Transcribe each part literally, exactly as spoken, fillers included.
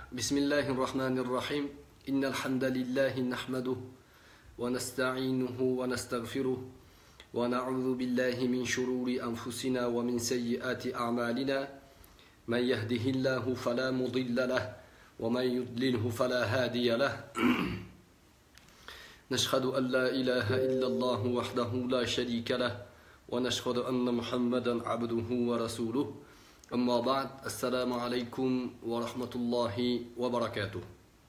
بسم الله الرحمن الرحيم إن الحمد لله نحمده ونستعينه ونستغفره ونعوذ بالله من شرور أنفسنا ومن سيئات أعمالنا من يهده الله فلا مضل له ومن يضلله فلا هادي له نشهد أن لا إله إلا الله وحده لا شريك له ونشهد أن محمدا عبده ورسوله أما بعد السلام عليكم ورحمة الله وبركاته.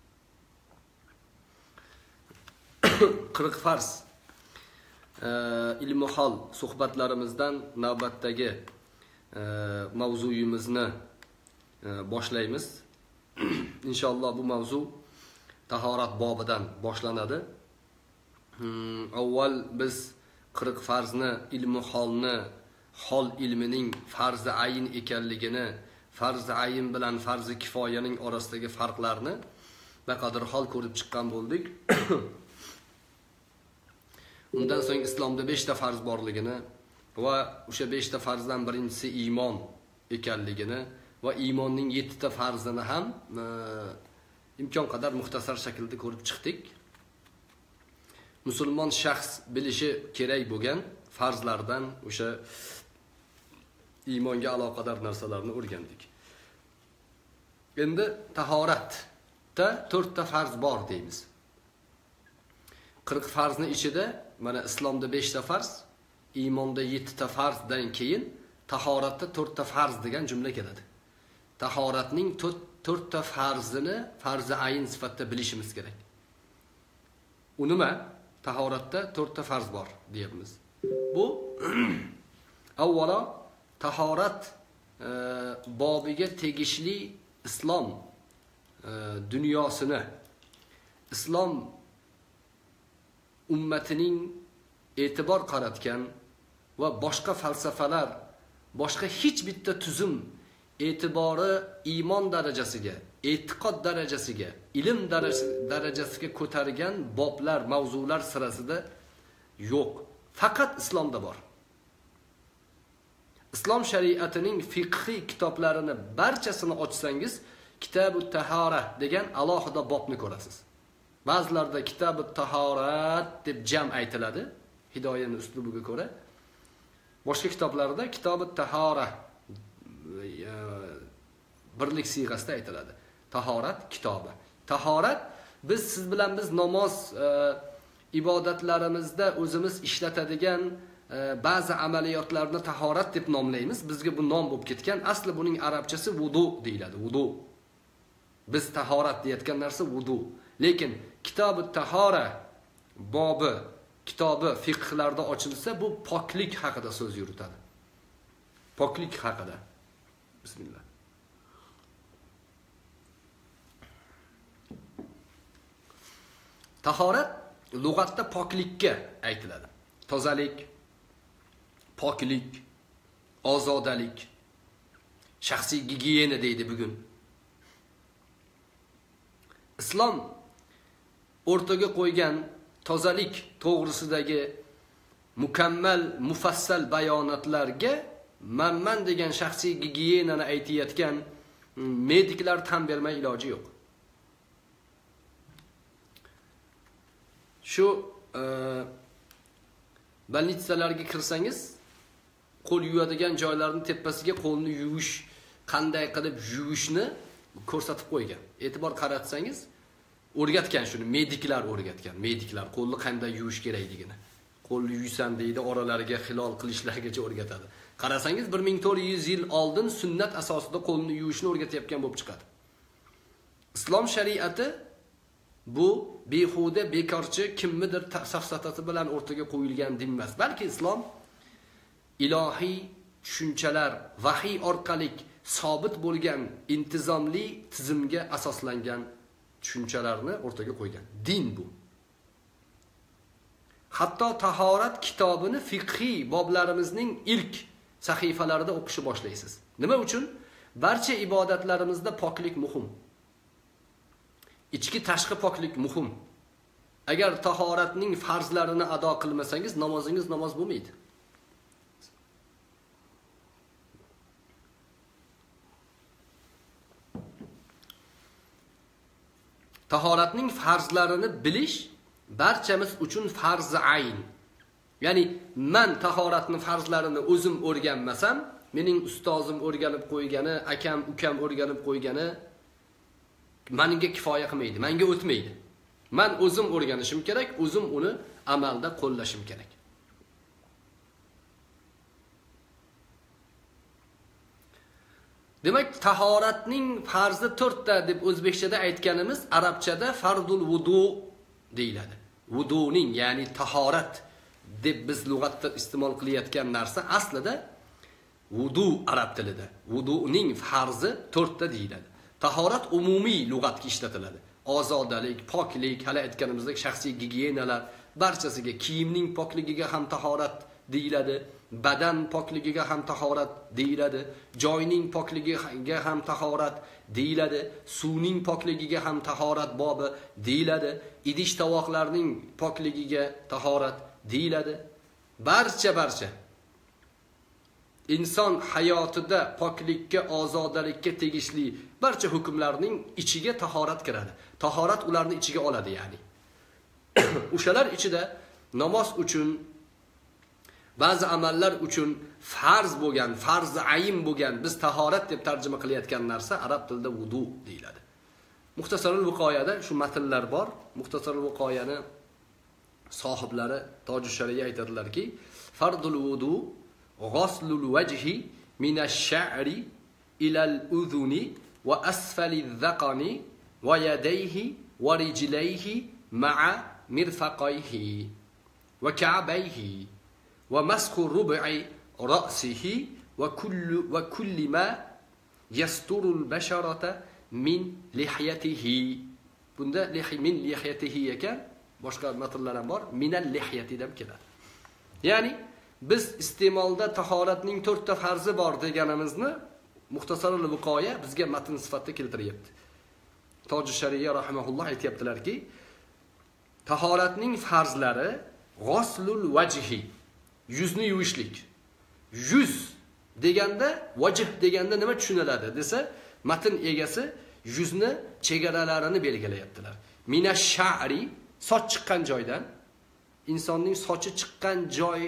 qirq farz ilmi hol suhbatlarimizdan navbatdagi mavzuyimizni boshlaymiz. İnşallah bu mavzu tahorat bobidan boshlanadi. Avval biz qirq farzni ilmi holni hol ilmining farzi ayin ekanligini, farzi ayin bilan farzi kifoyaning orasidagi farqlarni baqadar hol ko'rib chiqqan bo'ldik. Undan so'ng islomda besh ta farz borligini va o'sha besh ta farzdan birinchisi iymon ekanligini va iymonning yetti ta farzini ham imkon qadar muxtasar shaklda ko'rib chiqdik. Musulmon shaxs bilishi kerak bo'lgan farzlardan o'sha iymonga aloqador narsalarni o'rgandik. Endi tahoratda to'rt ta farz bor deymiz. qirq farzni ichida mana islomda besh ta farz, iymonda yetti ta farzdan keyin tahoratda to'rt ta farz degan jumla keladi. Tahoratning to'rt ta farzini farzi ayin sifatida bilishimiz kerak. U nima? Tahoratda to'rt ta farz bor deyapmiz. Bu avvalo tahorat e, bobiga tegishli islom e, dunyosini, islom ummatining e'tibor qaratgan va boshqa falsafalar, boshqa hech bitta tuzum e'tibori iymon darajasiga, e'tiqod darajasiga, ilm darajasiga ko'targan boblar, mavzular sirasida yo'q. Faqat islomda bor. Islom shariatining fiqhiy kitoblarini barchasini ochsangiz, Kitabut Tahora degan alohida bobni ko'rasiz. Ba'zilarda Kitabut Tahorat deb jam aytiladi, hidoyaning uslubiga ko'ra. Boshqa kitoblarda Kitabut Tahora birlik siyg'asida aytiladi. Tahorat kitobi. Tahorat biz siz bilan biz namoz ibodatlarimizda o'zimiz ishlatadigan ba'zi amaliyotlarni tahorat deb nomlaymiz. Bizga bu nom bo'lib ketgan. Asli buning arabchasi vudu deyiladi. Vudu. Biz tahorat deyotgan narsa vudu. Lekin Kitabut Tahora bobi, kitobi fiqhlarda ochilsa bu poklik haqida so'z yuritadi. Poklik haqida. Bismillah. Tahorat lug'atda poklikka aytiladi. Tozalik, poklik, ozodalik, shaxsiy gigiyena deydi bugun. Islom o'rtaga qo'ygan tozalik to'g'risidagi mukammal, mufassal bayonotlarga manman degan shaxsiy gigiyenani aytayotgan mediklar tan bermay iloji yo'q. Shu e, bolnitsalarga kirsangiz, qo'l yuvadigan joylarning tepasiga qo'lni yuvish, qanday qilib yuvishni ko'rsatib qo'ygan. E'tibor qaratsangiz, o'rgatgan shuni mediklar o'rgatgan. Mediklar qo'lni qanday yuvish kerakligini. Qo'lni yuysan deydi, oralariga xilol qilishlargacha o'rgatadi. Qarasangiz bir ming to'rt yuz yil oldin sunnat asosida qo'lni yuvishni o'rgatayotgan bo'lib chiqadi. Islom shariati bu behuda, bekorchi, kimnidir safsatasi bilan o'rtaga qo'yilgan din emas. Balki islom ilohiy tushunchalar, vahiy orqali sobit bo'lgan intizomli tizimga asoslangan tushunchalarni o'rtaga qo'ygan din bu. Hatto tahorat kitobini fiqhiy boblarimizning ilk sahifalarida o'qishni boshlaysiz. Nima uchun? Barcha ibodatlarimizda poklik muhim. Ichki tashqi poklik muhim. Agar tahoratning farzlarini ado qilmasangiz, namozingiz namoz bo'lmaydi. tahoratning farzlarini bilish barchamiz uchun farzi ayn. Ya'ni men tahoratning farzlarini o'zim o'rganmasam, mening ustozim o'rganib qo'ygani, akam, ukam o'rganib qo'ygani menga kifoya qilmaydi, menga o'tmaydi. Men o'zim o'rganishim kerak, o'zim uni amalda qo'llashim kerak. Demak, tahoratning farzi to'rtta deb o'zbekchada aytganimiz, arabchada fardul vudu deyiladi. Vuduning, ya'ni tahorat deb biz lug'atda iste'mol qilayotgan narsa aslida vudu arab tilida. Vuduning farzi to'rtta deyiladi. Tahorat umumiy lug'atga ishlatiladi. Ozodalik, poklik, hali aytganimizdek shaxsiy gigiyenalar barchasiga, kiyimning pokligiga ham tahorat deyiladi, badan pokligiga ham tahorat deyiladi, joyning pokligiga ham tahorat deyiladi, suvning pokligiga ham tahorat bobi deyiladi, idish tovoqlarning pokligiga tahorat deyiladi. Barcha barcha inson hayotida poklikka, ozodalikka tegishli barcha hukmlarning ichiga tahorat kiradi. Tahorat ularni ichiga oladi, ya'ni. O'shalar ichida namoz uchun, ba'zi amallar uchun farz bo'lgan, farzi ayn bo'lgan, biz tahorat deb tarjima qilayotgan narsa arab tilida vudu deyiladi. Muxtasarul Viqoyada shu matnlar bor. Muxtasarul Viqoyani sohiblari Tojush Shariy aytadilarki, fardul vudu ghuslul wajhi min ash-sha'ri ila al-udhuni wa asfali adh-dhaqani wa yadayhi wa rijlayhi ma'a mirfaqayhi wa ka'bayhi wa masxu rub'i ra'sihi wa kullu wa kulli ma yasturu al-basharata min lihyatihi. Bunda lihi min lihyatihi ekan, boshqa matnlar ham bor, minal lihyati deb keladi. Ya'ni biz iste'molda tahoratning to'rtta farzi bor deganimizni Muxtasarul Viqoya bizga matn sifatida keltiryapti. Tojush Shariy rahimahulloh aytibdilarki, tahoratning farzlari ghuslul wajhi, yuzni yuvishlik. Yuz deganda, vajh deganda nima tushuniladi desa, matn egasi yuzni chegaralarini belgilayaptilar. Minash sha'ri, soch chiqqan joydan, insonning sochi chiqqan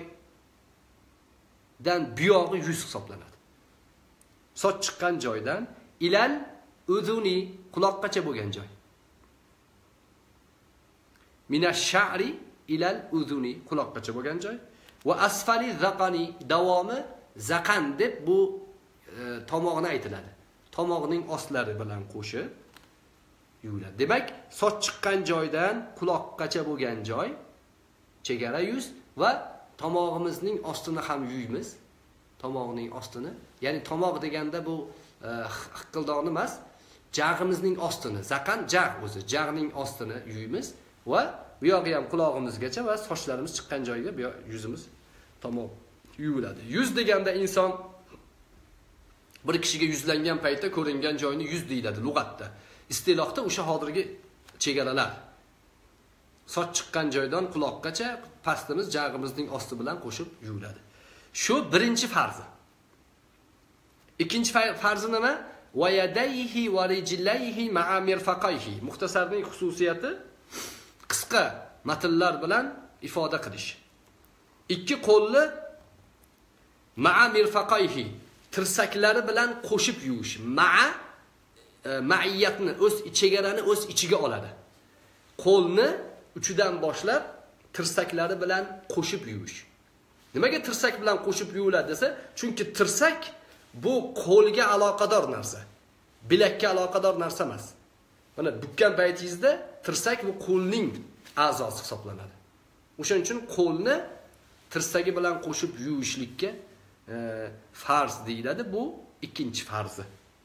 joydan buyog'i yuz hisoblanadi. Soch chiqqan joydan ilal udhuni, quloqqacha bo'lgan joy. Minash sha'ri ilal udhuni, quloqqacha bo'lgan joy. Va asfali zaqani, davomi zaqan deb bu e, tomoqni aytiladi. Tomoqning ostlari bilan qo'shib yuviladi. Demak, soch chiqqan joydan quloqqacha bo'lgan joy chegara yuz va tomog'imizning ostini ham yuymiz. Tomog'ning ostini, ya'ni tomoq deganda bu e, hiqildoni emas, jag'imizning ostini, zaqan jag' o'zi, jag'ning ostini yuymiz va bu yog'i ham qulog'imizgacha va sochlarimiz chiqqan joyga bu yuzimiz tomoq yuviladi. Yuz deganda inson bir kishiga yuzlangan paytda ko'ringan joyni yuz deyiladi lug'atda. Istilohda o'sha hozirgi chegaralar. Soch chiqqan joydan quloqqacha pastimiz jag'imizning osti bilan qo'shib yuviladi. Shu birinchi farzi. Ikkinchi farzi nima? Va yadayhi va rijlayhi ma'a mirfaqayhi. Muxtasarning xususiyati qisqa matnlar bilan ifoda qilish. Ikki qo'lni ma'a mirfaqayhi, tirsaklari bilan qo'shib yuvish. Ma'a e, ma'iyatni, o'z chegarani o'z ichiga oladi. Qo'lni uchidan boshlab tirsaklari bilan qo'shib yuvish. Nimaga tirsak bilan qo'shib yuviladi desa, chunki tirsak bu qo'lga aloqador narsa. Bilakka aloqador narsa emas. Mana bukkan paytingizda tirsak bu qo'lning a'zosi hisoblanadi. O'shaning uchun qo'lni tirsagi bilan qo'shib yuvishlikka e, farz deyiladi. Bu ikkinchi farzi.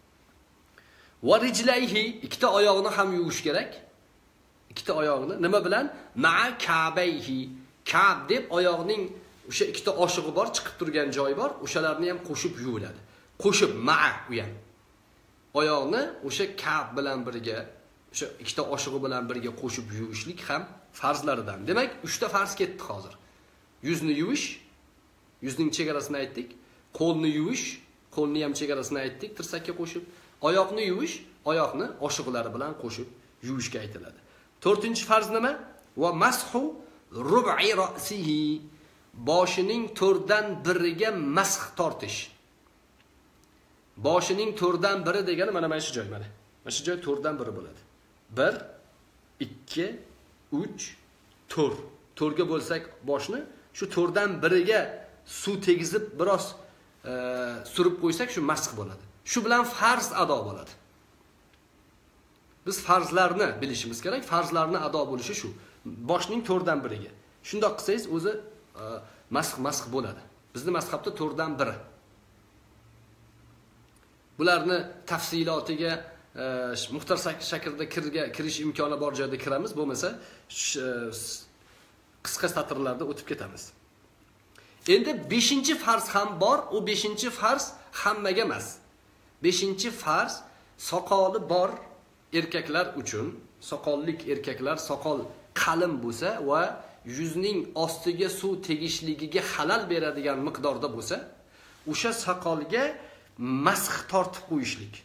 Va rijlayhi, ikkita oyoqni ham yuvish kerak. Ikkita oyoqni nima bilan? Ma'a ka'bayhi. Ka'b deb oyoqning o'sha ikkita oshig'i bor, chiqib turgan joyi bor, o'shalarni ham qo'shib yuviladi. Qo'shib ma'a u ham. Oyoqni o'sha ka'b bilan birga, o'sha ikkita oshig'i bilan birga qo'shib yuvishlik ham farzlaridan. Demak, uchta farz ketdi hozir. Yuzni yuvish, yuzning chegarasini aytdik. Qo'lni yuvish, qo'lni ham chegarasini aytdik, tirsakka qo'shib. Oyoqni yuvish, oyoqni oshig'lari bilan qo'shib yuvishga aytiladi. to'rtinchi farz nima? Va mashu rub'i ra'sihi. Boshining to'rtdan biriga masx tortish. Boshining to'rtdan biri degani mana mana shu joy mana. Mana shu joy to'rtdan biri bo'ladi. bir, ikki, uch, to'rt. to'rtga bo'lsak boshni, shu to'rtdan biriga suv tegizib biroz e, surib qo'ysak shu masx bo'ladi. Shu bilan farz ado bo'ladi. Biz farzlarni bilishimiz kerak. Farzlarni ado bo'lishi shu. Boshning to'rtdan biriga. Shundoq qilsangiz o'zi e, masx masx bo'ladi. Bizning mazhabda to'rtdan biri. Bularni tafsilotiga e, muxtasar shaklda kirga kirish imkoni bor joyda kiramiz, bo'lmasa e, qisqa satrlarda o'tib ketamiz. Endi beshinchi farz ham bor. U beshinchi farz hammaga emas. beshinchi farz soqoli bor erkaklar uchun, soqollik erkaklar soqol qalin bo'lsa va yuzning ostiga suv tegishligiga xalal beradigan miqdorda bo'lsa, o'sha soqolga masx tortib qo'yishlik.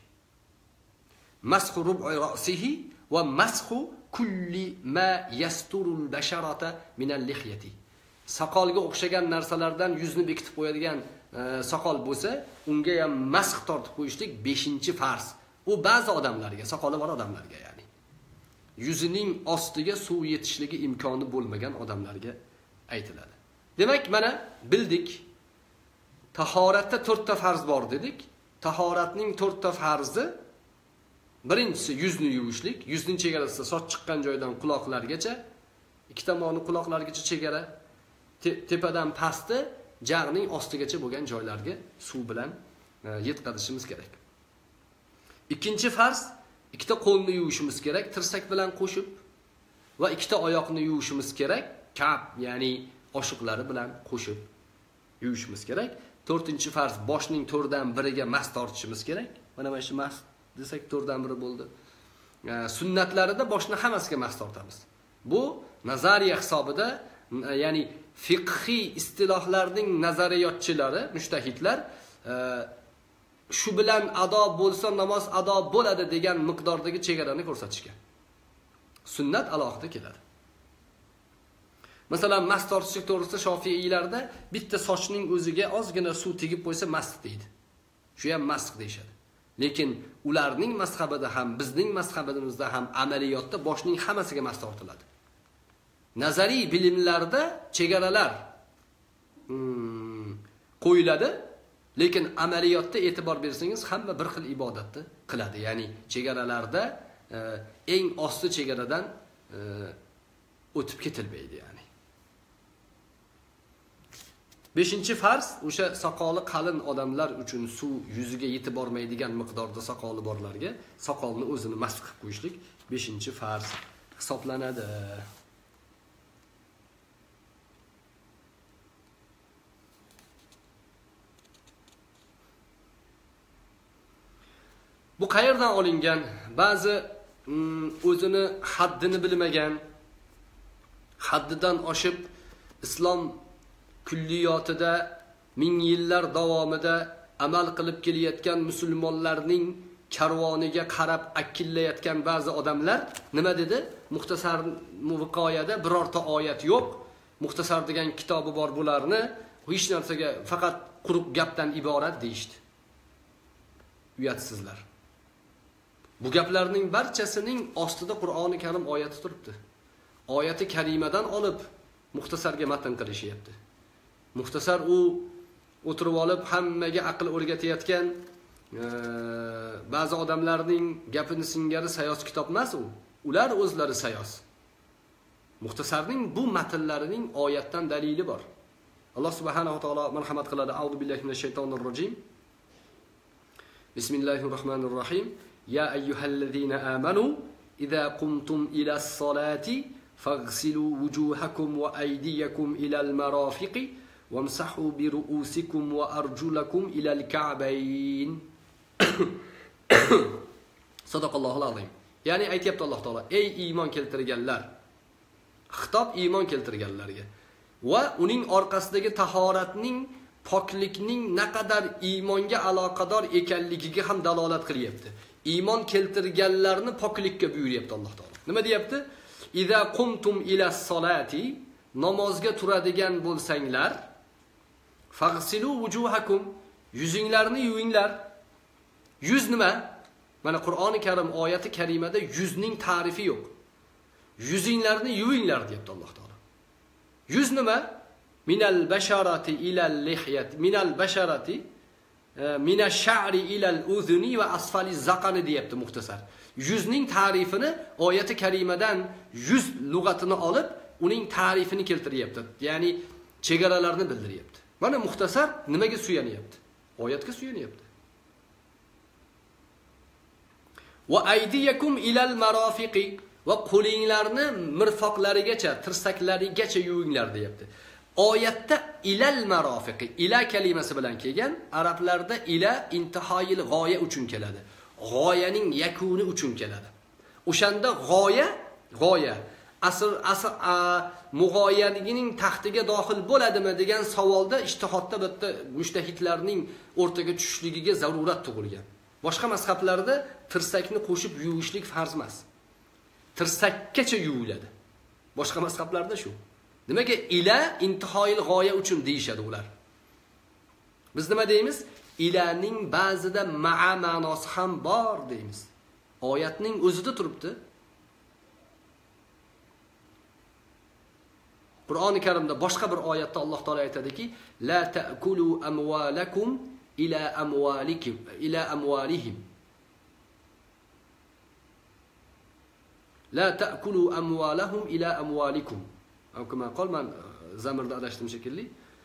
Masxu rub'i ra'sihi va masxu kulli ma yasturul basharata min al-lihyati. Soqolga o'xshagan narsalardan yuzni bekitib qo'yadigan e, soqol bo'lsa, unga ham masx tortib qo'yishlik beshinchi farz. U ba'zi odamlarga, soqoli bor odamlarga, ya'ni yuzining ostiga suv yetishligi imkoni bo'lmagan odamlarga aytiladi. Demak, mana bildik. Tahoratda to'rtta farz bor dedik. Tahoratning to'rtta farzi: birinchisi yuzni yuvishlik. Yuzning chegarasi soch chiqqan joydan quloqlargacha, ikki tomoni quloqlargacha chegara, te tepadan pasti jag'ning ostigacha bo'lgan joylarga suv bilan e, yetkazishimiz kerak. Ikkinchi farz, ikkita qo'lni yuvishimiz kerak, tirsak bilan qo'shib, va ikkita oyoqni yuvishimiz kerak, kap, ya'ni oshiqlari bilan qo'shib yuvishimiz kerak. To'rtinchi farz, boshning to'rtdan biriga mas tortishimiz kerak. Mana mana shu mas desak to'rtdan biri bo'ldi. E, sunnatlarida boshni hammasiga mas tortamiz. Bu nazariya hisobida, ya'ni fiqhiy istilohlarning nazariyotchilari, mujtahidlar e, shu bilan ado bo'lsa namoz ado bo'ladi degan miqdordagi chegarani ko'rsatishgan. Sunnat alohida keladi. Masalan, mas tortishlik to'g'risida Shofiiylarda bitta sochning o'ziga ozgina suv tegib qo'ysa masx deydi. Shu ham masx deyshadi. Lekin ularning mazhabida ham, bizning mazhabimizda ham amaliyotda boshning hammasiga mas tortiladi. Nazariy bilimlarda chegaralar hmm, qo'yiladi, lekin amaliyotda e'tibor bersangiz hamma bir xil ibodatni qiladi. Ya'ni chegaralarda e, eng osti chegaradan e, o'tib ketilmaydi, ya'ni. beshinchi farz, o'sha soqoli qalin odamlar uchun suv yuziga yetib bormaydigan miqdorda soqoli borlarga soqolni o'zini masx qilib qo'yishlik beshinchi farz hisoblanadi. Bu qayerdan olingan? Ba'zi o'zini haddini bilmagan, haddidan oshib islom kulliyotida ming yillar davomida amal qilib kelayotgan musulmonlarning karvoniga qarab akillayotgan ba'zi odamlar nima dedi? Muxtasar muviqoyada birorta oyat yo'q. Muxtasar degan kitobi bor, bularni hech narsaga, faqat quruq gapdan iborat deyishdi. Uyatsizlar. Bu gaplarning barchasining ostida Qur'oni Karim oyati turibdi. Oyati karimadan olib muxtasarga matn qilishyapti. Muxtasar u o'tirib olib hammaga aql o'rgatayotgan e, ba'zi odamlarning gapini singari sayos kitob emas u. Ular o'zlari sayos. Muxtasarning bu matnlarining oyatdan dalili bor. Alloh subhanahu va taolo marhamat qiladi. A'udhu billahi minash shaytonir rojim. Bismillahirrohmanirrohim. Ya ayyuhallazina amanu idza qumtum ilas solati faghsilu wujuhakum wa aydiyakum ilal marafiqi wamsahu bi ru'usikum wa arjulakum ilal ka'bayn. Sadaqallohul azim. Ya'ni aytayapti Alloh taolo, ey iymon keltirganlar. Xitob iymon keltirganlarga va uning orqasidagi tahoratning, poklikning naqadar iymonga aloqador ekanligiga ham dalolat qilyapti. Iymon keltirganlarni poklikka buyuryapti Alloh taolo. Nima deyapti? Iza qumtum ila solati, namozga turadigan bo'lsanglar, faghsilu wujuhakum, yuzinglarni yuvinglar. Yuz nima? Mana Qur'oni Karim oyati karimada yuzning ta'rifi yo'q. Yuzinglarni yuvinglar deyapti Alloh taolo. Yuz nima? Minal basharati ilal lihyati, minal basharati minash sha'ri ilal uzuni va asfali zaqani deyapti muxtasar. Yuzning ta'rifini oyati karimadan yuz lug'atini olib, uning ta'rifini keltiryapti. Ya'ni chegaralarni bildiryapti. Mana muxtasar nimaga suyanyapti? Oyatga suyanyapti. Va aydiyakum ilal marafiqi, va qo'linglarni mirfoqlarigacha, tirsaklarigacha yuvinglar deyapti. Oyatda ilal marafiqi, ila kalimasi bilan kelgan, arablarda ila intihoyil g'oya uchun keladi. G'oyaning yakuni uchun keladi. O'shanda g'oya, g'oya asl asl mug'oyaligining taxtiga dohil bo'ladimi degan savolda ijtihodda bitta mushtahidlarning o'rtaga tushishligiga zarurat tug'ilgan. Boshqa mazhablarda tirsakni qo'shib yuvishlik farz emas. Tirsakkacha yuviladi. Boshqa mazhablarda shu. Nimaga ila intihoyil g'oya uchun deyshadi ular. Biz nima deymiz? Ilaning ba'zida ma'a ma'nosi ham bor deymiz. Oyatning o'zida turibdi. Qur'oni Karimda boshqa bir oyatda Alloh taolo aytadiki, la ta'kulu amwalakum ila amwalikum ila amwalihim. La ta'kulu amwalahum ila amwalikum. Kama qolman zamirda adashdim shekilli.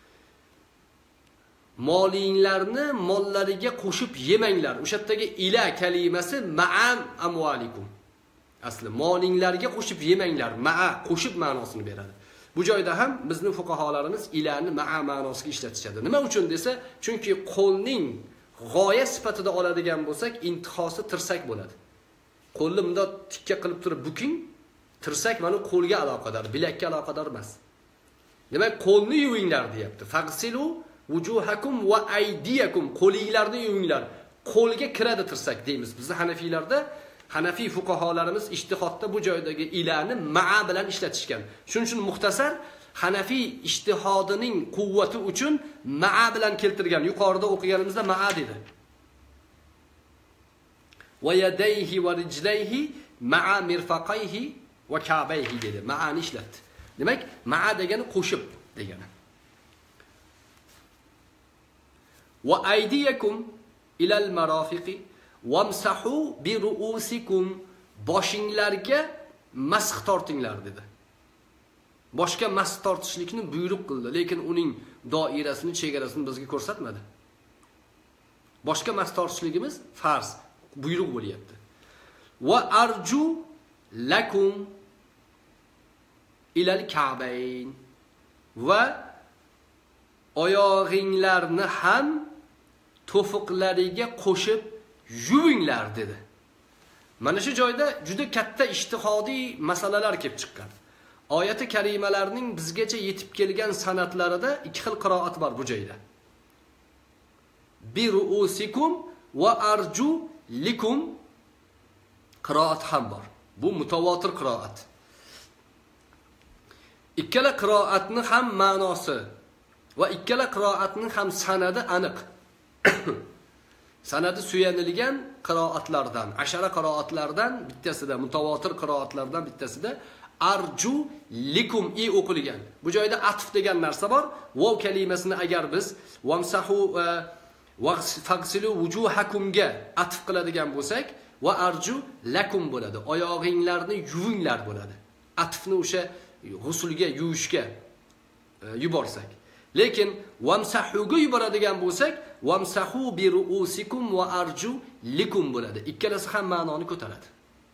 Molinglarni mollariga qo'shib yemanglar. O'sha yerdagi ila kalimasi ma'am amwalikum. Asli molinglarga qo'shib yemanglar, ma'a qo'shib ma'nosini beradi. Bu joyda ham bizning fuqaholarimiz ilani ma'a ma'nosiga ishlatishadi. Nima uchun desa, chunki qo'lning g'oya sifatida oladigan bo'lsak, intihosi tirsak bo'ladi. Qo'lni bunda tikka qilib turib buking, tirsak mana qo'lga aloqador, bilakka aloqador emas. Demak, qo'lni yuvinglar deyapti. Fagsilu wujuhakum va aydiyakum, qo'linglarni yuvinglar. Qo'lga kiradi tirsak deymiz. Bizning Hanafiylarda, Hanafiy fuqaholarimiz ijtihodda bu joydagi ilani ma'a bilan ishlatishgan. Shuning uchun muxtasar Hanafiy ijtihodining quvvati uchun ma'a bilan keltirgan. Yuqorida o'qiganimizda ma'a dedi. Va yadayhi va rijlayhi ma'a mirfaqayhi va ka'bayhi dedi. Ma'ani ishlatdi. Demak, ma'a degani qo'shib degani. Va aydiyakum ilal marafiqi vamsahu bi ru'usikum, boshinglarga masx tortinglar dedi. Boshga masx tortishlikni buyruq qildi, lekin uning doirasini, chegarasini bizga ko'rsatmadi. Boshga masx tortishligimiz farz, buyruq bo'lyapti. Va arju lakum ilal ka'bayn, va oyog'inglarni ham to'fiqlariga qo'shib yuvinglar dedi. Mana shu joyda juda katta ijtihodiy masalalar kelib chiqqan. Oyati karimalarning bizgacha yetib kelgan sanatlarida ikki xil qiroat bor bu joyda. Bi ru'usikum va arju likum qiroat ham bor. Bu mutavotir qiroat. Ikkala qiroatni ham ma'nosi va ikkala qiroatning ham sanadi aniq. Sanadi suyanilgan qiroatlardan, ashara qiroatlardan bittasida, mutavotir qiroatlardan bittasida arju likum i o'qilgan. Bu joyda atf degan narsa bor. Vav kalimasini agar biz vamsahu va fagsilu wujuhakumga atf qiladigan bo'lsak, va arju lakum bo'ladi. Oyog'inglarni yuvinglar bo'ladi. Atfni o'sha g'usulga, yuvishga yuborsak. Lekin vamsahuga yuboradigan bo'lsak, vamsahu bi ru'usikum va arju likum bo'ladi. Ikkalasi ham ma'noni ko'taradi.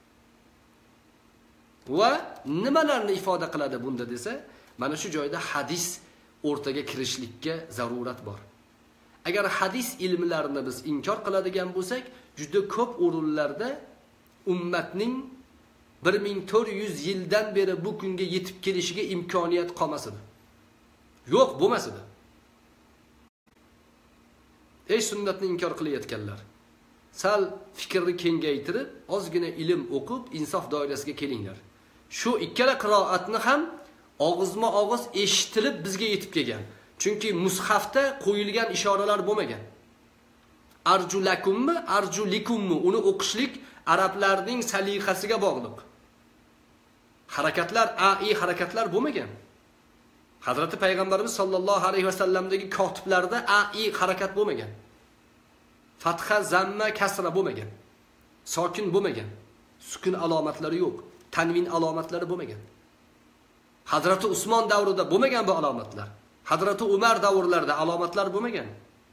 Va nimalarni ifoda qiladi bunda desa, mana shu joyda hadis o'rtaga kirishlikka zarurat bor. Agar hadis ilmlarini biz inkor qiladigan bo'lsak, juda ko'p o'rinlarda ummatning bir ming to'rt yuz yildan beri bu kunga yetib kelishiga imkoniyat qolmasdi. Yo'q, bo'lmasdi. Ey sunnatni inkor qilayotganlar. sal fikrni kengaytirib, ozgina ilm o'qib, insof doirasiga kelinglar. Shu ikkala qiroatni ham og'izma-og'iz eshitilib bizga yetib kelgan. Chunki mushafda qo'yilgan ishoralar bo'lmagan. Arjulakummi, arjulikummi uni o'qishlik arablarning saliqasiga bog'liq. Harakatlar ai harakatlar bo'lmagan. Hazrati Payg'ambarimiz sollallohu alayhi vasallamdagi kotiblarda ai harakat bo'lmagan. Fatha, zamma, kasra bo'lmagan. Sokin bo'lmagan. Sukun alomatlari yo'q. Tanvin alomatlari bo'lmagan. Hazrati Usmon davrida bo'lmagan bu alomatlar. Hazrati Umar davrlarida alomatlar bo'lmagan.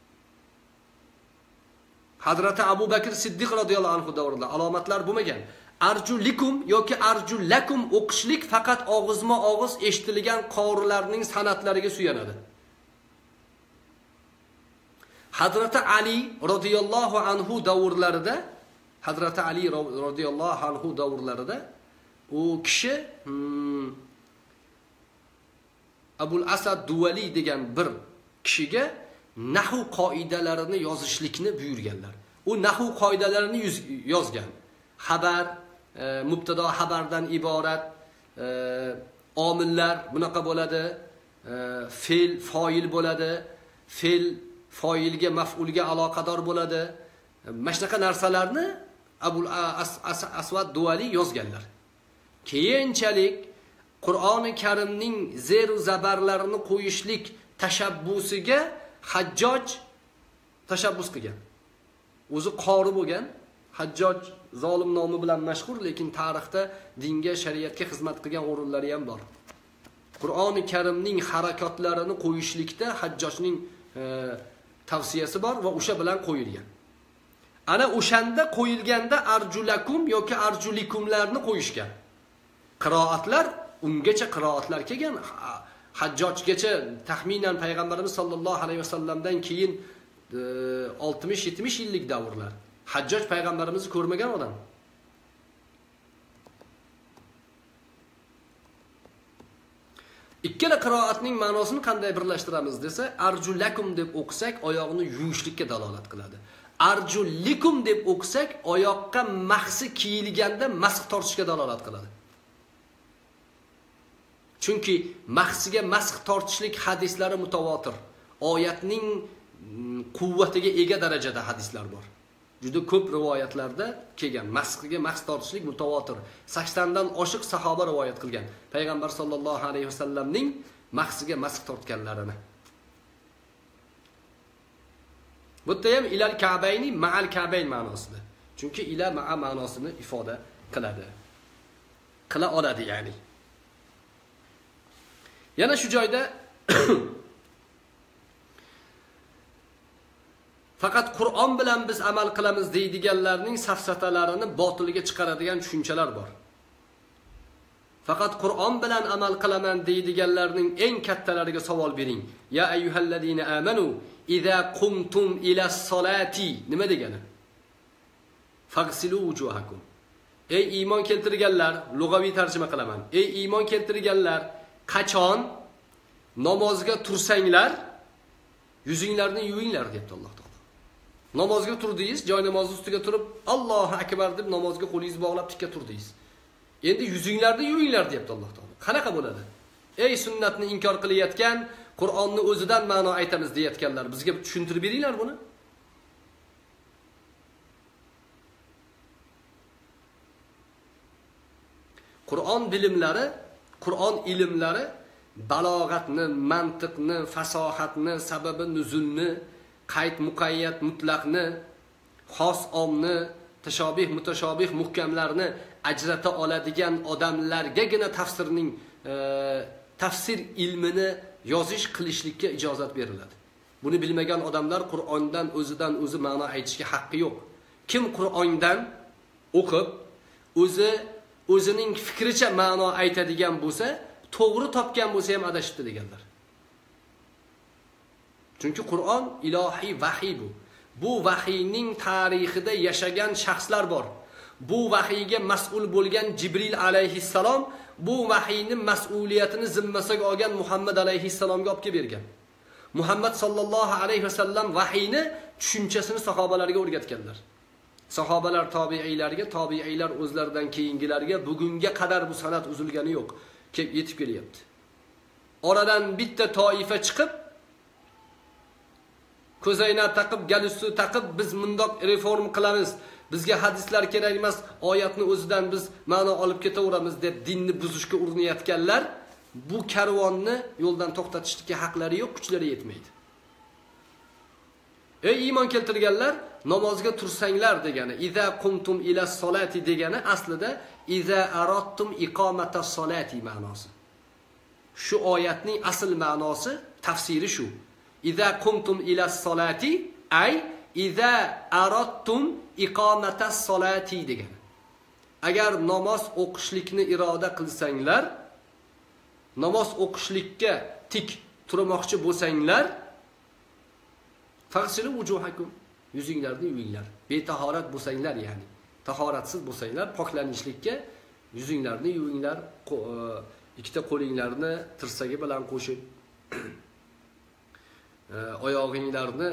Hazrati Abu Bakr Siddiq radhiyallohu anhu davrida alomatlar bo'lmagan. Arjulikum yoki arjulakum o'qishlik faqat og'izma-og'iz eshitilgan qorilarning sanatlariga suyanadi. Hazrati Ali radhiyallohu anhu davrlarida, Hazrati Ali radhiyallohu anhu davrlarida u kishi hmm, Abul Asad Duvali degan bir kishiga nahv qoidalarini yozishlikni buyurganlar. U nahv qoidalarini yozgan. Xabar, e, mubtado xabardan iborat, e, omillar bunaqa bo'ladi, e, fe'l foil bo'ladi, fe'l foilga maf'ulga aloqador bo'ladi. Mana shunaqa narsalarni Abul Aswad Duvali yozganlar. Keyinchalik Qur'oni Karimning zer va zabarlarini qo'yishlik tashabbusiga Hajjoj tashabbus qilgan. O'zi qori bo'lgan. Hajjoj zolim nomi bilan mashhur, lekin tarixda dinga, shariatga xizmat qilgan o'rinlari ham bor. Qur'oni Karimning harakatlarini qo'yishlikda Hajjojning e, tavsiyasi bor va o'sha bilan qo'yilgan. Ana o'shanda qo'yilganda arjulakum yoki arjulikumlarni qo'yishgan. Qiroatlar ungacha qiroatlar kelgan. Hajjojgacha taxminan Payg'ambarimiz sollallohu alayhi vasallamdan keyin oltmish yetmish yillik davrlar. Hajjoj Payg'ambarimizni ko'rmagan odam. Ikkala qiroatning ma'nosini qanday birlashtiramiz desa, arjulakum deb o'qisak oyoqni yuvishlikka dalolat qiladi. Arjulikum deb o'qisak oyoqqa mahsi kiyilganda masx tortishga dalolat qiladi. Chunki mahsiga masx tortishlik hadislari mutavotir. Oyatning quvvatiga ega darajada hadislar bor. Juda ko'p rivoyatlarda kelgan. Masxiga masx tortishlik mutavotir. sakson dan oshiq sahoba rivoyat qilgan. Payg'ambar sollallohu alayhi vasallamning mahsiga masx tortganlarini. Bu yerda ham ilal ka'bayni ma'al ka'bayn ma'nosida. Chunki ila ma'a ma'nosini ifoda qiladi. Qila oladi ya'ni. Yana shu joyda faqat Qur'on bilan biz amal qilamiz deydiganlarning safsatalarini botilga chiqaradigan tushunchalar bor. Faqat Qur'on bilan amal qilaman deydiganlarning eng kattalariga savol bering. Ya ayyuhallazina amanu idza qumtum ila solati nima degani? Faghsilu wujuhakum. Ey iymon keltirganlar, lug'aviy tarjima qilaman. Ey iymon keltirganlar, qachon namozga tursanglar, yuzinglarni yuvinglar debdi Alloh taolo. Namozga turdingiz, joy namoz ustiga turib, Allohu akbar deb namozga qo'lingizni bog'lab tikka turdingiz. Endi yuzinglarni yuvinglar debdi Alloh taolo. Qanaqa bo'ladi? Ey sunnatni inkor qilayotgan, Qur'onni o'zidan ma'no aytamiz deyotganlar, bizga tushuntirib beringlar buni. Qur'on bilimlari, Qur'on ilmlari balog'atni, mantiqni, fasohatni, sababi nuzulni, qayd muqayyat mutlaqni, xos omni, tashobih mutashobih muhkamlarni ajrata oladigan odamlargagina tafsirning e, tafsir ilmini yozish qilishlikka ijozat beriladi. Buni bilmagan odamlar Qur'ondan o'zidan o'zi ma'no aytishga haqqi yo'q. Kim Qur'ondan o'qib, o'zi o'zining fikricha ma'no aytadigan bo'lsa, to'g'ri topgan bo'lsa ham adashibdi deganlar. Chunki Qur'on ilohiy vahiy bu. Bu vahiyning tarixida yashagan shaxslar bor. Bu vahiyga mas'ul bo'lgan Jibril alayhissalom bu vahiyning mas'uliyatini zimmasiga olgan Muhammad alayhissalomga olib bergan. Muhammad sallallohu alayhi vasallam vahiyni tushunchasini sahobalarga o'rgatganlar. Sahobalar tobiiylarga, tobiiylar o'zlaridan keyingilarga bugunga qadar bu san'at uzilgani yo'q, kelib yetib kelyapti. Oradan bitta toifa chiqib, ko'zoyna taqib, galustu taqib biz mundoq reform qilamiz. Bizga hadislar kerak emas, oyatni o'zidan biz ma'no olib ketaveramiz deb dinni buzishga urinayotganlar bu karvonni yo'ldan to'xtatishga haqlari yo'q, kuchlari yetmaydi. Ey iymon keltirganlar, namozga tursanglar degani, iza qumtum ila solati degani aslida iza aradtum iqomatas solati ma'nosi. Shu oyatning asl ma'nosi, tafsiri shu. İza qumtum ila solati ay iza aradtum iqomatas solati degan. Agar namoz o'qishlikni iroda qilsanglar, namoz o'qishlikka tik turmoqchi bo'lsanglar, fagsilu wujuhakum, yuzinglarni yuvinglar. Betahorat bo'lsanglar, ya'ni tahoratsiz bo'lsanglar, poklanishlikka yuzinglarni yuvinglar, ikkita qo'linglarni tirsagi bilan qo'shib oyog'inglarni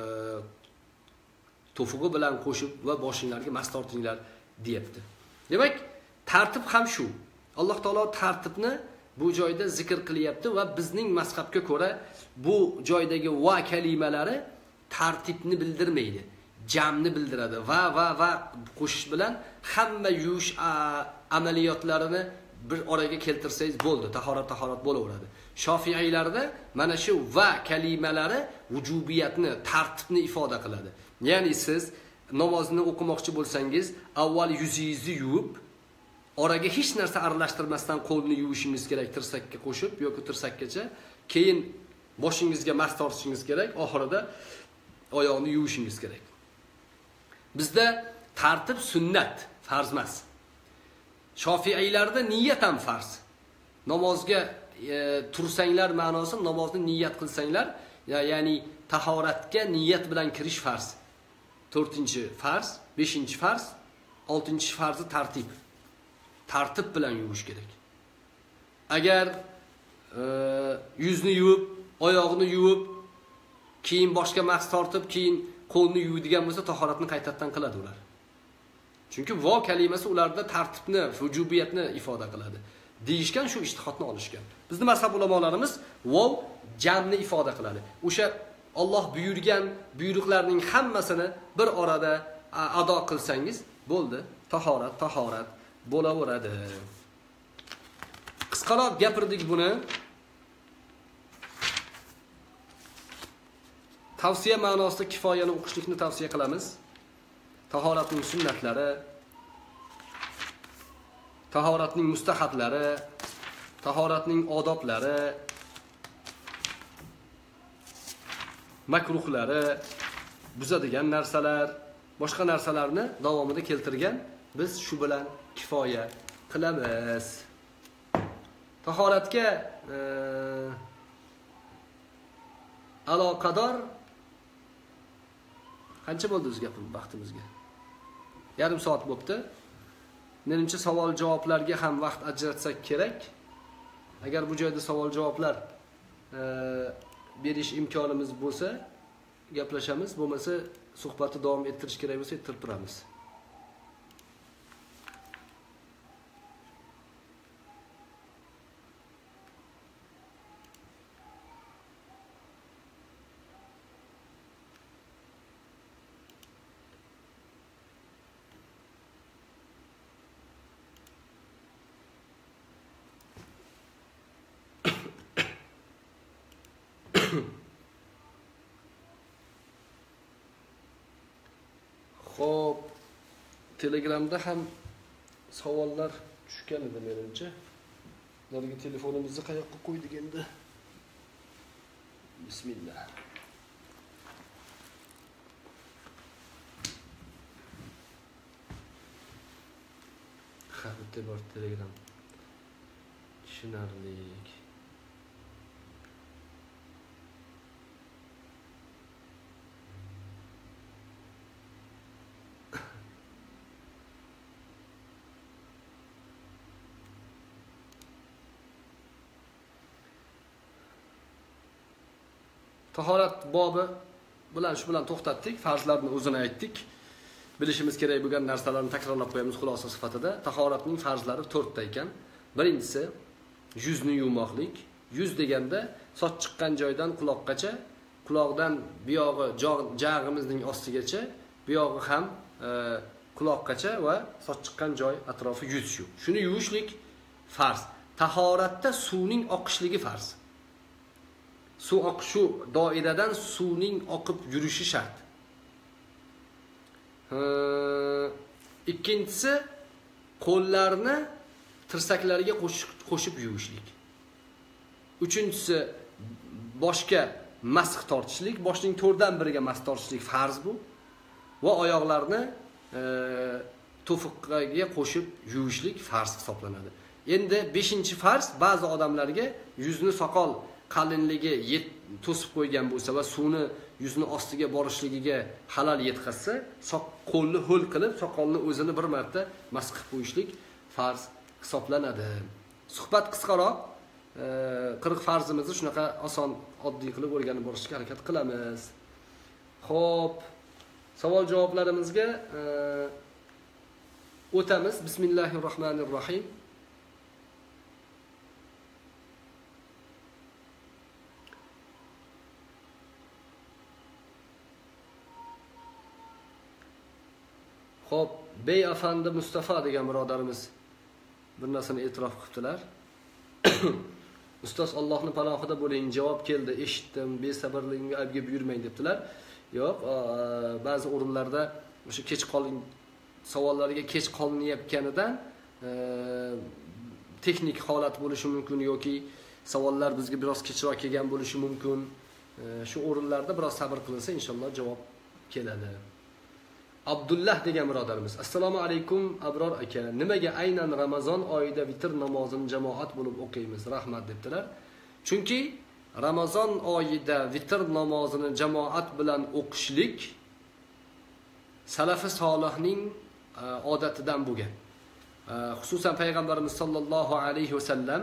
to'fug'i bilan qo'shib va boshinglarga mas tortinglar deyapti. Demak, tartib ham shu. Alloh taolo tartibni bu joyda zikr qilyapti va bizning mazhabga ko'ra bu joydagi va kalimalari tartibni bildirmaydi, jamni bildiradi. Va va va qo'shish bilan hamma yuvish amaliyotlarini bir oraga keltirsangiz bo'ldi, tahorat tahorat bo'laveradi. Shofiiylarda mana shu va kalimalari vujubiyatni, tartibni ifoda qiladi. Ya'ni siz namozni o'qimoqchi bo'lsangiz, avval yuzingizni yuvib, oraga hech narsa aralashtirmasdan qo'lni yuvishingiz kerak, tirsakka qo'shib yoki tirsakkacha, keyin boshingizga mas tortishingiz kerak, oxirida oyoqni yuvishingiz kerak. Bizda tartib sunnat, farz emas. Shofiiylarda niyat ham farz. Namozga e, tursanglar ma'nosi namozni niyat qilsanglar, ya'ni tahoratga niyat bilan kirish farz. to'rtinchi farz, beshinchi farz, oltinchi farzi tartib. Tartib bilan yuvish kerak. Agar e, yuzni yuvib, oyoqni yuvib, keyin boshga mas tortib, keyin qo'lni yuvadigan bo'lsa, tahoratni qaytadan qiladi ular. Chunki vo kalimasi ularda tartibni, vujubiyatni ifoda qiladi. Deyishgan shu ijtihodni olishgan. Bizning mazhab ulamolarimiz vov jamni ifoda qiladi. O'sha Alloh buyurgan buyruqlarning hammasini bir orada ado qilsangiz bo'ldi. Tahorat, tahorat bo'laveradi. Qisqaroq gapirdik buni. Tavsiya ma'nosida kifoyani o'qishlikni tavsiya qilamiz. Tahoratning sunnatlari, tahoratning mustahablari, tahoratning odoblari, makruhlari, buzadigan narsalar, boshqa narsalarni davomida keltirgan. Biz shu bilan kifoya qilamiz. Tahoratga e, aloqador qancha bo'ldi o'z gapim vaqtimizga? Yarim soat bo'libdi. Menimcha savol javoblarga ham vaqt ajratsak kerak. Agar bu joyda savol javoblar e, berish imkonimiz bo'lsa, gaplashamiz, bo'lmasa suhbatni davom ettirish kerak bo'lsa, ettirib turamiz. Xo'p, Telegramda ham savollar tushgan edi menimcha. Narigi telefonimizni qayoqqa qo'ydik endi? Bismillah. Ha, bitta bor Telegram. Tushunarli. Tahorat bobi bilan shu bilan to'xtatdik, farzlarni o'zini aytdik. bilishimiz kerak bo'lgan narsalarni takrorlab qo'yamiz xulosa sifatida. Tahoratning farzlari to'rtta ekan. Birinchisi yuzni yuvmoqlik. Yuz deganda soch chiqqan joydan quloqqacha, quloqdan buyog'i jag'imizning ostigacha, buyog'i ham e, quloqqacha va soch chiqqan joy atrofi yuz shu. Shuni yuvishlik farz. Tahoratda suvning oqishligi farz. Suv oqishu doiradan suvning oqib yurishi shart. Ikkinchisi qo'llarni tirsaklariga qo'shib yuvishlik. Uchinchisi boshga masx tortishlik, boshning to'rtdan biriga masx tortishlik farz bu. Va oyoqlarni e, to'fiqqa qo'shib yuvishlik farz hisoblanadi. Endi beshinchi farz ba'zi odamlarga yuzni soqol qalinligi to'sib qo'ygan bo'lsa va suvni yuzni ostiga borishligiga halal yetkazsa, qo'lni ho'l qilib soqolni o'zini bir marta masx qilib qo'yishlik farz hisoblanadi. Suhbat qisqaroq, qirq farzimizni shunaqa oson, oddiy qilib o'rganib borishga harakat qilamiz. Xo'p, savol-javoblarimizga o'tamiz. Bismillahirrohmanirrohim. Xo'p, Bey afandi Mustafa degan birodarimiz bir narsani e'tirof qilibdilar. Ustoz, Allohning panohida bo'ling, javob keldi, eshitdim, besabrligimga aybga buyurmang debdilar. Yo'q, ba'zi o'rinlarda o'sha kech qoling savollarga kech qolinayotganidan texnik holat bo'lishi mumkin yoki savollar bizga biroz kechroq kelgan bo'lishi mumkin. Shu o'rinlarda biroz sabr qilinsa, inshaalloh javob keladi. Abdullah degan birodarimiz. Assalomu alaykum Abror aka. Nimaga aynan Ramazon oyida vitr namozini jamoat bo'lib o'qiymiz? Rahmat debdilar. Chunki Ramazon oyida vitr namozini jamoat bilan o'qishlik salafi solihning odatidan bo'lgan. Xususan payg'ambarimiz sollallohu alayhi vasallam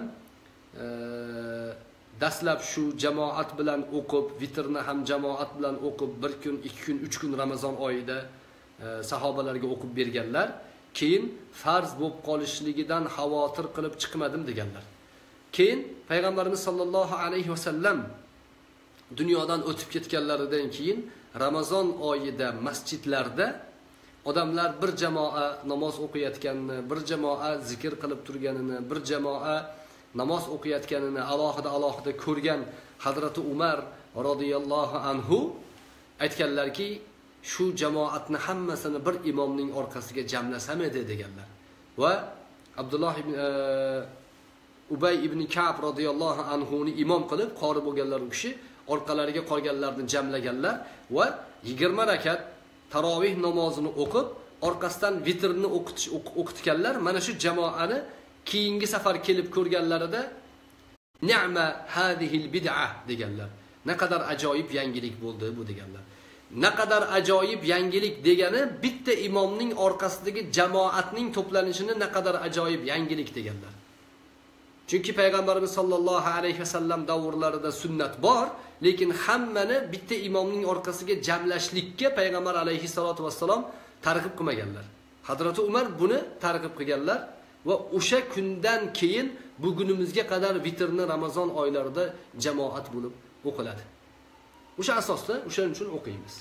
dastlab shu jamoat bilan o'qib, vitrni ham jamoat bilan o'qib, bir kun, ikki kun, uch kun Ramazon oyida sahobalarga o'qib berganlar. Keyin farz bo'lib qolishligidan xavotir qilib chiqmadim deganlar. Keyin payg'ambarimiz sollallohu alayhi vasallam dunyodan o'tib ketganlaridan keyin Ramazon oyida masjidlarda odamlar bir jamoa namoz o'qiyotganini, bir jamoa zikr qilib turganini, bir jamoa namoz o'qiyotganini alohida-alohida ko'rgan Hazrati Umar radhiyallohu anhu aytganlarki, shu jamoatni hammasini bir imomning orqasiga jamlasam edi deganlar. Va Abdulloh ibn Ubay ibn Ka'b radhiyallohu anhu ni imom qilib qori bo'lganlar u kishi orqalariga qolganlarni jamlaganlar va yigirma rakat tarovih namozini o'qib, orqasidan vitrni o'qitish o'qitganlar. Mana shu jamoani keyingi safar kelib ko'rganlarida ni'ma hadihil bid'ah deganlar. Ne kadar ajoyib yangilik bo'ldi bu deganlar. Ne kadar ajoyib yangilik degani bitta imomning orqasidagi jamoatning to'planishini ne kadar ajoyib yangilik deganlar. Chunki payg'ambarimiz sollallohu alayhi vasallam davrlarida sunnat bor, lekin hammani bitta imomning orqasiga jamlashlikka payg'ambar alayhi salatu vassalom targ'ib qilmaganlar. Hazrati Umar buni targ'ib qilganlar va o'sha kundan keyin bugunimizga qadar vitrni Ramazon oylarida jamoat bo'lib o'qiladi. O'sha asosda o'shaning uchun o'qiymiz.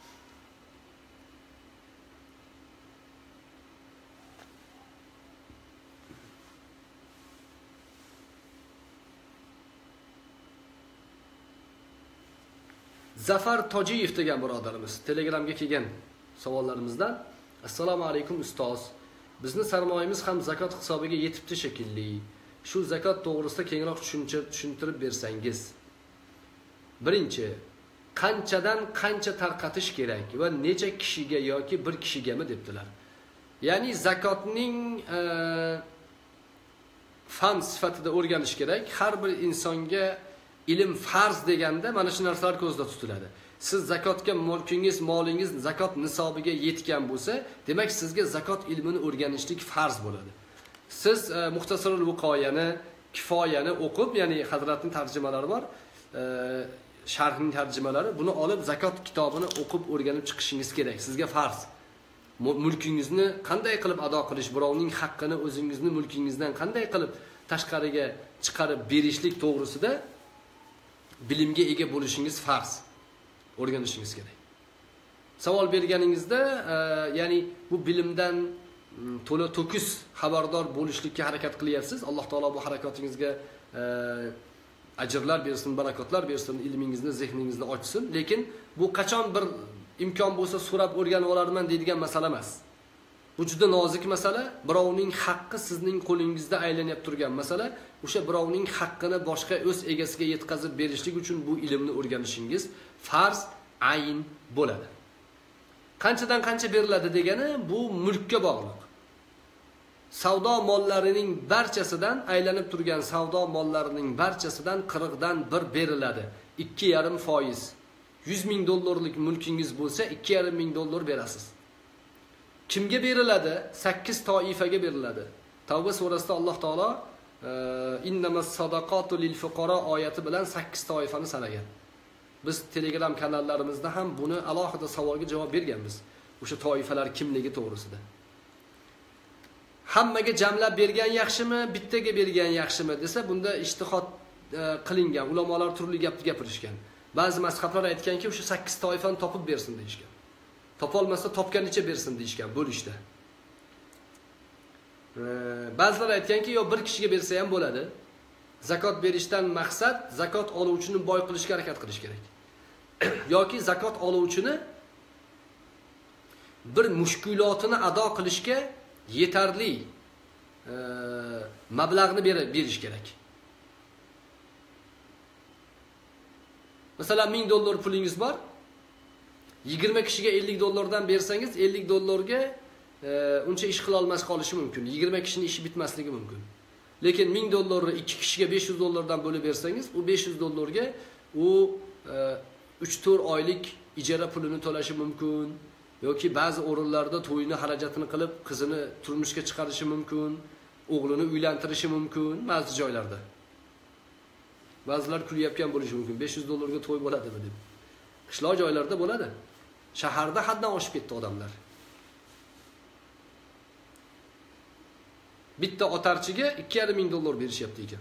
Zafar Tojiyev degan birodarimiz Telegramga kelgan savollarimizdan: Assalomu alaykum ustoz. Bizni sarmoyimiz ham zakot hisobiga yetibdi shekilli. Shu zakot to'g'risida kengroq tushuntirib bersangiz. Birinchi, qanchadan qancha tarqatish kerak va necha kishiga yoki bir kishigami debdilar. Ya'ni zakotning e, fan sifatida o'rganish kerak. Har bir insonga ilm farz deganda mana shu narsalar ko'zda tutiladi. Siz zakotga mulkingiz, molingiz zakot nisobiga yetgan bo'lsa, demak sizga zakot ilmini o'rganishlik farz bo'ladi. Siz e, Muxtasarul Viqoyani, Kifoyani o'qib, ya'ni Hazratning tarjimalari bor, e, sharhning tarjimalari, buni olib zakot kitobini o'qib o'rganib chiqishingiz kerak. Sizga farz. mulkingizni qanday qilib ado qilish, birovning haqqini o'zingizni mulkingizdan qanday qilib tashqariga chiqarib berishlik to'g'risida bilimga ega bo'lishingiz farz. O'rganishingiz kerak. Savol berganingizda, ya'ni bu bilimdan to'la to'kis xabardor bo'lishlikka harakat qilyapsiz. Alloh taolo bu harakatingizga ajrlar bersin, barakotlar bersin, ilmingizni, zehningizni ochsin. Lekin bu qachon bir imkon bo'lsa so'rab o'rganib olarman deydigan masala emas. Bu juda nozik masala, birovning haqqi sizning qo'lingizda aylanib turgan masala. O'sha birovning haqqini boshqa o'z egasiga yetkazib berishlik uchun bu ilmni o'rganishingiz farz ayn bo'ladi. Qanchadan qancha beriladi degani bu mulkka bog'liq. Savdo mollarining barchasidan aylanib turgan savdo mollarining barchasidan qirq dan bir beriladi. ikki yarim foiz. yuz ming dollarlik mulkingiz bo'lsa ikki yarim ming dollar berasiz. Kimga beriladi? sakkiz toifaga beriladi. Tavba surasida Alloh taolo innamas sadaqatu lil fuqara oyati bilan sakkiz toifani sanagan. Biz Telegram kanallarimizda ham buni alohida savolga javob berganmiz. O'sha toifalar kimligi to'g'risida. Hammaga jamlab bergan yaxshimi, bittaga bergan yaxshimi desa, bunda ijtihod qilingan. Ulamolar turli gapni gapirishgan. Ba'zi mazhablar aytganki, o'sha sakkiz toifani topib bersin deyishgan. Topolmasa topganicha bersin deyishgan bo'lishda. Ba'zilar aytganki, yo bir kishiga bersa ham bo'ladi. Zakot berishdan maqsad zakot oluvchini boy qilishga harakat qilish kerak. Yoki zakot oluvchini bir mushkulotini ado qilishga yetarli e, mablag'ni berish kerak. Masalan ming dollar pulingiz bor. yigirma kishiga ellik dollardan bersangiz, ellik dollarga e, uncha ish qila olmas qolishi mumkin. yigirma kishining ishi bitmasligi mumkin. Lekin ming dollarni ikki kishiga besh yuz dollardan bo'lib bersangiz, u besh yuz dollarga u uch to'rt oylik ijara pulini to'lashi mumkin. Yoki ba'zi o'rinlarda to'yini xarajatini qilib, qizini turmushga chiqarishi mumkin, o'g'lini uylantirishi mumkin ba'zi joylarda. Ba'zilar kulyapgan bo'lishi mumkin. besh yuz dollarga to'y bo'ladimi deb. Qishloq joylarda bo'ladi. Shaharda haddan oshib ketdi odamlar. Bitta otarchiga ikki yarim ming dollar berishyapti ekan.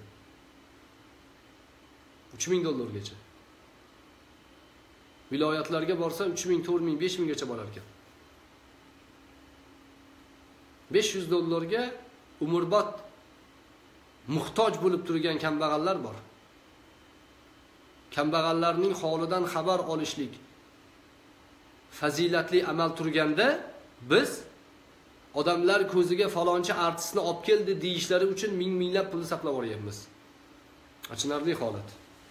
uch ming dollargacha. Viloyatlarga borsa uch ming, to'rt ming, besh ming gacha bo'lar ekan. besh yuz dollarga umrbod muhtoj bo'lib turgan kambag'allar bor. Kambag'allarning holidan xabar olishlik fazilatli amal turganda biz odamlar ko'ziga falonchi artistni olib keldi deyishlari uchun ming minglab pul saqlab oryapmiz. Achinarli holat.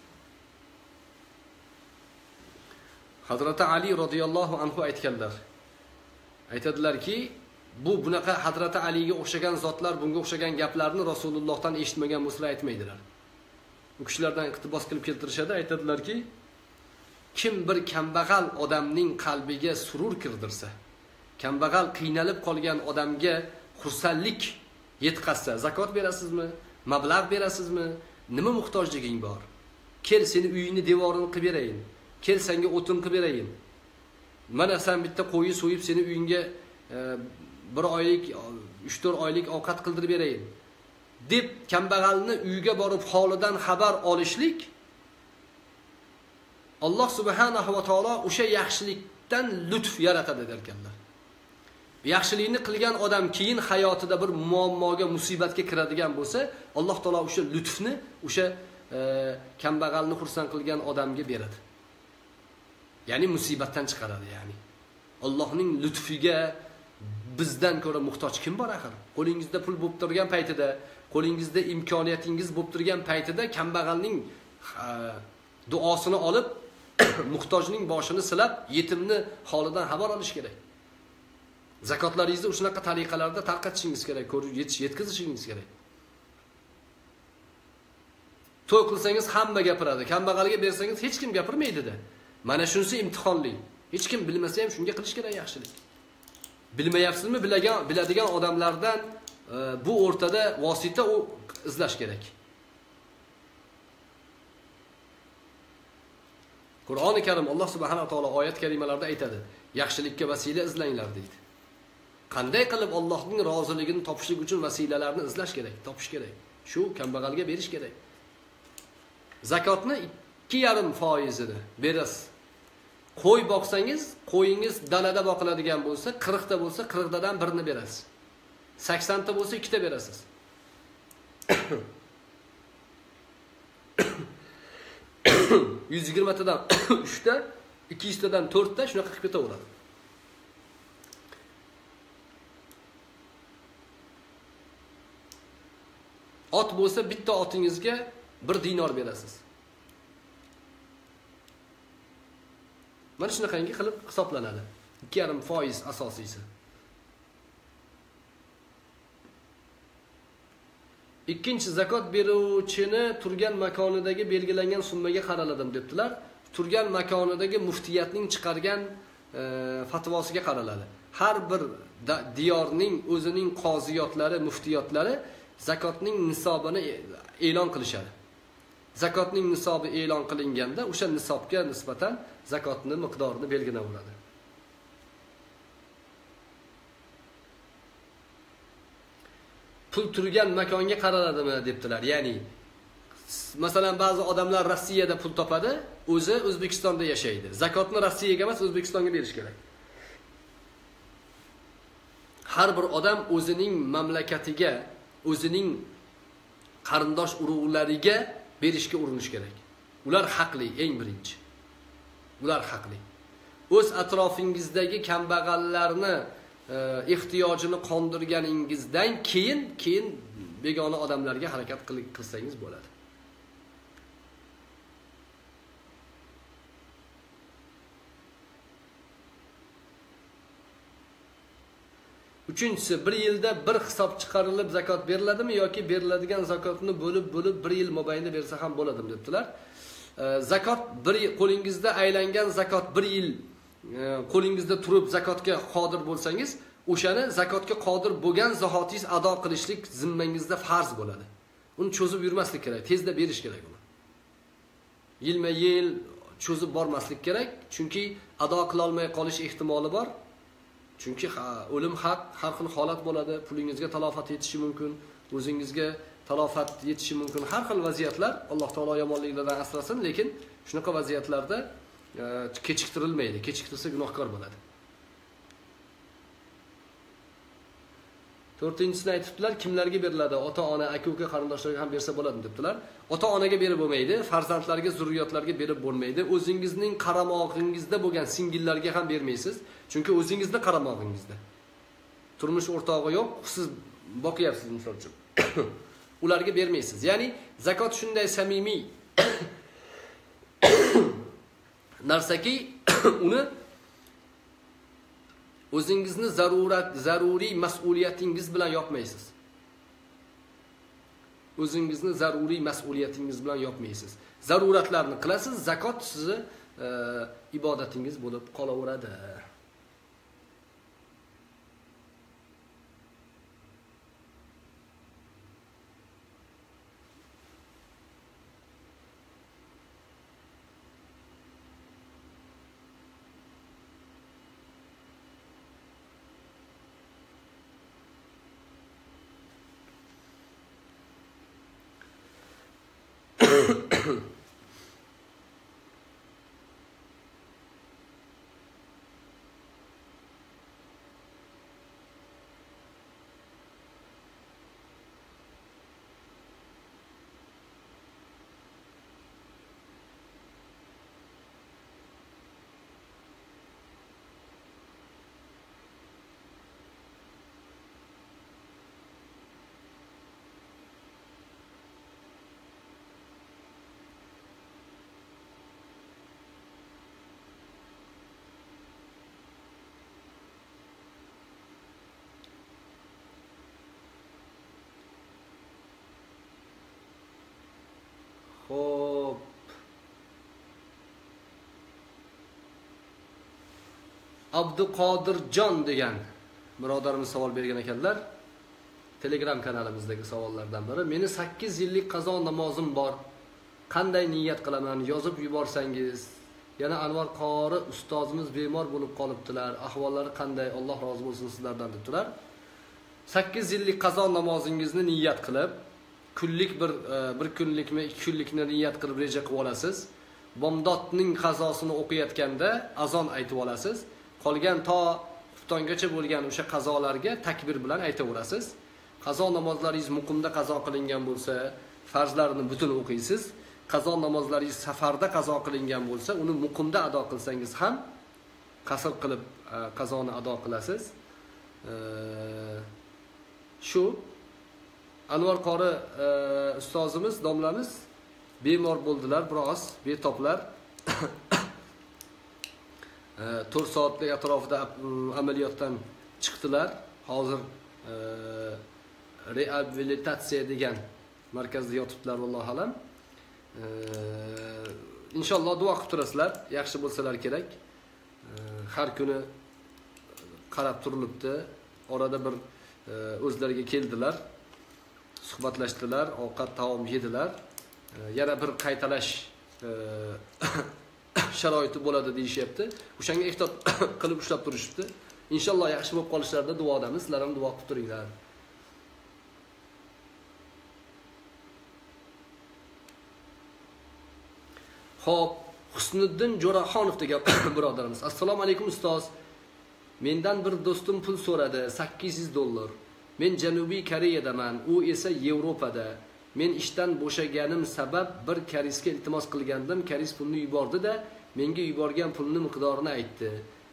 Hazrati Ali radhiyallohu anhu aytganlar. Aytadilarki, bu bunaqa Hazrati Aliga o'xshagan zotlar bunga o'xshagan gaplarni Rasulullohdan eshitmagan bo'lsalar aytmaydilar. Bu kishilardan iqtibos qilib keltirishadi, aytadilarki, kim bir kambag'al odamning qalbiga surur kirdirsa, kambag'al qiynalib qolgan odamga xursandlik yetkazsa, zakot berasizmi? Mablag' berasizmi? Nima muhtojliging bor? Kel seni uyingni devorini qilib berayin. Kel senga o'tin qilib berayin. Mana sen bitta qo'yi so'yib seni uyingga e, bir oylik, uch to'rt oylik ovqat qildirib berayin. Deb kambag'alni uyiga borib holidan xabar olishlik Alloh subhanahu va taolo o'sha yaxshilikdan lutf yaratadi derkanlar. Yaxshilikni qilgan odam keyin hayotida bir muammoga, musibatga kiradigan bo'lsa, Alloh taolo o'sha lutfni o'sha e, kambag'alni xursand qilgan odamga beradi. Ya'ni musibatdan chiqaradi, ya'ni. Allohning lutfiga bizdan ko'ra muhtoj kim bor axir? Qo'lingizda pul bo'lib turgan paytida, qo'lingizda imkoniyatingiz bo'lib turgan paytida kambag'alning duosini olib, muhtojning boshini silab, yetimni holidan xabar olish kerak. Zakotlaringizni shunaqa tariqalarda tarqatishingiz kerak, yetkazishingiz kerak. To'y qilsangiz hamma gapiradi, kambag'alga bersangiz hech kim gapirmaydi-da. Mana shunisi imtihonli. Hech kim bilmasa ham shunga qilish kerak yaxshilik. Bilmayapsizmi? Bilagan, biladigan odamlardan e, bu o'rtada vosita u izlash kerak. Qur'oni Karim Alloh subhanahu va taolo oyat karimalarda aytadi. Yaxshilikka vasila izlanglar deydi. Qanday qilib Allohning roziligini topishlik uchun vasilalarni izlash kerak, topish kerak. Shu kambag'alga berish kerak. Zakotni ikki yarim foiz ni berasiz. Qo'y boqsangiz, qo'yingiz dalada boqiladigan bo'lsa, qirq ta bo'lsa, qirq tadan birini berasiz. sakson ta bo'lsa, ikkita berasiz. yuz yigirma tadan uch ta, ikki yuz tadan to'rt ta shunaqa qilib ketaveradi. Ot bo'lsa, bitta otingizga bir dinor berasiz. Mana shunaqangi qilib hisoblanadi. ikki yarim foiz asosiysi. Ikkinchi, zakot beruvchini turgan makonidagi belgilangan summaga qaraladim debdilar. Turgan makonidagi muftiyatning chiqargan e, fatvosiga qaraladi. Har bir diyorning o'zining qoziyotlari, muftiyotlari zakotning nisobini e'lon qilishadi. Zakotning nisobi e'lon qilinganda o'sha nisobga nisbatan zakotning miqdorini belgilaveradi. Pul turgan makonga qaraladimi debdilar. Ya'ni masalan ba'zi odamlar Rossiyada pul topadi, o'zi O'zbekistonda yashaydi. Zakotni Rossiyaga emas, O'zbekistonga berish kerak. Har bir odam o'zining mamlakatiga, o'zining qarindosh urug'lariga berishga urinish kerak. Ular haqli, eng birinchi. Ular haqli. O'z atrofingizdagi kambag'allarni e, ehtiyojini qondirganingizdan keyin keyin begona odamlarga harakat qilsangiz bo'ladi. Uchinchisi, bir yilda bir hisob chiqarilib zakot beriladimi yoki beriladigan zakotni bo'lib-bo'lib bir yil mobaynida bersa ham bo'ladimi debdilar. E, zakot bir qo'lingizda aylangan zakot bir yil e, qo'lingizda turib zakotga qodir bo'lsangiz, o'shani zakotga qodir bo'lgan zahotingiz ado qilishlik zimmangizda farz bo'ladi. Uni cho'zib yurmaslik kerak, tezda berish kerak uni. Yilma-yil cho'zib bormaslik kerak, chunki ado qila olmay qolish ehtimoli bor. Chunki o'lim haq, har xil holat bo'ladi, pulingizga talofat yetishi mumkin, o'zingizga talofat yetishi mumkin, har xil vaziyatlar. Alloh taolo yomonliklardan asrasin, lekin shunaqa vaziyatlarda e, kechiktirilmaydi. Kechiktirsa gunohkor bo'ladi. to'rtinchisini aytibdilar, kimlarga beriladi? Ota-ona, aka-uka, qarindoshlarga ham bersa bo'ladi debdilar. Ota-onaga berib bo'lmaydi, farzandlarga, zurriyotlarga berib bo'lmaydi. O'zingizning qaramog'ingizda bo'lgan singillarga ham bermaysiz, chunki o'zingizning qaramog'ingizda. Turmush o'rtog'i yo'q, siz boqyapsiz misol uchun. Ularga bermaysiz. Ya'ni zakot shunday samimiy narsaki, uni o'zingizni zarurat, zaruriy mas'uliyatingiz bilan yopmaysiz. O'zingizni zaruriy mas'uliyatingiz bilan yopmaysiz. Zaruratlarni qilasiz, zakot sizni e, ibodatingiz bo'lib qolaveradi. Xo'p. Abduqodirjon degan birodarimiz savol bergan ekanlar. Telegram kanalimizdagi savollardan biri. Meni sakkiz yillik qazo namozim bor. Qanday niyat qilaman? Yozib yuborsangiz Yana Anvar qori ustozimiz bemor bo'lib qolibdilar. Ahvollari qanday? Alloh rozi bo'lsin sizlardan debdilar. sakkiz yillik qazo namozingizni niyat qilib, kunlik bir bir kunlikmi, ikki kunlikni niyat qilib reja qilib olasiz. Bomdodning qazosini o'qiyotganda azon aytib olasiz. Qolgan to xuftongacha bo'lgan o'sha qazolarga takbir bilan aytaverasiz. Qazo namozlaringiz muqimda qazo qilingan bo'lsa, farzlarini butun o'qiysiz. Qazo namozlaringiz safarda qazo qilingan bo'lsa, uni muqimda ado qilsangiz ham qasr qilib qazoni ado qilasiz. Shu Anvar qori ustozimiz, domlamiz bemor bo'ldilar, biroz betoblar. to'rt soatlik atrofida amaliyotdan chiqdilar. Hozir reabilitatsiya degan markazda yotibdilar, vallohu alam. Inshaalloh duo qilib turasizlar, yaxshi bo'lsalar kerak. Har kuni qarab turilibdi. Orada bir o'zlariga keldilar, suhbatlashdilar, ovqat taom yedilar. Yana bir qaytalash sharoiti bo'ladi deyishyapti. O'shanga ehtiyot qilib ushlab turishibdi. Inshaalloh yaxshi bo'lib qolishlarida duodamiz. Sizlar ham duo qilib turinglar. Xo'p, Husniddin Jo'raxonov degan birodarimiz. Assalomu alaykum ustoz. Mendan bir do'stim pul so'radi, sakkiz yuz dollar. Men Janubiy Koreyadaman, u esa Yevropada. Men ishdan bo'shaganim sabab bir karisga iltimos qilgandim. Karis pulni yubordi-da, menga yuborgan pulni miqdorini aytdi.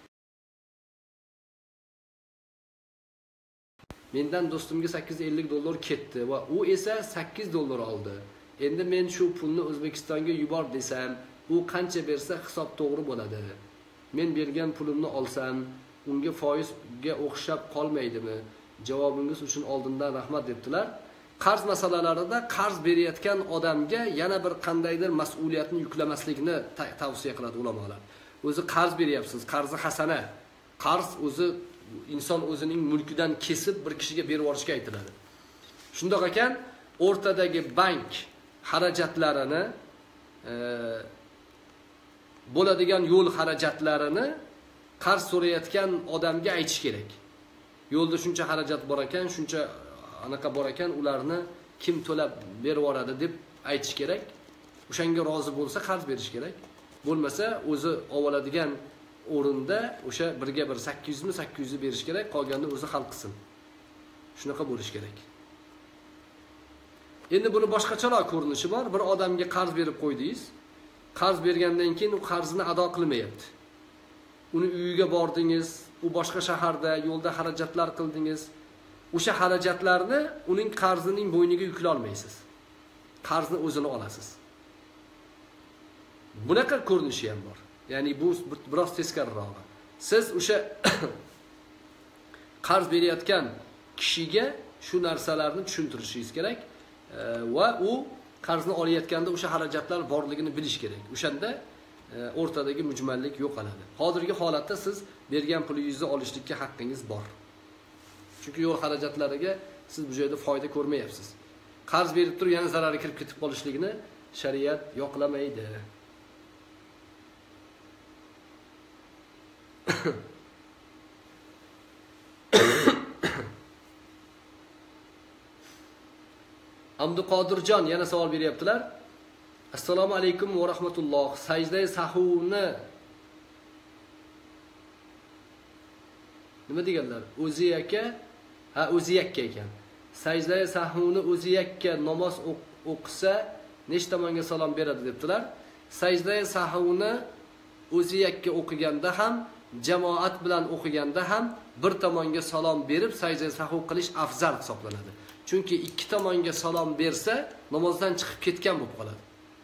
Mendan do'stimga sakkiz yuz ellik dollar ketdi va u esa sakkiz dollar oldi. Endi men shu pulni O'zbekistonga yubor desam, u qancha bersa hisob to'g'ri bo'ladi. Men bergan pulimni olsam, unga foizga o'xshab qolmaydimi? Javobingiz uchun oldindan rahmat debdilar. Qarz masalalarida qarz berayotgan odamga yana bir qandaydir mas'uliyatni yuklamaslikni tavsiya qiladi ulamolar. O'zi qarz beryapsiz, qarzi hasana. Qarz o'zi inson o'zining mulkidan kesib bir kishiga berib yuborishga aytiladi. Shundoq ekan, o'rtadagi bank xarajatlarini e, bo'ladigan yo'l xarajatlarini qarz so'rayotgan odamga aytish kerak. Yo'lda shuncha xarajat bor ekan, shuncha anaqa bor ekan, ularni kim to'lab berib yuboradi deb aytish kerak. O'shanga rozi bo'lsa qarz berish kerak. Bo'lmasa o'zi oladigan o'rinda o'sha birga bir sakkiz yuz mi sakkiz yuz berish kerak, qolganini o'zi hal qilsin. Shunaqa bo'lish kerak. Endi buni boshqacharoq ko'rinishi bor. Bir odamga qarz berib qo'ydingiz. Qarz bergandan keyin u qarzini ado qilmayapti. Uni uyiga bordingiz, u boshqa shaharda yo'lda xarajatlar qildingiz. O'sha xarajatlarni uning qarzining bo'yniga yuklay olmaysiz. Qarzni o'zini olasiz. Bunaqa ko'rinishi ham bor. Ya'ni bu biroz teskarroq. Siz o'sha qarz berayotgan kishiga shu narsalarni tushuntirishingiz kerak va u qarzni olayotganda o'sha xarajatlar borligini bilish kerak. O'shanda o'rtadagi mujmallik yo'qoladi. Hozirgi holatda siz bergan pulingizni olishlikka haqqingiz bor. Chunki yo'l xarajatlariga siz bu joyda foyda ko'rmayapsiz. Qarz berib turib yana zararga kirib ketib qolishligini shariat yoqlamaydi. Abduqodirjon yana savol beryaptilar. Assalomu alaykum va rahmatulloh. Sajda sahuvni nima deganlar? O'zi yakka, ha o'zi yakka ekan. Sajda sahuvni o'zi yakka namoz o'qisa nechta tomonga salom beradi debdilar. Sajda sahuvni o'zi yakka o'qiganda ham, jamoat bilan o'qiganda ham bir tomonga salom berib sajda sahuv qilish afzal hisoblanadi. Chunki ikki tomonga salom bersa namozdan chiqib ketgan bo'lib qoladi.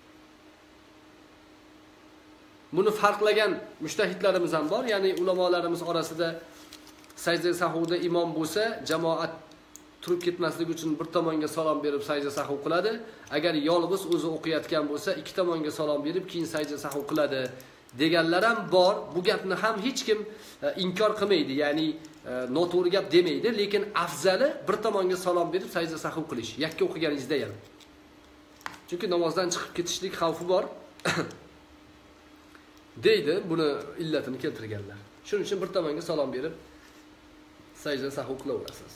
Buni farqlagan mujtahidlarimiz ham bor, ya'ni ulamolarimiz orasida sajda sahuvda imom bo'lsa, jamoat turib ketmasligi uchun bir tomonga salom berib sajda sahuv qiladi. Agar yolg'iz o'zi o'qiyotgan bo'lsa, ikki tomonga salom berib keyin sajda sahuv qiladi deganlar ham bor. Bu gapni ham hech kim inkor qilmaydi, ya'ni noto'g'ri gap demaydi, lekin afzali bir tomonga salom berib sajda sahuv qilish, yakka o'qiganingizda ham. Chunki namozdan chiqib ketishlik xavfi bor. deydi, buni illatini keltirganlar. Shuning uchun bir tomonga salom berib sajda sahv qilaverasiz.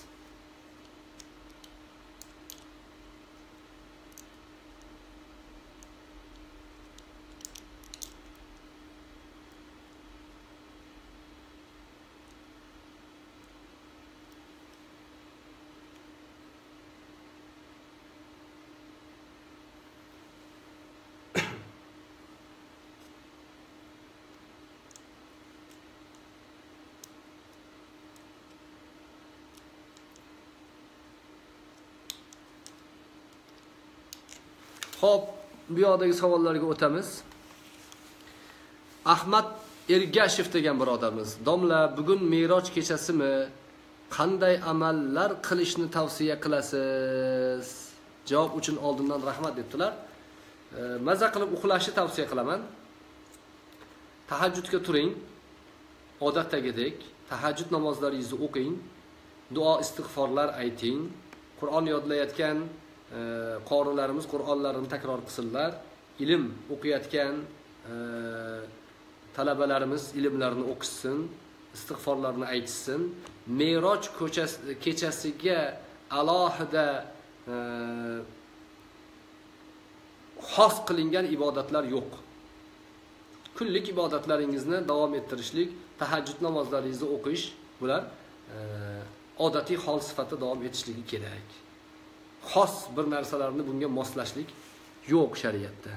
Xo'p, bu yoqdagi savollarga o'tamiz. Ahmad Ergashev degan birodarimiz, domla, bugun Me'roj kechasimi? Qanday amallar qilishni tavsiya qilasiz? Javob uchun oldindan rahmat debdilar. E, maza qilib uxlashni tavsiya qilaman. Tahajjudga turing. Odatdagidek tahajjud namozlaringizni o'qing. Duo istig'forlar ayting. Qur'on yodlayotgan qorilarimiz Qur'onlarini takror qilsinlar. Ilm o'qiyotgan talabalarimiz ilmlarini o'qishsin, istig'forlarni aytsin. Me'roj kechasiga alohida xos qilingan ibodatlar yo'q. Kunlik ibodatlaringizni davom ettirishlik, tahajjud namozlaringizni o'qish, bular odatiy hol sifatida davom etishligi kerak. Xos bir narsalarni bunga moslashlik yo'q shariatda.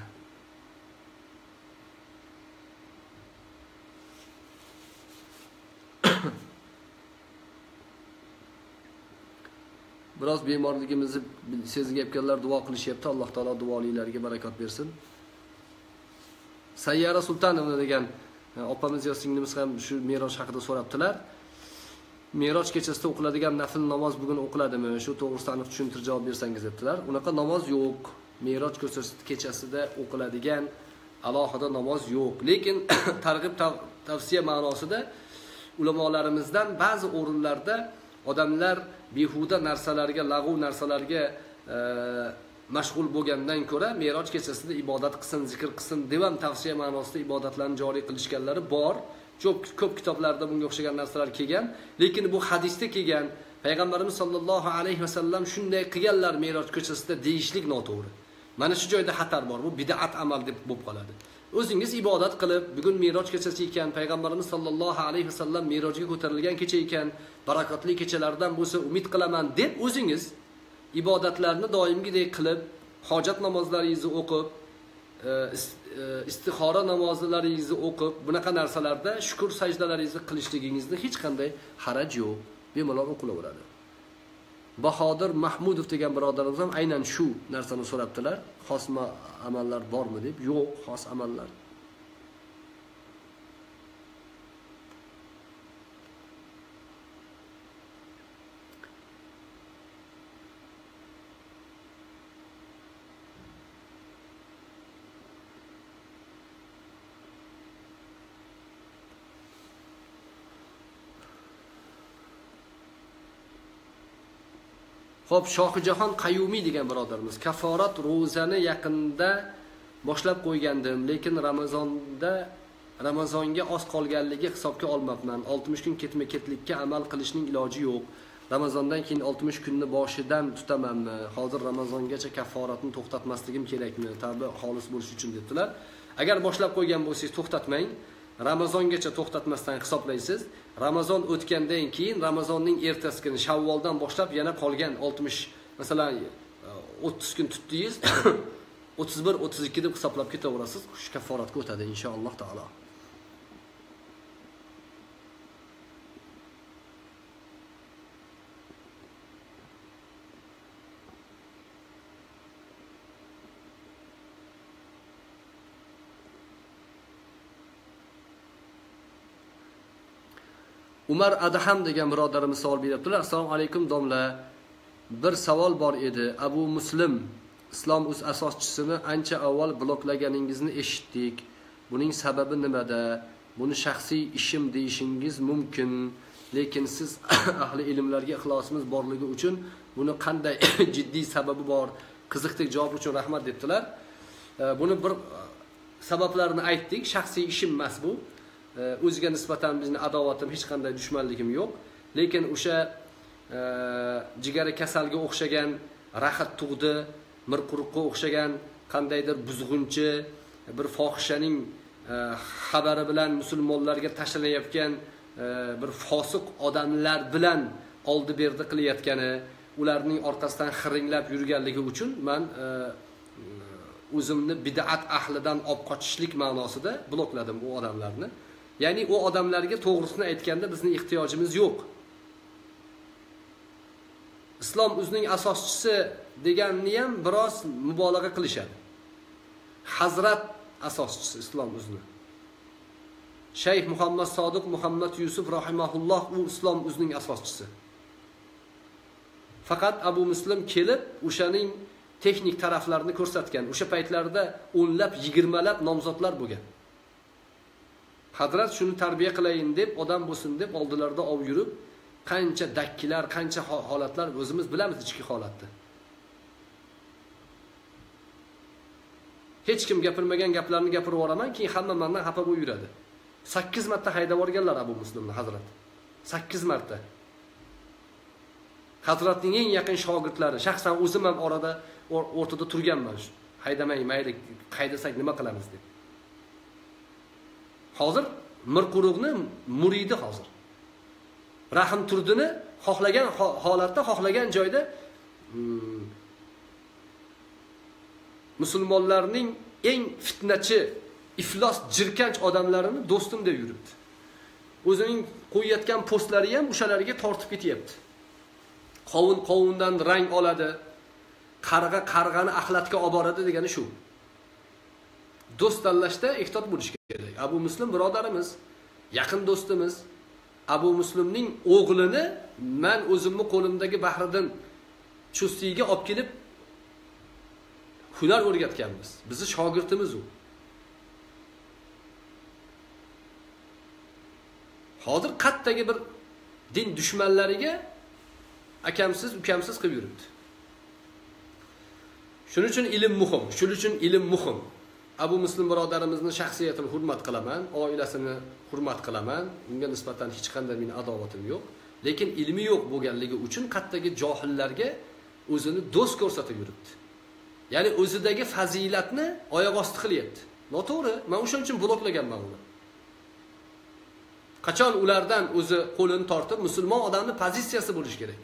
Biroz bemorligimizni sezgayotganlar duo qilishyapti. Alloh taolo duolilarga barakot bersin. Sayyara Sultonovna degan opamiz yo singlimiz ham shu Me'roj haqida so'rabdilar. Me'roj kechasida o'qiladigan nafl namoz bugun o'qiladimi? Shu to'g'risida aniq tushuntirib javob bersangiz debdilar. Unaqa namoz yo'q. Me'roj kechasida o'qiladigan alohida namoz yo'q. Lekin targ'ib tavsiya ma'nosida ulamolarimizdan ba'zi o'rinlarda odamlar behuda narsalarga, lag'ov narsalarga e, mashg'ul bo'lgandan ko'ra Me'roj kechasida ibodat qilsin, zikr qilsin deb ham tavsiya ma'nosida ibodatlarni joriy qilishganlari bor. Ko'p ko'p kitoblarda bunga o'xshagan narsalar kelgan, lekin bu hadisda kelgan, payg'ambarimiz sollallohu alayhi vasallam shunday qilganlar Me'roj kechasida deyishlik noto'g'ri. Mana shu joyda xatar bor. Bu bid'at amal deb bo'lib qoladi. O'zingiz ibodat qilib, bugun Me'roj kechasi ekan, payg'ambarimiz sollallohu alayhi vasallam Me'rojga ko'tarilgan kecha ekan, barakotli kechalardan bo'lsa umid qilaman deb o'zingiz ibodatlarni doimgidek qilib, hojat namozlaringizni o'qib, istixora namozlaringizni o'qib, bunaqa narsalarda shukr sajdalaringizni qilishligingizni hech qanday haraj yo'q. Bemalol o'qilaveradi. Bahodir Mahmudov degan birodarimiz ham aynan shu narsani so'rabdilar. Xos amallar bormi deb. Yo'q, xos amallar. Xo'p, Shohijahon Qayumiy degan birodarimiz, kaforat ro'zani yaqinda boshlab qo'ygandim, lekin Ramazonda Ramazonga oz qolganligi hisobga olmabman. oltmish kun ketma-ketlikka amal qilishning iloji yo'q. Ramazondan keyin oltmish kunni boshidan tutamanmi? Hozir Ramazongacha kaforatni to'xtatmasligim kerakmi? Tavba xolis bo'lish uchun dedilar. Agar boshlab qo'ygan bo'lsangiz to'xtatmang. Ramazongacha to'xtatmasdan hisoblaysiz. Ramazon o'tgandan keyin Ramazonning ertasi kuni Shavvoldan boshlab yana qolgan oltmish, masalan o'ttiz kun tutdingiz, o'ttiz bir o'ttiz ikki deb hisoblab ketaverasiz. Shu kaforatga o'tadi inshaalloh taolo. Umar Adham degan birodarimiz savol beribdilar. Assalomu alaykum domla. Bir savol bor edi. Abu Muslim Islom o'z asoschisini ancha avval bloklaganingizni eshitdik. Buning sababi nimada? Buni shaxsiy ishim deyishingiz mumkin, lekin siz ahli ilmlarga ixlosimiz borligi uchun buni qanday jiddiy sababi bor? Qiziqdek javob uchun rahmat debdilar. Buni bir sabablarini aytdik. Shaxsiy ishim emas bu. O'ziga nisbatan bizning adovatim, hech qanday dushmanligim yo'q. Lekin o'sha jigari kasalga o'xshagan rahat tug'di, mirquruqqa o'xshagan qandaydir buzg'unchi bir fohishaning xabari bilan musulmonlarga tashlanayotgan bir fosiq odamlar bilan oldi berdi qilayotgani, ularning orqasidan xiringlab yurganligi uchun men o'zimni bid'at ahlidan olib qochishlik ma'nosida blokladim u odamlarni. Ya'ni u odamlarga to'g'risini aytganda bizning ehtiyojimiz yo'q. Islom o'zining asoschisi deganni ham biroz mubolag'a qilishadi. Hazrat asoschisi islom o'zini. Shayx Muhammad Sodiq Muhammad Yusuf rahimahulloh u islom o'zining asoschisi. Faqat Abu Muslim kelib o'shaning texnik taraflarini ko'rsatgan. O'sha paytlarda o'nlab, yigirmalab nomzodlar bo'lgan. Hazrat shuni tarbiya qilayin deb, odam bo'lsin deb oldilarda ov yurib, qancha dakkilar, qancha holatlar o'zimiz bilamiz ichki holatni. Hech kim gapirmagan gaplarni gapirib yoraman, keyin hamma mendan xafa bo'lib yuradi. sakkiz marta haydab yorganlar Abu Muslimni Hazrat. sakkiz marta. Hazratning eng yaqin shogirdlari, shaxsan o'zim ham orada o'rtada turganman. Haydamay, mayli, haydasak nima qilamiz deb. Hozir Mirquruqni muridi hozir. Rahim Turdini xohlagan holatda, xohlagan joyda hmm, musulmonlarning eng fitnachi, iflos, jirkanch odamlarini do'stim deb yuribdi. O'zining qo'yayotgan postlari ham o'shalarga tortib ketyapti. Qovun qovundan rang oladi, qarg'a qarg'ani axlatga olib boradi degani shu. Do'st tanlashda ehtiyot bo'lish kerak. Abu Muslim birodarimiz, yaqin do'stimiz. Abu Muslimning o'g'lini men o'zimni qo'limdagi Bahriddin Chustiyga olib kelib hunar o'rgatganmiz. Bizi shogirdimiz u. Hozir qattagi bir din dushmanlariga akamsiz, ukamsiz qilib yuribdi. Shuning uchun ilm muhim, shuning uchun ilm muhim. Abu Muslim birodarimizning shaxsiyatini hurmat qilaman, oilasini hurmat qilaman. Unga nisbatan hech qanday men adovatim yo'q. Lekin ilmi yo'q bo'lganligi uchun qattagi johillarga o'zini do'st ko'rsatib yuribdi. Ya'ni o'zidagi fazilatni oyoq osti qilyapti. Noto'g'ri. Men o'sha uchun bloklaganman uni. Qachon ulardan o'zi qo'lini tortib, musulmon odamning pozitsiyasi bo'lish kerak.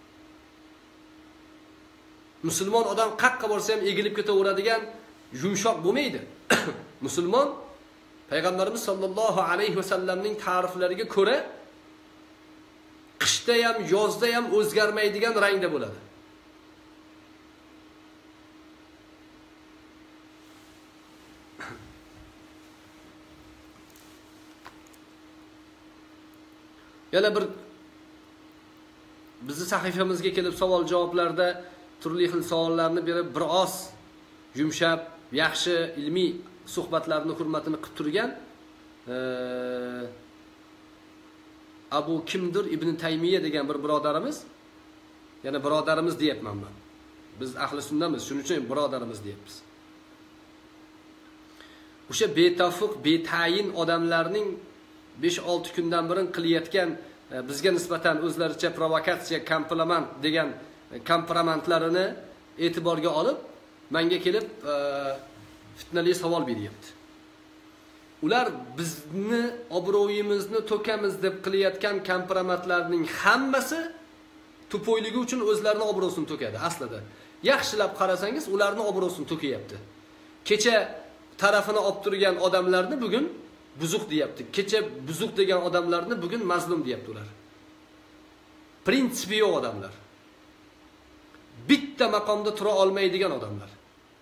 Musulmon odam qaqqa borsa ham egilib ketaveradigan yumshoq bo'lmaydi. Musulmon Payg'ambarimiz sollallohu alayhi vasallamning ta'riflariga ko'ra qishda ham, yozda ham o'zgarmaydigan rangda bo'ladi. Yana bir bizni sahifamizga kelib savol-javoblarda turli xil savollarni berib, biroz yumshab, yaxshi ilmiy suhbatlarni hurmatini qilib turgan Abu Kimdir Ibn Taymiya degan bir birodarimiz, yana birodarimiz deyapman men. Biz ahli sunnamiz, shuning uchun birodarimiz deyapmiz. O'sha betaffuq, betayin odamlarning besh olti kundan birin qilayotgan bizga nisbatan o'zlaricha provokatsiya, kompliment degan komplimentlarini e'tiborga olib, menga kelib fitnali savol beryapti. Ular bizni obro'yimizni to'kamiz deb qilayotgan komplimentlarning hammasi to'poyligi uchun o'zlarining obro'sini to'kadi aslida. Yaxshilab qarasangiz, ularning obro'sini to'kayapti. Kecha tarafini olib turgan odamlarni bugun buzuq deyapti. Kecha buzuq degan odamlarni bugun mazlum deyapti ular. Prinsipi yo'q odamlar. Bitta maqomda tura olmaydigan odamlar.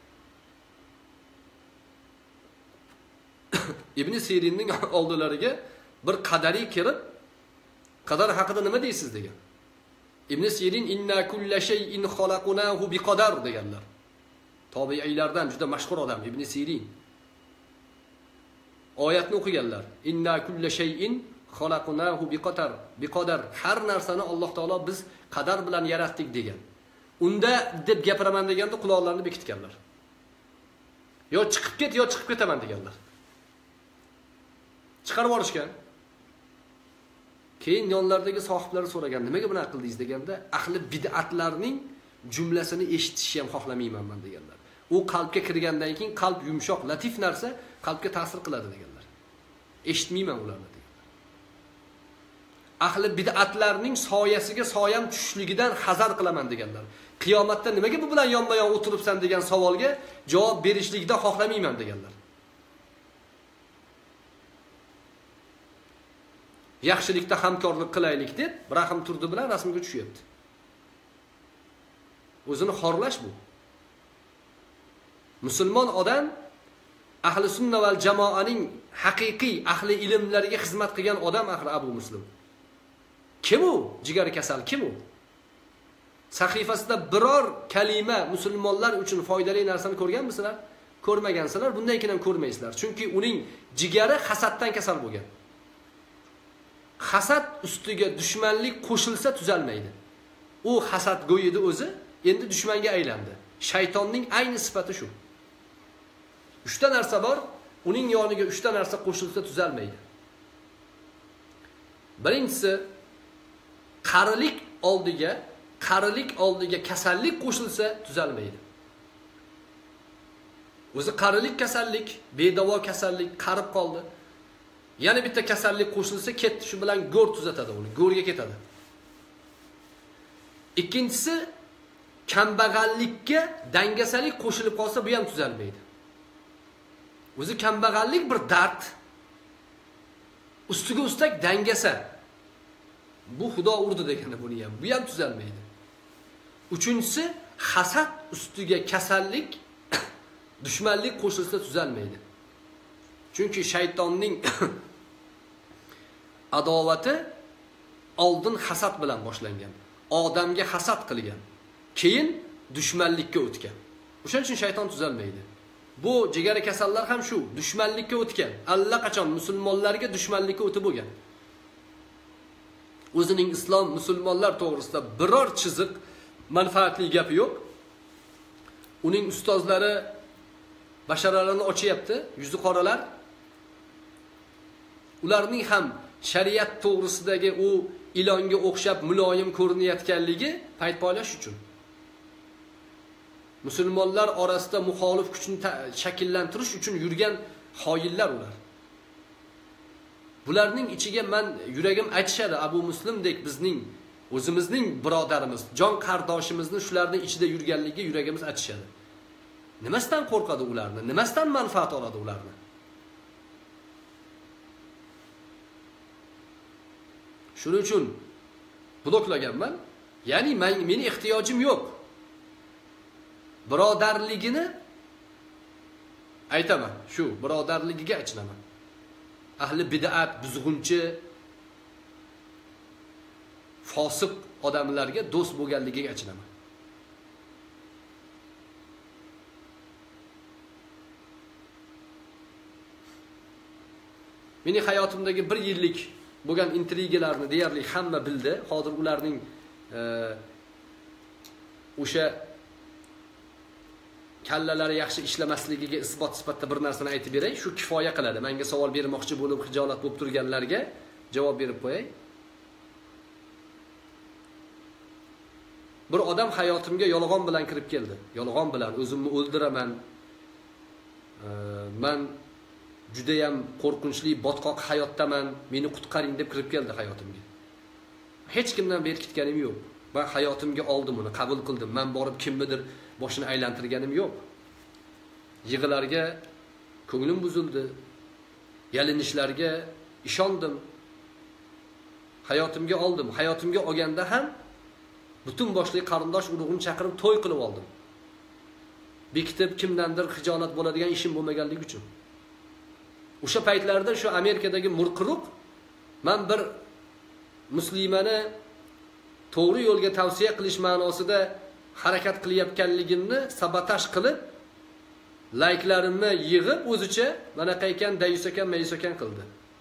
Ibn Sirinning oldilariga bir qadariy kirib, qadar haqida nima deysiz degan. Ibn Sirin inna kulla shay'in xalaqnahu biqadar deganlar. Tobiiylardan juda mashhur odam Ibn Sirin. Oyatni o'qiganlar. Inna kulla shay'in xalaqnahu biqadar. Biqadar. Har narsani Alloh taolo biz qadar bilan yaratdik degan. Unda deb gapiraman deganda quloqlarini bekitganlar. Yo chiqib ket, yo chiqib ketaman deganlar. Chiqarib yuborishgan. Keyin yonlardagi sohiblari so'ragan, nimaga bunaqa qildingiz deganda, ahli bid'atlarning jumlasini eshitishni ham xohlamayman men deganlar. U qalbga kirgandan keyin qalb yumshoq, latif narsa qalbga ta'sir qiladi deganlar. Eshitmayman ularni deganlar. Ahli bid'atlarning soyasiga soyam tushishligidan hazar qilaman deganlar. Qiyomatda nimaga bu bilan yonma-yon o'tiribsan degan savolga javob berishlikda xohlamayman deganlar. Yaxshilikda hamkorlik qilaylik deb Rahim turdi bilan rasmga tushyapti. O'zini xorlash bu. Musulmon odam ahli sunna val jamoaning haqiqiy ahli ilmlariga xizmat qilgan odam ahli Abu Muslim. Kim u? Jigar kasal kim u? Sahifasida biror kalima musulmonlar uchun foydali narsani ko'rganmisizlar? Ko'rmagansizlar, bundan keyin ham ko'rmaysizlar. Chunki uning jigari hasaddan kasal bo'lgan. Hasad ustiga dushmanlik qo'shilsa tuzalmaydi. U hasad go'yidi o'zi, endi dushmanga aylandi. Shaytonning ayni sifati shu. Uchta narsa bor, uning yoniga uchta narsa qo'shilsa tuzalmaydi. Birinchisi, qarilik oldiga, qarilik oldiga kasallik qo'shilsa tuzalmaydi. O'zi qarilik kasallik, bedavo kasallik, qarib qoldi. Yana bitta kasallik qo'shilsa ketdi, shu bilan go'r tuzatadi uni, go'rga ketadi. Ikkinchisi, kambag'allikka dangasalik qo'shilib qolsa, bu ham tuzalmaydi. O'zi kambag'allik bir dard. Ustiga ustak dangasa. Bu Xudo urdi degani buni ham. Bu ham tuzalmaydi. Uchinchisi, hasad ustiga kasallik, dushmanlik qo'shilsa tuzalmaydi. Chunki shaytonning adovati oldin hasad bilan boshlangan. Odamga hasad qilgan, keyin dushmanlikka o'tgan. O'shaning uchun shayton tuzalmaydi. Bu jigari kasallar ham shu, dushmanlikka o'tgan. Allaqachon musulmonlarga dushmanlikka o'tib bo'lgan. O'zining islom, musulmonlar to'g'risida biror chiziq manfaatli gapi yo'q. Uning ustozlari basharalarini ochyapti, yuzi qoralar. Ularning ham shariat to'g'risidagi u ilonga o'xshab muloyim ko'rinayotganligi payt poylash uchun. Musulmonlar orasida muxolif kuchni shakllantirish uchun yurgan xoyillar ular. Bularning ichiga men yuragim aytishadi, Abu Muslimdek bizning o'zimizning birodarimiz, jon qardoshimizni shularning ichida yurganligiga yuragimiz aytishadi. Nimasdan qo'rqadi ularni? Nimasdan manfaat oladi ularni? Shuning uchun bloklaganman. Ya'ni men meni ehtiyojim yo'q. Birodarligini aytaman, shu birodarligiga achinaman. Ahli bid'at, buzg'unchi, fosiq odamlarga do'st bo'lganligiga achinaman. Meni hayotimdagi bir yillik bo'lgan intrigalarni deyarli hamma bildi. Hozir ularning o'sha kallalari yaxshi ishlamasligiga isbot sifatida bir narsani aytib beray. Shu kifoya qiladi. Menga savol bermoqchi bo'lib, xijolat bo'lib turganlarga javob berib qo'yay. Bir odam hayotimga yolg'on bilan kirib keldi. Yolg'on bilan o'zimni o'ldiraman. Men juda ham qo'rqinchli botqoq hayotdaman, meni qutqaring deb kirib keldi hayotimga. Hech kimdan berkitganim yo'q. Va hayotimga oldim uni, qabul qildim. Men borib kimnidir boshini aylantirganim yo'q. Yig'larga ko'nglim buzildi. Yalinishlarga ishondim. Hayotimga oldim. Hayotimga olganda ham butun boshli qarindosh urug'ini chaqirib to'y qilib oldim. Bekitib kimdandir xijolat bo'ladigan ishim bo'lmaganligi uchun. O'sha paytlarda shu Amerikadagi murqiruq men bir muslimani to'g'ri yo'lga tavsiya qilish ma'nosida harakat qilayotganligimni sabotaj qilib, layklarimni yig'ib o'zicha manaqa ekan, dayus ekan, mayus ekan qildi.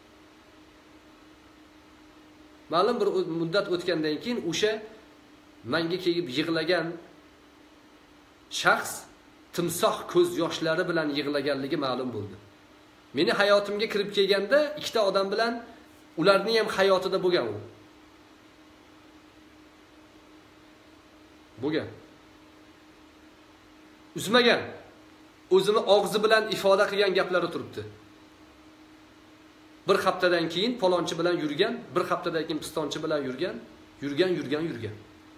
Ma'lum bir muddat o'tgandan keyin o'sha menga kelib yig'lagan shaxs timsoh ko'z yoshlari bilan yig'laganligi ma'lum bo'ldi. Meni hayotimga kirib kelganda ikkita odam bilan ularning ham hayotida bo'lgan u. Bo'lgan. Uzmagan. O'zini og'zi bilan ifoda qilgan gaplari turibdi. Bir haftadan keyin falonchi bilan yurgan, bir haftadan keyin pistonchi bilan yurgan, yurgan, yurgan, yurgan.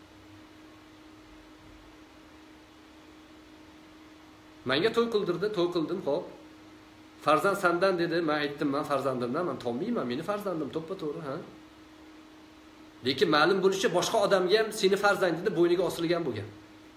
Menga to'y qildirdi, to'y qildim, xo'p. Farzand sendan dedi, men aytdim, men farzandimdan, men tommayman, meni farzandim to'ppa-to'g'ri, ha. Lekin ma'lum bo'lishicha boshqa odamga ham seni farzandingni bo'yniga osilgan bo'lgan.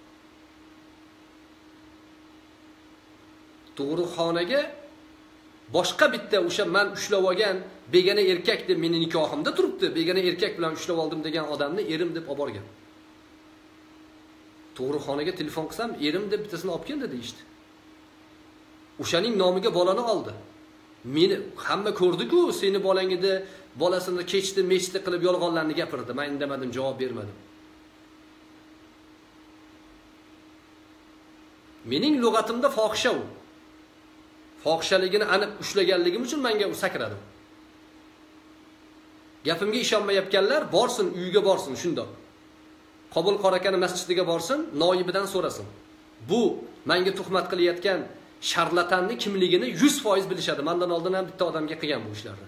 Tug'ruqxonaga boshqa bitta o'sha men ushlab olgan begona erkak deb meni nikohimda turibdi, begona erkak bilan ushlab oldim degan odamni erim deb olib borgan. Tug'ruqxonaga telefon qilsam, erim deb bittasini olib keldi deydi. O'shaning nomiga bolani oldi. Meni hamma ko'rdi-ku, seni bolangida bolasini kechdi, mechdi qilib yolg'onlarni gapirdi. Men indamadim, javob bermadim. Mening lug'atimda fohisha u. Fohishaligini aniq ushlaganligim uchun menga u sakradi. Gapimga ishonmayotganlar borsin, uyiga borsin shundoq. Qobul Qorakani masjidiga borsin, noibidan so'rasin. Bu menga tuhmat qilayotgan sharlatanning kimligini yuz foiz bilishadi. Mendan oldin ham bitta odamga qilgan bu ishlarni.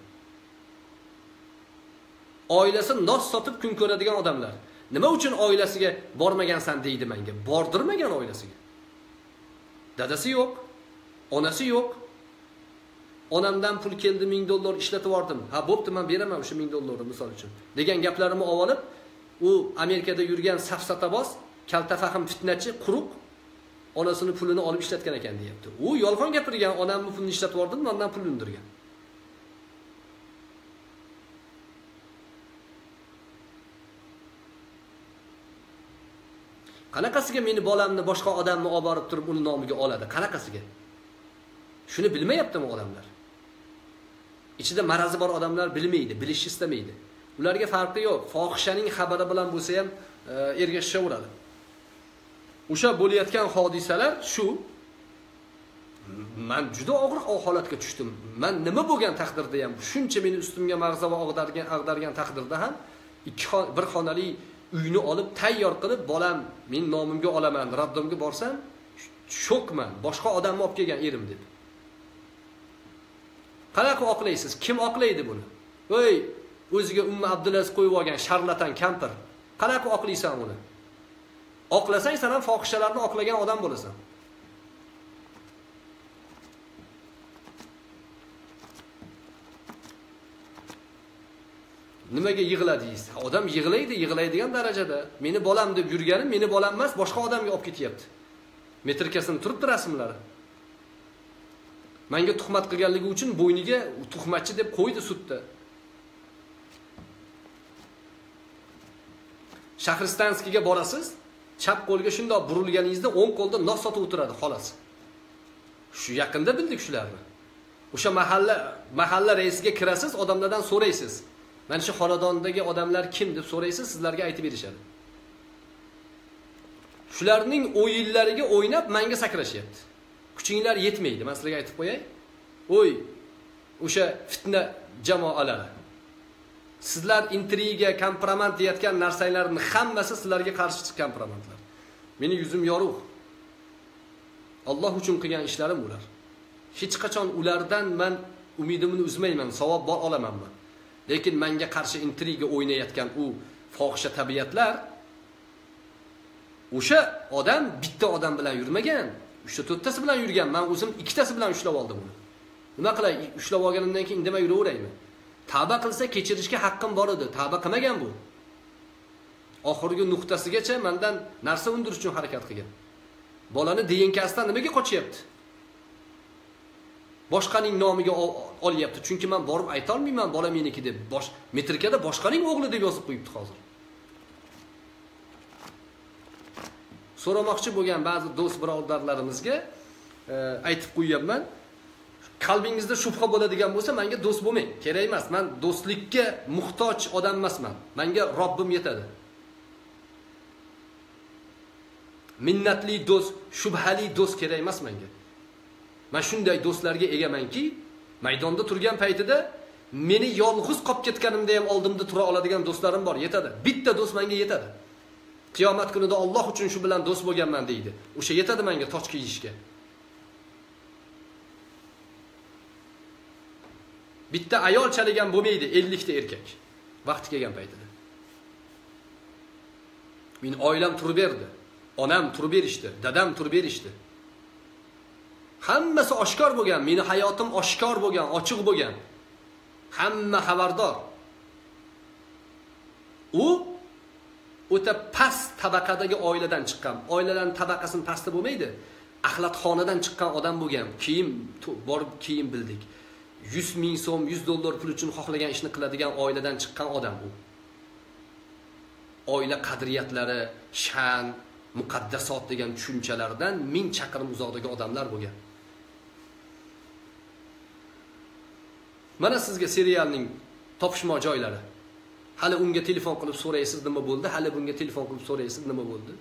Oilasi nos sotib kun ko'radigan odamlar. Nima uchun oilasiga bormagansan deydi menga? Bordirmagan oilasiga. Dadasi yo'q, onasi yo'q. Onamdan pul keldi, ming dollar ishlatib yordim. Ha, bo'pti, men beraman o'sha ming dollarni misol uchun. Degan gaplarimni olib, u Amerikada yurgan safsataboz, kaltafahim fitnachi, quruq onasini pulini olib ishlatgan ekan deyapti. U yolg'on gapirgan, onamni pulini ishlatib yordim, mendan pul undirgan. Qanaqasiga meni bolamni boshqa odamni olib borib turib uni nomiga oladi? Qanaqasiga? Shuni bilmayaptimi odamlar? Ichida marazi bor odamlar bilmaydi, bilishni istamaydi. Ularga farqi yo'q. Fohishaning xabari bilan bo'lsa ham ergashaveradi. O'sha bo'layotgan hodisalar shu. Men juda og'ir holatga tushdim. Men nima bo'lgan taqdirda ham, shuncha meni ustimga mag'zava og'dargan, ag'dargan taqdirda ham ikki bir xonali uyni olib tayyor qilib, bolam men nomimga olaman, Rabbimga borsam, shokman. Boshqa odamni olib kelgan erim deb. Qanaqa oqlaysiz? Kim oqlaydi buni? Voy, o'ziga Umma Abdulaziz qo'yib olgan sharlatan kampir. Qanaqa oqlaysan uni? Oqlasang, sen ham fohishalarni oqlagan odam bo'lasan. Nimaga yig'ladingiz? Odam yig'laydi, yig'laydigan darajada. Meni bolam deb yurganim, meni bolam emas, boshqa odamga olib ketyapti. Metrikasini turibdi rasmlari. Menga tuhmat qilganligi uchun bo'yniga tuhmatchi deb qo'ydi sudda. Shahristanskiga borasiz, chap qo'lga shundoq burilganingizda o'ng qo'lda nos sotib o'tiradi xolos. Shu yaqinda bildik shularni. O'sha mahalla mahalla raisiga kirasiz, odamlardan so'raysiz. Mana shu xonadondagi odamlar kim deb so'raysiz, sizlarga aytib berishadi. Shularning o'yinlariga o'ynab menga sakrashyapti. Kuchinglar yetmaydi, men sizlarga aytib qo'yay. O'y, o'sha fitna jamoalari. Sizlar intriga, kompromit deyotgan narsalarning hammasi sizlarga qarshi chiqqan kompromitlar. Meni yuzim yorug'. Alloh uchun qilgan ishlarim ular. Hech qachon ulardan men umidimni uzmayman, savob bor olamanman. Lekin menga qarshi intriga o'ynayotgan u fohisha tabiatlar, o'sha odam bitta odam bilan yurmagan, uchta to'rttasi bilan yurgan. Men o'zim ikkitasi bilan ushlab oldim uni. Nima qilay? Ushlab olganimdan keyin indamay yuraveraymi? Tavba qilsa kechirishga haqqim bor edi. Tavba qilmagan bu. Oxirgi nuqtasigacha mendan narsa undirish uchun harakat qilgan. Bolani D N K'sidan nimaga qochyapti? Boshqaning nomiga olyapti. Chunki men borib ayta olmayman, bola meniki deb. Bosh metrikada boshqaning o'g'li deb yozib qo'yibdi hozir. So'ramoqchi bo'lgan ba'zi do'st birodarlarimizga e, aytib qo'yapman. Qalbingizda shubha bo'ladigan bo'lsa, menga do'st bo'lmang. Kerak emas. Men do'stlikka muhtoj odam emasman. Menga Robbim yetadi. minnatli do'st, shubhali do'st kerak emas menga. Men shunday do'stlarga egamanki, maydonda turgan paytida meni yolg'iz qolib ketganimda ham oldimda tura oladigan do'stlarim bor, yetadi. Bitta do'st menga yetadi. Qiyomat kunida Alloh uchun shu bilan do'st bo'lganman deydi. O'sha yetadi menga toj kiyishga. Bitta ayol chaligan bo'lmaydi, ellik ta erkak. Vaqti kelgan paytida. Men oilam turib berdi. Onam turib berishdi, dadam turib berishdi. Hammasi oshkor bo'lgan, meni hayotim oshkor bo'lgan, ochiq bo'lgan. Hamma xabardor. U o'ta past tabaqadagi oiladan chiqqan. Oiladan tabaqasini pasti bo'lmaydi. Axlatxonadan chiqqan odam bo'lgan. Keyin borib keyin bildik. yuz ming so'm, yuz dollar pul uchun xohlagan ishni qiladigan oiladan chiqqan odam u. Oila qadriyatlari, sha'an, muqaddasot degan tushunchalardan ming chaqirim uzoqdagi odamlar bo'lgan. Mana sizga serialning topishma joylari. Hali unga telefon qilib so'raysiz nima bo'ldi, hali bunga telefon qilib so'raysiz nima bo'ldi.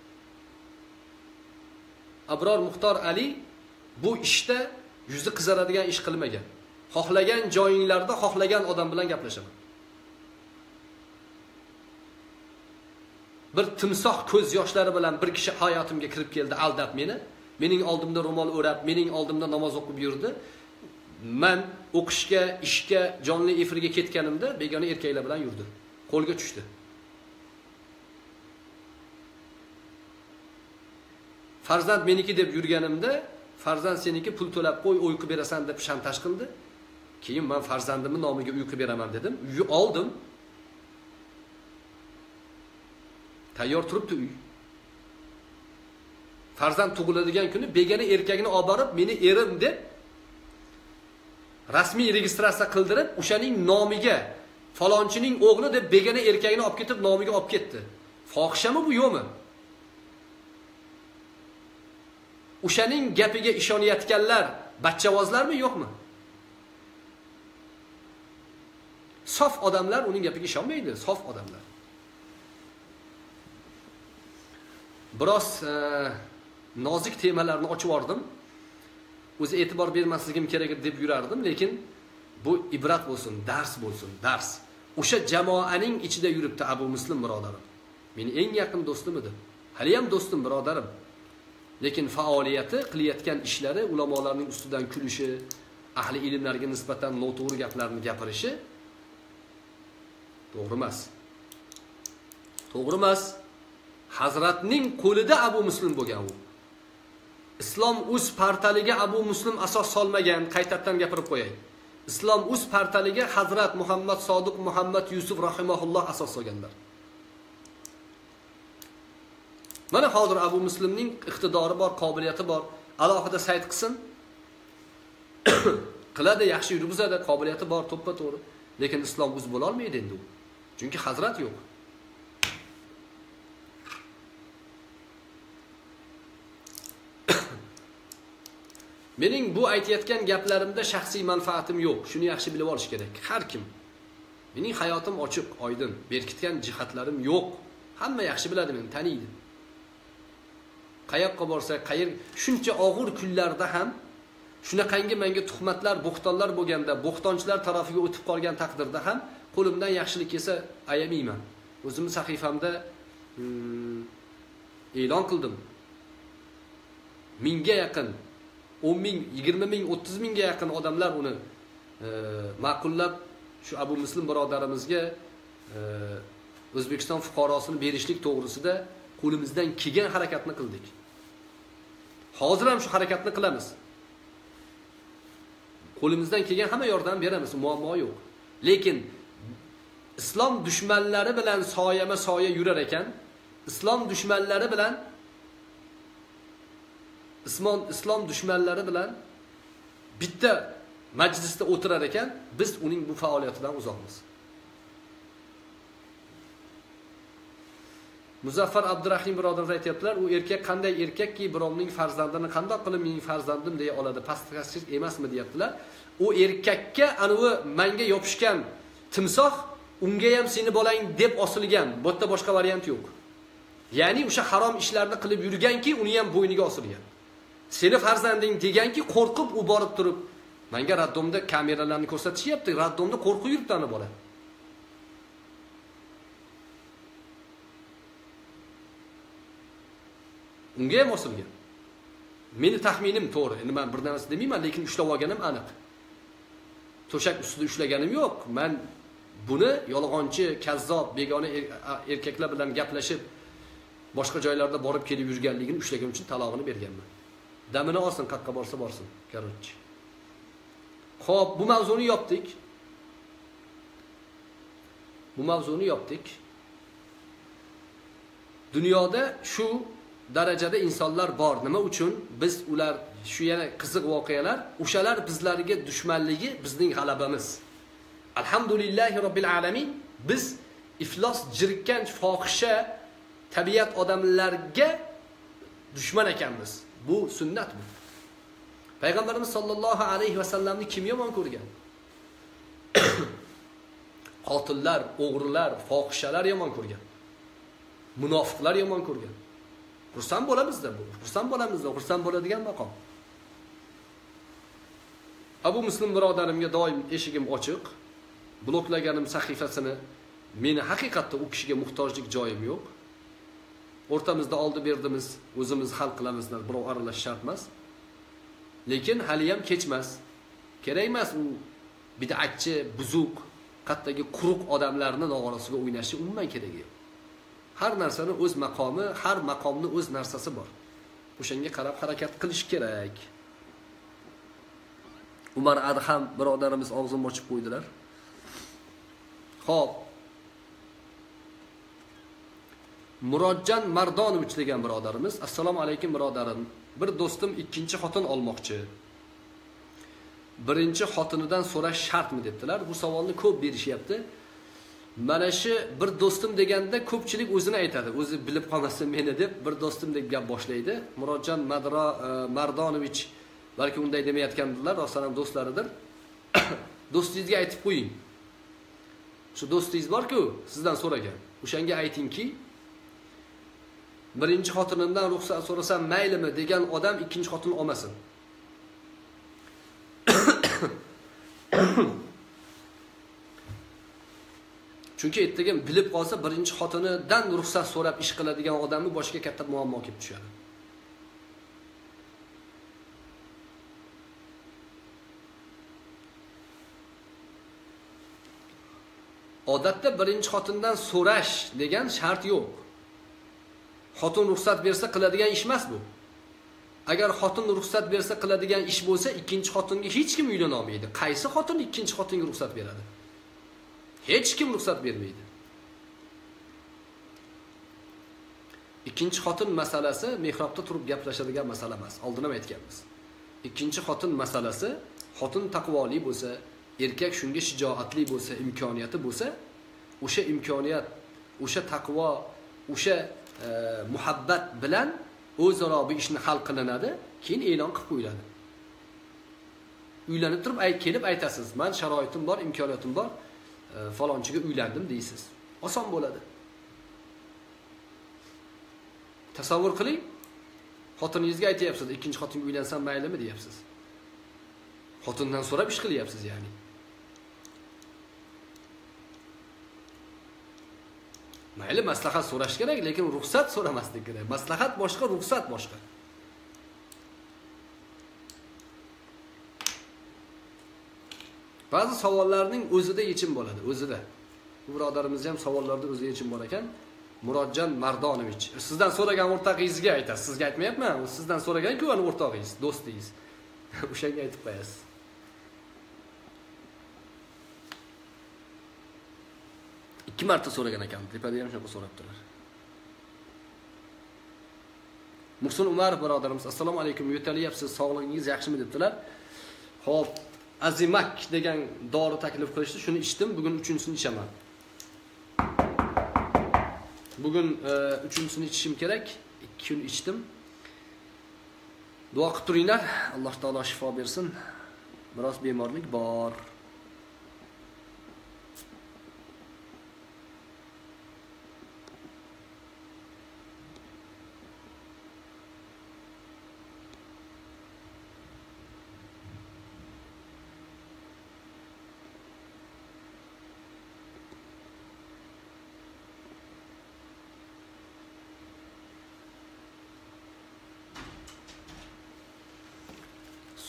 Abror Muxtor Ali bu ishda yuzi qizaradigan ish qilmagan. Xohlagan joyinglarda xohlagan odam bilan gaplashaman. Bir timsoh ko'z yoshlari bilan bir kishi hayotimga kirib keldi, aldab meni. Mening oldimda ro'mol o'rab, mening oldimda namoz o'qib yurdi. Men o'qishga, ishga, jonli efirga ketganimda begona erkaklar bilan yurdi. Qo'lga tushdi. Farzand meniki deb yurganimda, farzand seniki pul to'lab qo'y, uyqu berasan deb shantaj qildi. Keyin men farzandimning nomiga uyqu beraman dedim. Uyni oldim. Tayyor turibdi uy. Farzand tug'iladigan kuni begona erkakni olib borib, meni erim deb rasmiy registratsiya qildirib, o'shaning nomiga falonchining o'g'li deb begona erkakni olib ketib, nomiga olib ketdi. Fohishami bu yo'qmi? O'shaning gapiga ishonayotganlar bachchavozlarmi yo'qmi? Sof odamlar uning gapiga ishonmaydi, sof odamlar. Biroz e, nozik temalarni ochib yordim. O'zi e'tibor bermasligim kerak deb yurardim, lekin bu ibrat bo'lsin, dars bo'lsin, dars. O'sha jamoaning ichida yuribdi Abu Muslim birodarim. Meni eng yaqin do'stim edi. Hali ham do'stim, birodarim. Lekin faoliyati, qilayotgan ishlari, ulamolarning ustidan kulishi, ahli ilmlarga nisbatan noto'g'ri gaplarni gapirishi to'g'ri emas. To'g'ri emas. Hazratning qo'lida Abu Muslim bo'lgan u. Islom o'z portaliga Abu Muslim asos solmagan, qaytadan gapirib qo'yay. Islom o'z portaliga Hazrat Muhammad Sodiq Muhammad Yusuf rahimahulloh asos solganlar. Mana hozir Abu Muslimning iqtidori bor, qobiliyati bor. Alohida sayt qilsin. Qiladi, yaxshi yuribuzadi, qobiliyati bor, to'ppa to'g'ri. Lekin islom o'z bo'la olmaydi endi u. Chunki Hazrat yo'q. Mening bu aytayotgan gaplarimda shaxsiy manfaatim yo'q. Shuni yaxshi bilib olish kerak. Har kim. Mening hayotim ochiq, oydin, berkitgan jihatlarim yo'q. Hamma yaxshi biladi meni, taniydi. Qayoqqa borsa, qayer shuncha og'ir kunlarda ham shunaqangi menga tuhmatlar, bo'xtonlar bo'lganda, bo'xtonchilar tarafiga o'tib qolgan taqdirda ham qo'limdan yaxshilik kelsa ayamayman. O'zimning sahifamda hmm, e'lon qildim. Mingga yaqin, o'n ming, yigirma ming, o'ttiz mingga yaqin odamlar uni e, ma'qullab shu Abu Muslim birodarimizga e, O'zbekiston fuqarosini berishlik to'g'risida qo'limizdan kelgan harakatni qildik. Hozir ham shu harakatni qilamiz. Qo'limizdan kelgan hamma yordam beramiz, muammo yo'q. Lekin islom dushmanlari bilan soyama-soya yurar ekan, islom dushmanlari bilan islom islom dushmanlari bilan bitta majlisda o'tirar ekan, biz uning bu faoliyatidan uzoqmiz. Muzaffar Abdurahim birodarlar aytayaptilar, u erkak qanday erkakki birovning farzandini qanday qilib mening farzandim deya oladi, pastqashlik emasmi deyaptilar. U erkakka anavi menga yopishgan timsoh unga ham seni bolang deb osilgan, bu yerda boshqa variant yo'q. Ya'ni o'sha harom ishlarni qilib yurganki, uni ham bo'yniga osilgan. Seni farzanding deganki, qo'rqib u borib turib, menga raddomda kameralarni ko'rsatishyapti, raddomda qo'rqib yuribdi ana bola. Unga ham osilgan. Meni taxminim to'g'ri. Endi men bir narsa demayman, lekin ushlab olganim aniq. To'shak ustida ushlaganim yo'q. Men buni yolg'onchi, kazzob, begona erkaklar bilan gaplashib, boshqa joylarda borib kelib yurganligini ushlagan uchun talog'ini berganman. Damini olsin, qayerga borsa borsin, короче. Xo'p, bu mavzuni yopdik. Bu mavzuni yopdik. Dunyoda shu darajada insonlar bor. Nima uchun? Biz ular shu yana qiziq voqealar, o'shalar bizlarga dushmanligi bizning g'alabamiz. Alhamdulillahi robbil alamin. Biz iflos jirkan fohisha tabiat odamlarga dushman ekanmiz. Bu sunnat bu. Payg'ambarimiz sollallohu alayhi va sallamni kim yomon ko'rgan? Qotillar, o'g'rilar, fohishalar yomon ko'rgan. Munofiqlar yomon ko'rgan. Xursand bo'lamiz-da bu. Xursand bo'lamiz-da, xursand bo'ladigan maqom. Abu Muslim birodarimga doim eshigim ochiq. Bloklaganim sahifasini meni haqiqatda u kishiga muhtojlik joyim yo'q. O'rtamizda oldi berdimiz, o'zimiz hal qilamizlar, birov aralashish shart emas. Lekin hali ham kechmas. Kerak emas u bid'atchi, buzuq, qatdagi quruq odamlarni nog'orasiga o'ynashi umuman kerak yo'q. Har narsani o'z maqomi, har maqomni o'z narsasi bor. O'shanga qarab harakat qilish kerak. Umar Adham birodarimiz og'zini ochib qo'ydilar. Xo'p. Murodjon Mardonovich degan birodarimiz, assalomu alaykum birodarim. Bir do'stim ikkinchi xotin olmoqchi. Birinchi xotinidan so'rash shartmi debdilar. Bu savolni ko'p berishyapti. Mana shu bir do'stim deganda ko'pchilik o'zini aytadi. O'zi bilib qolmasin meni deb bir do'stim deb gap boshlaydi. Murodjon Madro Mardonovich balki unday demayotgandirlar, rostdan ham do'stlaridir. Do'stingizga aytib qo'ying. Shu do'stingiz bor-ku, sizdan so'ragan. O'shanga aytingki, birinchi xotinimdan ruxsat so'rasam maylimi degan odam ikkinchi xotin olmasin. Chunki ertaga bilib qolsa birinchi xotinidan ruxsat so'rab ish qiladigan odamni boshiga katta muammo kelib tushadi. Odatda birinchi xotindan so'rash degan shart yo'q. Xotin ruxsat bersa qiladigan ish emas bu. Agar xotin ruxsat bersa qiladigan ish bo'lsa, ikkinchi xotinga hech kim uylana olmaydi. Qaysi xotin ikkinchi xotinga ruxsat beradi? Hech kim ruxsat bermaydi. Ikkinchi xotin masalasi mehrobda turib gaplashadigan masala emas. Oldin ham aytganmiz. Ikkinchi xotin masalasi xotin taqvoli bo'lsa, erkak shunga shijoatli bo'lsa, imkoniyati bo'lsa, o'sha imkoniyat, o'sha taqvo, o'sha e, muhabbat bilan o'zaro bu ishni hal qilinadi, keyin e'lon qilib qo'yiladi. Uylanib turib ay kelib aytasiz, "Men sharoitim bor, imkoniyatim bor, e, falonchiga uylandim" deysiz. Oson bo'ladi. Tasavvur qiling, xotiningizga aytayapsiz, ikkinchi xotinga uylansam maylimi deyapsiz. Xotindan so'rab ish qilyapsiz ya'ni. Mayli maslahat so'rash kerak, lekin ruxsat so'ramaslik kerak. Maslahat boshqa, ruxsat boshqa. Ba'zi savollarning o'zida yechim bo'ladi, o'zida. Bu birodarimiz ham savollarda o'zida yechim bor ekan. Murodjon Mardonovich, sizdan so'ragan o'rtog'ingizga aytasiz. Sizga aytmayapman, u sizdan so'ragan-ku, ani o'rtog'ingiz, do'stingiz. O'shanga aytib qo'yasiz. ikki marta so'ragan ekan, tepada ham shunga so'rabdilar. Muhsin Umar birodarimiz, assalomu alaykum, yo'talyapsiz, sog'lig'ingiz yaxshimi debdilar. Xo'p, Azimak degan dori taklif qilishdi, shuni ichdim, bugun uchinchisini ichaman. Bugun uchinchisini ichishim kerak, ikki kun ichdim. Duo qilib turinglar, Alloh taolo shifo bersin. Biroz bemorlik bor.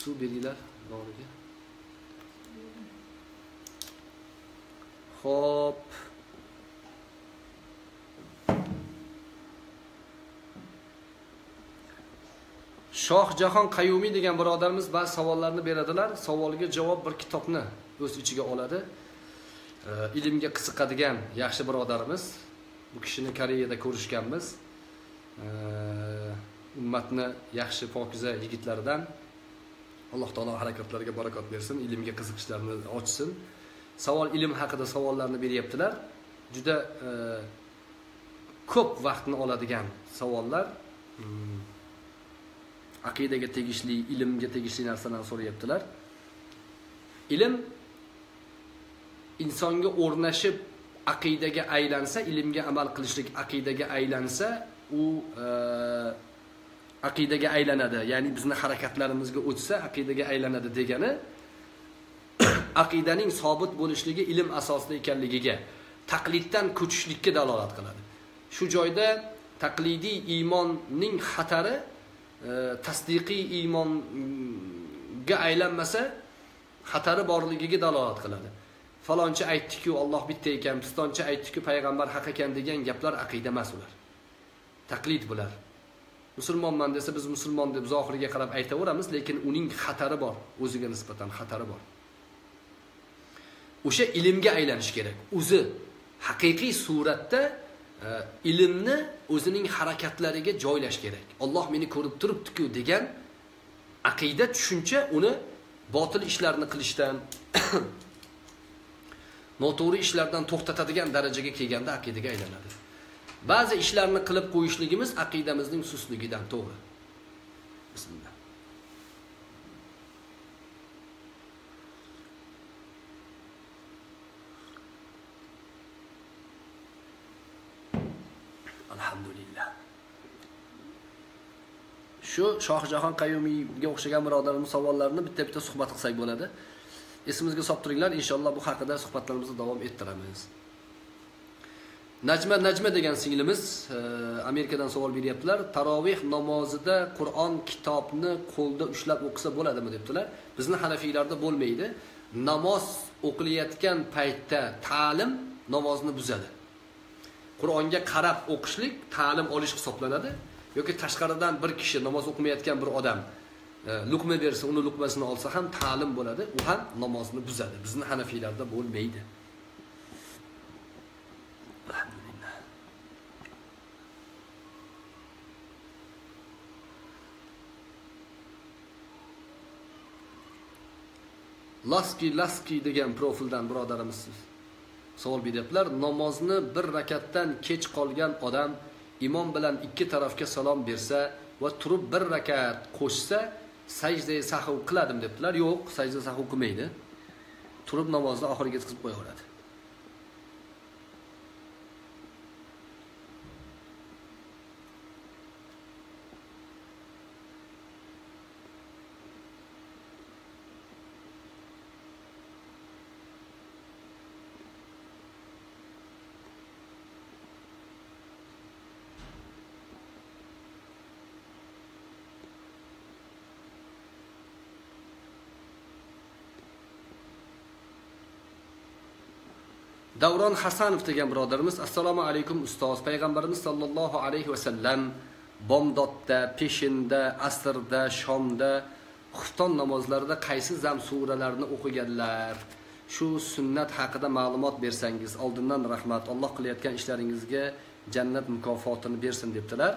suv beringlar bag'riga. Xo'p. Shohjahon Qayumiy degan birodarimiz ba'zi savollarni beradilar. Savoliga javob bir kitobni o'z ichiga oladi. Ilmga qiziqadigan yaxshi birodarimiz. Bu kishini Koreyada ko'rishganmiz. Ummatni yaxshi pokiza yigitlaridan. Alloh taolo harakatlariga barakot bersin, ilmga qiziqishlarini ochsin. Savol ilm haqida savollarni beryaptilar. Juda ko'p vaqtni oladigan savollar. Aqidaga tegishli, ilmga tegishli narsalarni so'rayaptilar. Ilm insonga o'rnashib aqidaga aylansa, ilmga amal qilishlik aqidaga aylansa, u e, aqidaga aylanadi. Ya'ni bizning harakatlarimizga o'tsa, aqidaga aylanadi degani aqidaning sobit bo'lishligi ilm asosida ekanligiga, taqliddan ko'chishlikka dalolat qiladi. Shu joyda taqlidiy iymonning xatari tasdiqiy iymonga aylanmasa xatari borligiga dalolat qiladi. Falonchi aytdi-ku Alloh bitta ekan, pistonchi aytdi-ku payg'ambar haq ekan degan gaplar aqida emas ular. Taqlid bular. Musulmonman desa biz musulmon deb zohiriga qarab aytaveramiz, lekin uning xatari bor, o'ziga nisbatan xatari bor. O'sha ilmga aylanish kerak. O'zi haqiqiy suratda ilmni o'zining harakatlariga joylash kerak. Alloh meni ko'rib turibdi-ku degan aqida tushuncha uni botil ishlarni qilishdan, noto'g'ri ishlardan to'xtatadigan darajaga kelganda aqidaga aylanadi. Ba'zi ishlarni qilib qo'yishligimiz aqidamizning susligidan, to'g'ri. Bismillah. Alhamdulillah. Shu Shohjahon Qayumiyga o'xshagan birodarimiz savollarini bitta-bitta suhbat qilsak bo'ladi. Esimizga solib turinglar, inshaalloh bu haqida suhbatlarimizni davom ettiramiz. Najma Najma degan singlimiz Amerikadan savol beryaptilar. Tarovih namozida Qur'on kitobni qo'lda ushlab o'qisa bo'ladimi debdilar. Bizning Hanafiylarda bo'lmaydi. Namoz o'qilayotgan paytda ta'lim namozni buzadi. Qur'onga qarab o'qishlik ta'lim olish hisoblanadi. Yoki tashqaridan bir kishi namoz o'qimayotgan bir odam luqma bersa, uni luqmasini olsa ham ta'lim bo'ladi, u ham namozni buzadi. Bizning Hanafiylarda bo'lmaydi. Alhamdulillah. Laski Laski degan profildan birodarimiz savol beryaptilar. Namozni bir rakatdan kech qolgan odam imom bilan ikki tarafga salom bersa va turib bir rakat qo'shsa sajda sahv qiladim debdilar. Yo'q, sajda sahv qilmaydi. Turib namozni oxiriga yetkazib qo'yaveradi. Davron Hasanov degan birodarimiz, assalomu alaykum ustoz. Payg'ambarimiz sallallohu alayhi va sallam bomdodda, peshinda, asrda, shomda, xufton namozlarida qaysi zam suralarni o'qiganlar? Shu sunnat haqida ma'lumot bersangiz, oldindan rahmat. Alloh qilayotgan ishlaringizga jannat mukofotini bersin debdilar.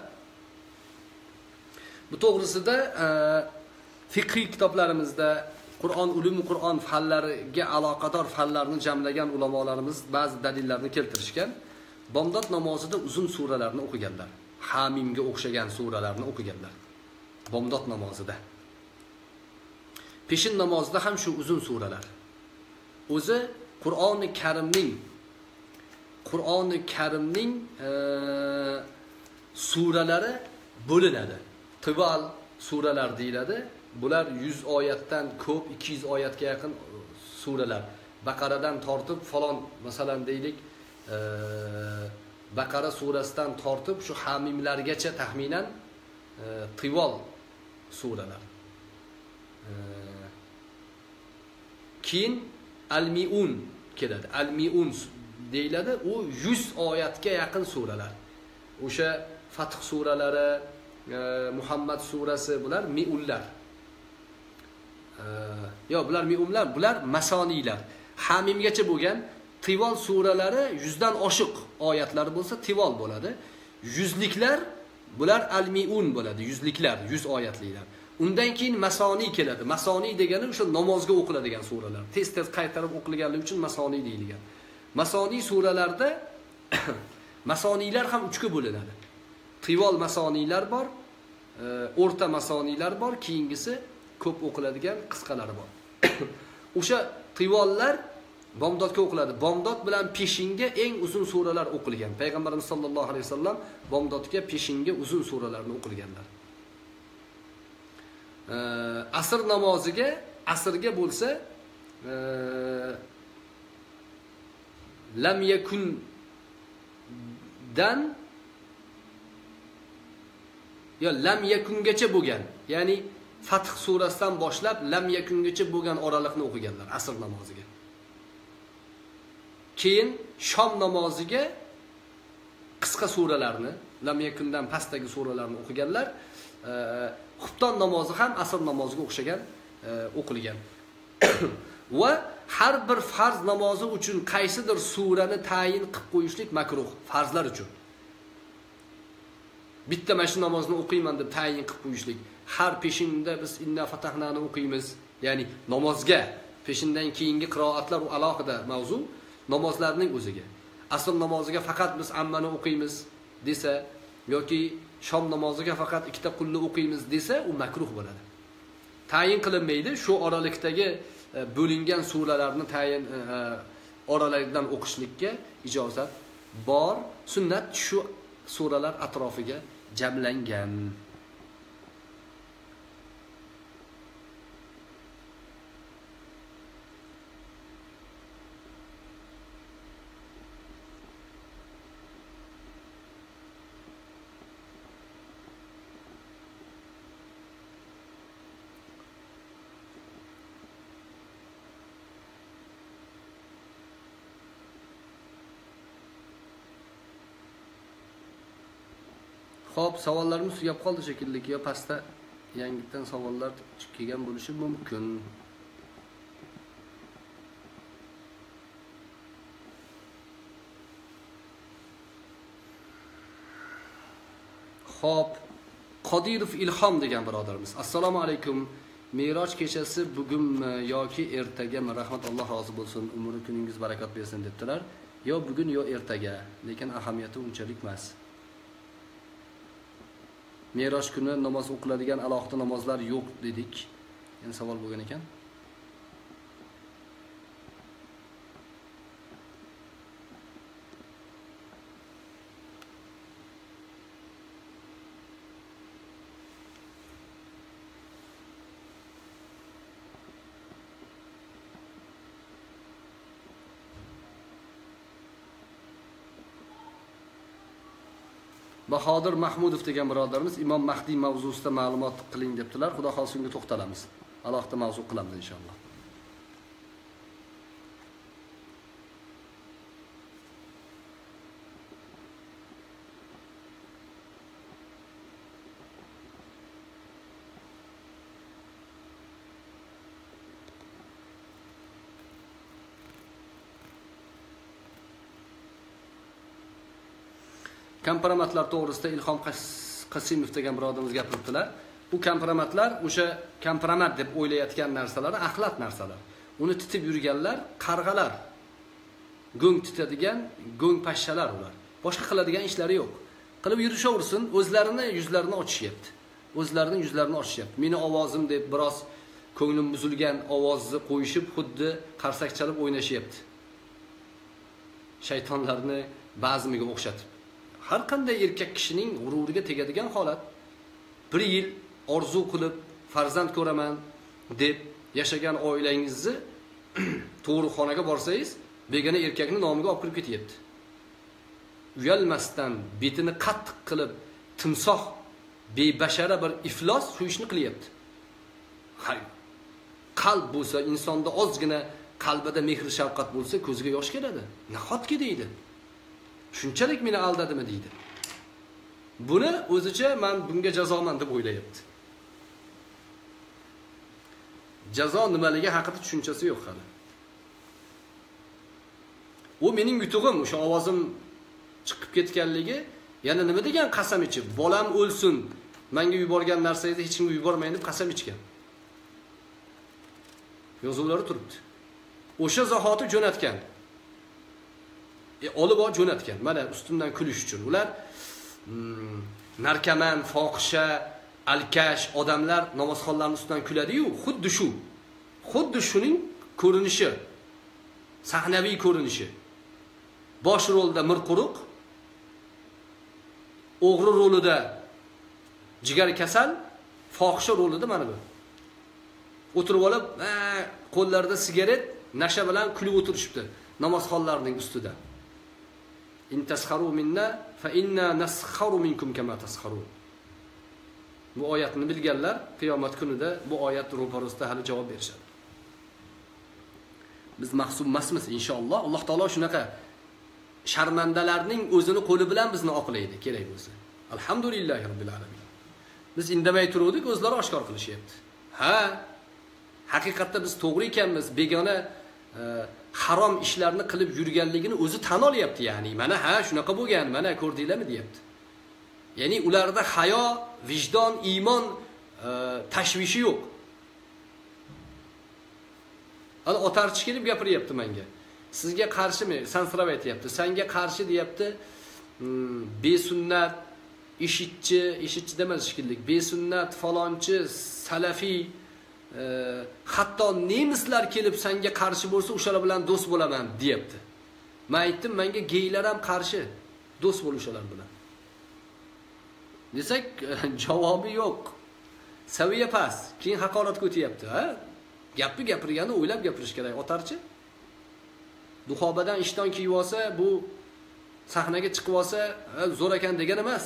Bu to'g'risida fiqhiy kitoblarimizda Qur'on, ulum Qur'on fanlariga aloqador fanlarni jamlagan ulamolarimiz ba'zi dalillarni keltirishgan. Bomdod namozida uzun suralarni o'qiganlar. Hamimga o'xshagan suralarni o'qiganlar. Bomdod namozida. Peshin namozida ham shu uzun suralar. O'zi Qur'oni Karimning Qur'oni Karimning e, suralari bo'linadi. Tibal suralar deyiladi. Bular yuz oyatdan ko'p, ikki yuz oyatga yaqin suralar. Baqaradan tortib falon, masalan deylik, e, Baqara surasidan tortib shu Hamimlargacha taxminan e, tivol suralar. E, keyin Al-Mi'un keladi. Al-Mi'un deyiladi. U yuz oyatga yaqin suralar. O'sha Fath suralari, Muhammad surasi bular mi'ullar. Yo, bular mi'umlar, bular masoniylar. Hamimgacha bo'lgan tivol suralari yuzdan oshiq oyatlari bo'lsa tivol bo'ladi. Yuzliklar bular al-mi'un bo'ladi, yuzliklar, yuz oyatliklar. Undan keyin masoniy keladi. Masoniy degani o'sha namozga o'qiladigan suralar. Tez-tez qaytarib o'qilganligi uchun masoniy deyilgan. Masoniy suralarda masoniylar ham uchga bo'linadi. Tivol masoniylar bor, o'rta masoniylar bor, keyingisi ko'p o'qiladigan qisqalari bor. O'sha tivollar bomdodga o'qiladi. Bomdod bilan peshinga eng uzun suralar o'qilgan. Payg'ambarimiz sollallohu alayhi vasallam bomdodga peshinga uzun suralarni o'qilganlar. Asr namoziga, asrga bo'lsa lam yakun dan yo lam yakungacha bo'lgan, ya'ni Fath surasidan boshlab lam yakungacha bo'lgan oraliqni o'qiganlar asr namoziga. Keyin shom namoziga qisqa suralarni, lam yakundan pastdagi suralarni o'qiganlar. Xufton namozi ham asr namoziga o'xshagan o'qilgan. Va har bir farz namozi uchun qaysidir surani tayin qilib qo'yishlik makruh, farzlar uchun. Bitta mana shu namozni o'qiyman deb tayin qilib qo'yishlik. Har peshinda biz inna fatahnani o'qiymiz. Ya'ni namozga, peshindan keyingi qiroatlar u alohida mavzu, namozlarning o'ziga. Asr namoziga faqat biz ammani o'qiymiz desa yoki shom namoziga faqat ikkita qulni o'qiymiz desa, u makruh bo'ladi. Tayin qilinmaydi. Shu oralikdagi bo'lingan suralarni tayin oralardan o'qishlikka ijozat bor. Sunnat shu suralar atrofiga jamlangan. Xo'p, savollarimiz tugab qoldi shekilli. Yo pastda yangidan savollar chiqib kelgan bo'lishi mumkin. Xo'p, Qodirov Ilhom degan birodarimiz. Assalomu alaykum. Me'roj kechasi bugunmi yoki ertagami? Rahmat, Alloh rozi bo'lsin. Umri kuningiz barakat bersin debdilar. Yo bugun yo ertaga, lekin ahamiyati unchalik emas. Me'roj kuni namoz o'qiladigan alohida namozlar yo'q dedik. Endi savol bo'lgan ekan. Bahodir Mahmudov degan birodarimiz Imom Mahdiy mavzusida ma'lumot qiling debdilar. Xudo xolsa unga to'xtalamiz. Alohida mavzu qilamiz inshaalloh. Kompromatlar to'g'risida Ilhom Qasimov degan birodarimiz gapiribdilar. Bu kompromatlar o'sha kompromat deb o'ylayotgan narsalar axlat narsalar. Uni titib yurganlar qarg'alar. Go'ng titadigan go'ng pashshalar ular. Boshqa qiladigan ishlari yo'q. Qilib yurishaversin, o'zlarini yuzlarini ochishyapti. O'zlarining yuzlarini ochishyapti. Meni ovozim deb biroz ko'nglim buzilgan ovozni qo'yishib, xuddi qarsak chalib o'ynashyapti. Shaytonlarni bazmiga o'xshatib. Har qanday erkak kishining g'ururiga tegadigan holat. bir yil orzu qilib farzand ko'raman deb yashagan oilangizni to'g'ri xonaga borsangiz, begona erkakning nomiga olib kirib ketyapti. Uyalmasdan betini qattiq qilib timsoh bebashara bir iflos shu ishni qilyapti. Hay, qalb bo'lsa, insonda ozgina qalbida mehr shafqat bo'lsa, ko'ziga yosh keladi. Nahotki deydi. Shunchalik meni aldadimi deydi. Buni o'zicha men bunga jazoman deb o'ylayapti. Jazo nimaligi haqida tushunchasi yo'q hali. U mening yutug'im, o'sha ovozim chiqib ketganligi, yana nima degan qasam ichib, bolam o'lsin, menga yuborgan narsangizni hech kimga yubormayman deb qasam ichgan. Yozuvlari turibdi. O'sha zahoti jo'natgan. E, olib olib jo'natgan. Mana ustimdan kulish uchun. Ular hmm, narkoman, fohisha, alkash odamlar namozxonlarning ustidan kuladi-yu, xuddi shu. Xuddi shuning ko'rinishi. Sahnaviy ko'rinishi. Bosh rolda Mirquruq, o'g'ri rolida jigar kasal, fohisha rolida mana bu. O'tirib olib, qo'llarida sigaret, nasha bilan kulib o'tirishibdi namozxonlarning ustida. In tasxaru minna fa inna nasxaru minkum kama tasxarun. Bu oyatni bilganlar qiyomat kunida bu oyat ro'parasida hali javob berishadi. Biz mahsub emasmiz inshaalloh. Alloh taolo shunaqa sharmandalarning o'zini qo'li bilan bizni oqlaydi, kerak bo'lsa. Alhamdulillahi robbil alamin. Biz indamay turuvdik, o'zlari oshkor qilishyapti. Ha, haqiqatda biz to'g'ri ekanmiz, begona e, harom ishlarni qilib yurganligini o'zi tan olyapti, ya'ni. Mana ha, shunaqa bo'lgan, mana ko'rdinglarmi deyapti. Ya'ni ularda hayo, vijdon, iymon e, tashvishi yo'q. Ana otarchi kelib gapiryapti menga. Sizga qarshimi? Sansirab aytayapti. Senga qarshi deyapti. Hmm, besunnat, ishitchi, ishitchi demas shekilli. Besunnat, falonchi, salafiy, e, hatto nemislar kelib senga qarshi bo'lsa, o'shalar bilan do'st bo'laman deyapti. Men aytdim, menga geylar ham qarshi. Do'st bo'l o'shalar bilan. Desak, javobi yo'q. Saviya past. Keyin haqoratga o'tyapti, ha? Gapni gapirgani o'ylab gapirish kerak, otarchi. Duxobadan ishton kiyib olsa, bu sahnaga chiqib olsa, zo'r ekan degan emas.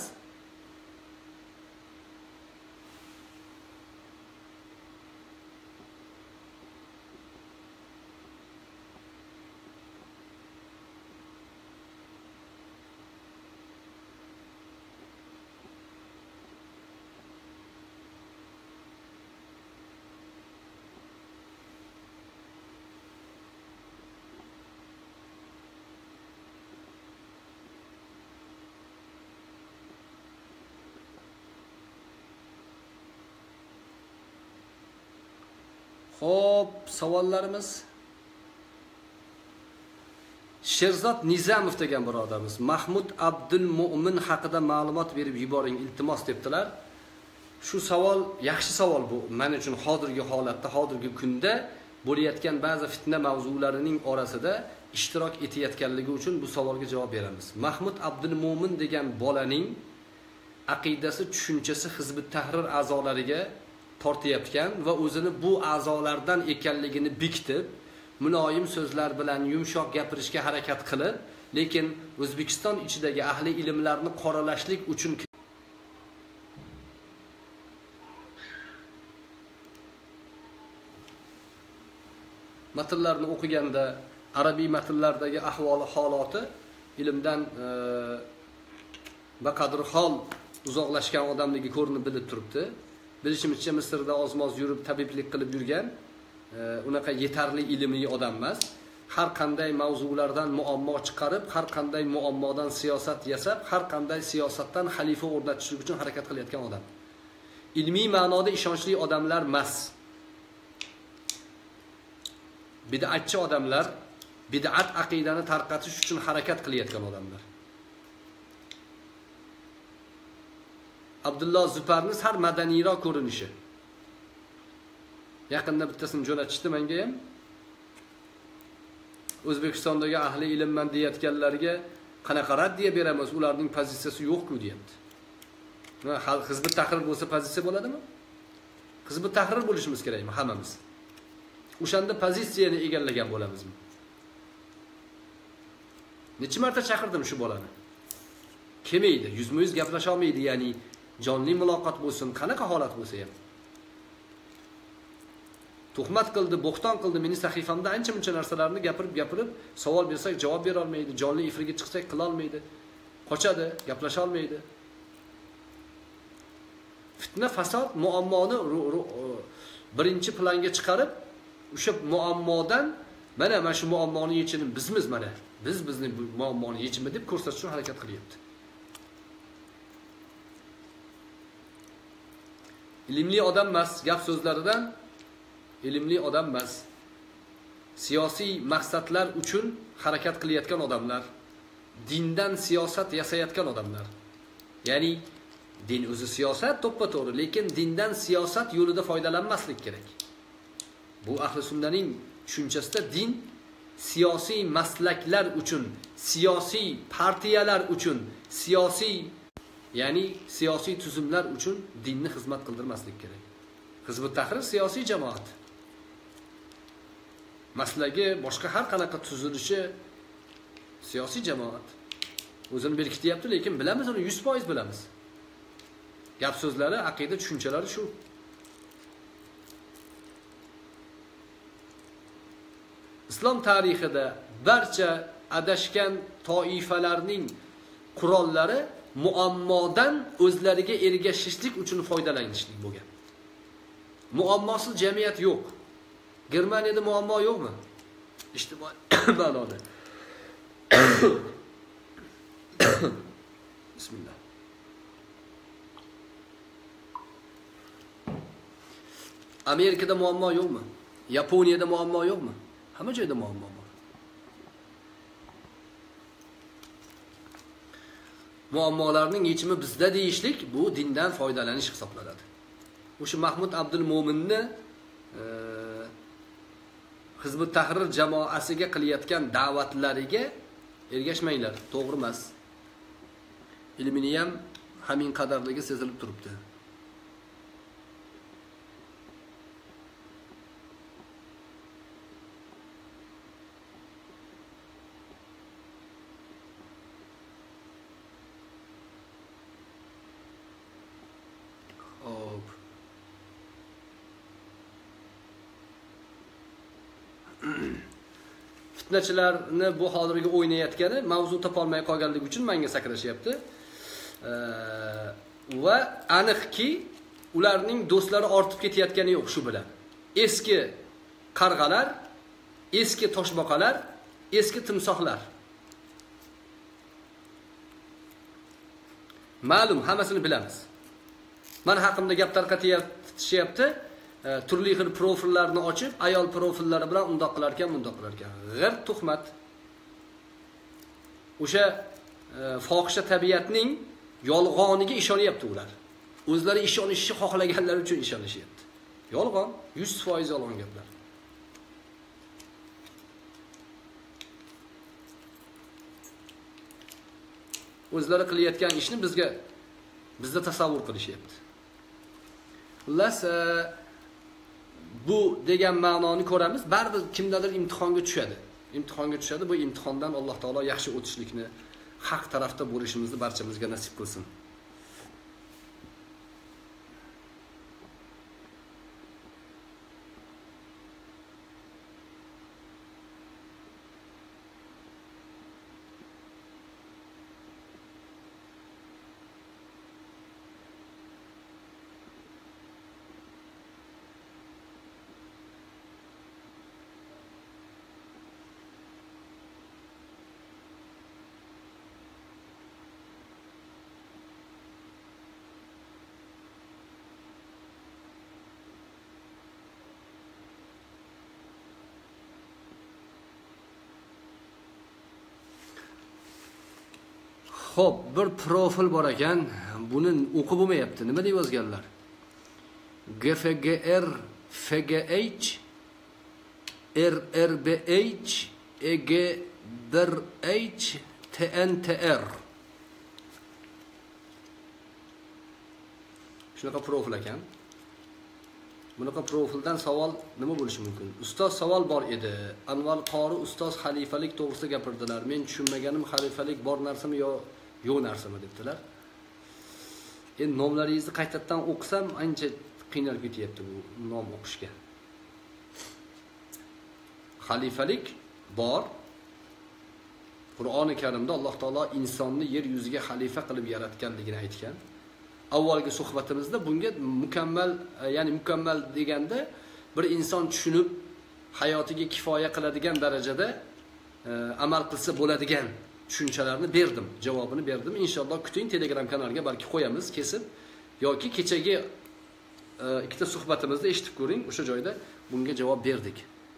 Xo'p, savollarimiz. Sherzod Nizamov degan birodarimiz Mahmud Abdul Mo'min haqida ma'lumot berib yuboring, iltimos debdilar. Shu savol yaxshi savol bu. Men uchun hozirgi holatda, hozirgi kunda bo'layotgan ba'zi fitna mavzularining orasida ishtirok etayotganligi uchun bu savolga javob beramiz. Mahmud Abdul Mo'min degan bolaning aqidasi, tushunchasi Hizbut Tahrir a'zolariga tortayotgan va o'zini bu a'zolardan ekanligini bekitib, muloyim so'zlar bilan yumshoq gapirishga harakat qilib, lekin O'zbekiston ichidagi ahli ilmlarni qoralashlik uchun matnlarni o'qiganda arabiy matnlardagi ahvoli, holati ilmdan e, baqadr hol uzoqlashgan odamligi ko'rinib bilib turibdi. Bilishimizcha Misrda ozmoz yurib tabiblik qilib yurgan, e, unaqa yetarli ilmiy odam emas. Har qanday mavzulardan muammo chiqarib, har qanday muammodan siyosat yasab, har qanday siyosatdan xalifa o'rnatishlik uchun harakat qilayotgan odam. Ilmiy ma'noda ishonchli odamlar emas. Bid'atchi odamlar, bid'at aqidani tarqatish uchun harakat qilayotgan odamlar. Abdulloh Zuparning har madaniyroq ko'rinishi. Yaqinda bittasini jo'natishdi menga ham. O'zbekistondagi ahli ilmman deyotganlarga qanaqa raddiya beramiz, ularning pozitsiyasi yo'q-ku deyapti. Va Hizbut Tahrir bo'lsa pozitsiya bo'ladimi? Hizbut Tahrir bo'lishimiz kerakmi hammamiz? O'shanda pozitsiyani egallagan bo'lamizmi? Necha marta chaqirdim shu bolani. Kelmaydi, yuzma-yuz gaplasha olmaydi, ya'ni jonli muloqot bo'lsin, qanaqa holat bo'lsa ham. tuhmat qildi, bo'xton qildi, meni sahifamda ancha-muncha narsalarni gapirib-gapirib, savol bersak javob bera olmaydi, jonli efirga chiqsak qila olmaydi, qochadi, gaplasha olmaydi. Fitna, fasod, muammoni birinchi planga chiqarib, o'sha muammodan mana mana shu muammoni yechimi bizmiz mana. Biz bizning muammoni yechimi deb ko'rsatish uchun harakat qilyapti. Ilmli odam emas, gap so'zlaridan ilmli odam emas. Siyosiy maqsadlar uchun harakat qilayotgan odamlar, dindan siyosat yasayotgan odamlar. Ya'ni din o'zi siyosat to'ppa-to'g'ri, lekin dindan siyosat yo'lida foydalanmaslik kerak. Bu ahli sunnaning tushunchasida din siyosiy maslaklar uchun, siyosiy partiyalar uchun, siyosiy ya'ni siyosiy tuzumlar uchun dinni xizmat qildirmaslik kerak. Hizb-ut Tahrir siyosiy jamoat. Maslagi boshqa har qanaqa tuzilishi siyosiy jamoat. O'zini berkityapti, lekin bilamiz uni yuz foiz bilamiz. Gap so'zlari, aqida tushunchalari shu. Islom tarixida barcha adashgan toifalarning qurollari muammodan o'zlariga ergashishlik uchun foydalanishlik bo'lgan. Muammosiz jamiyat yo'q. Germaniyada muammo yo'qmi? İjtimoiy ma'noda. Bismillah. Amerikada muammo yo'qmi? Yaponiyada muammo yo'qmi? Hamma joyda muammo bor. Muammolarning yechimi bizda deyishlik bu dindan foydalanish hisoblanadi. O'sha Mahmud Abdul Mo'minni e, Hizb-ut Tahrir jamoasiga qilayotgan da'vatlariga ergashmanglar, to'g'ri emas. Ilmini ham hamin qadarligi sezilib turibdi. Fitnachilarni bu hozirgi o'ynayotgani mavzu topolmay qolganligi uchun menga sakrashyapti. Va aniqki ularning do'stlari ortib ketayotgani yo'q shu bilan. Eski qarg'alar, eski toshboqalar, eski timsohlar. Ma'lum, hammasini bilamiz. Mana haqimda gap tarqatyapti. Turli xil profillarni ochib, ayol profillari bilan undoq qilar ekan, bundoq qilar ekan. G'ir tuhmat. O'sha fohisha tabiatning yolg'oniga ishonyapti ular. O'zlari ishonishni xohlaganlari uchun ishonishyapti. Yolg'on, yuz foiz yolg'on gaplar. O'zlari qilayotgan ishni bizga bizda tasavvur qilishyapti. Xullas, bu degan ma'noni ko'ramiz. Baribir kimdadir imtihonga tushadi. Imtihonga tushadi. Bu imtihondan Alloh taolo yaxshi o'tishlikni, haq tarafda bo'lishimizni barchamizga nasib qilsin. Xo'p, bir profil bor ekan, buni o'qib bo'lmayapti. Nima deb yozganlar? G F G R F G H R R B H E G bir H T N T R. Shunaqa profil ekan. Bunaqa profildan savol nima bo'lishi mumkin? Ustoz savol bor edi. Anvar qori ustoz xalifalik to'g'risida gapirdilar. Men tushunmaganim xalifalik bor narsami yo yo'q narsami debdilar. Endi nomlaringizni qaytadan o'qisam ancha qiynalib ketyapti bu nom o'qishga. xalifalik bor. Qur'oni Karimda Alloh taolo insonni yer yuziga xalifa qilib yaratganligini aytgan. Avvalgi suhbatimizda bunga mukammal, ya'ni mukammal deganda bir inson tushunib hayotiga kifoya qiladigan darajada e, amal qilsa bo'ladigan tushunchalarni berdim, javobini berdim. Inshaalloh kuting, Telegram kanaliga balki qo'yamiz kesib yoki kechagi e, ikkita suhbatimizda eshitib ko'ring, o'sha joyda bunga javob berdik.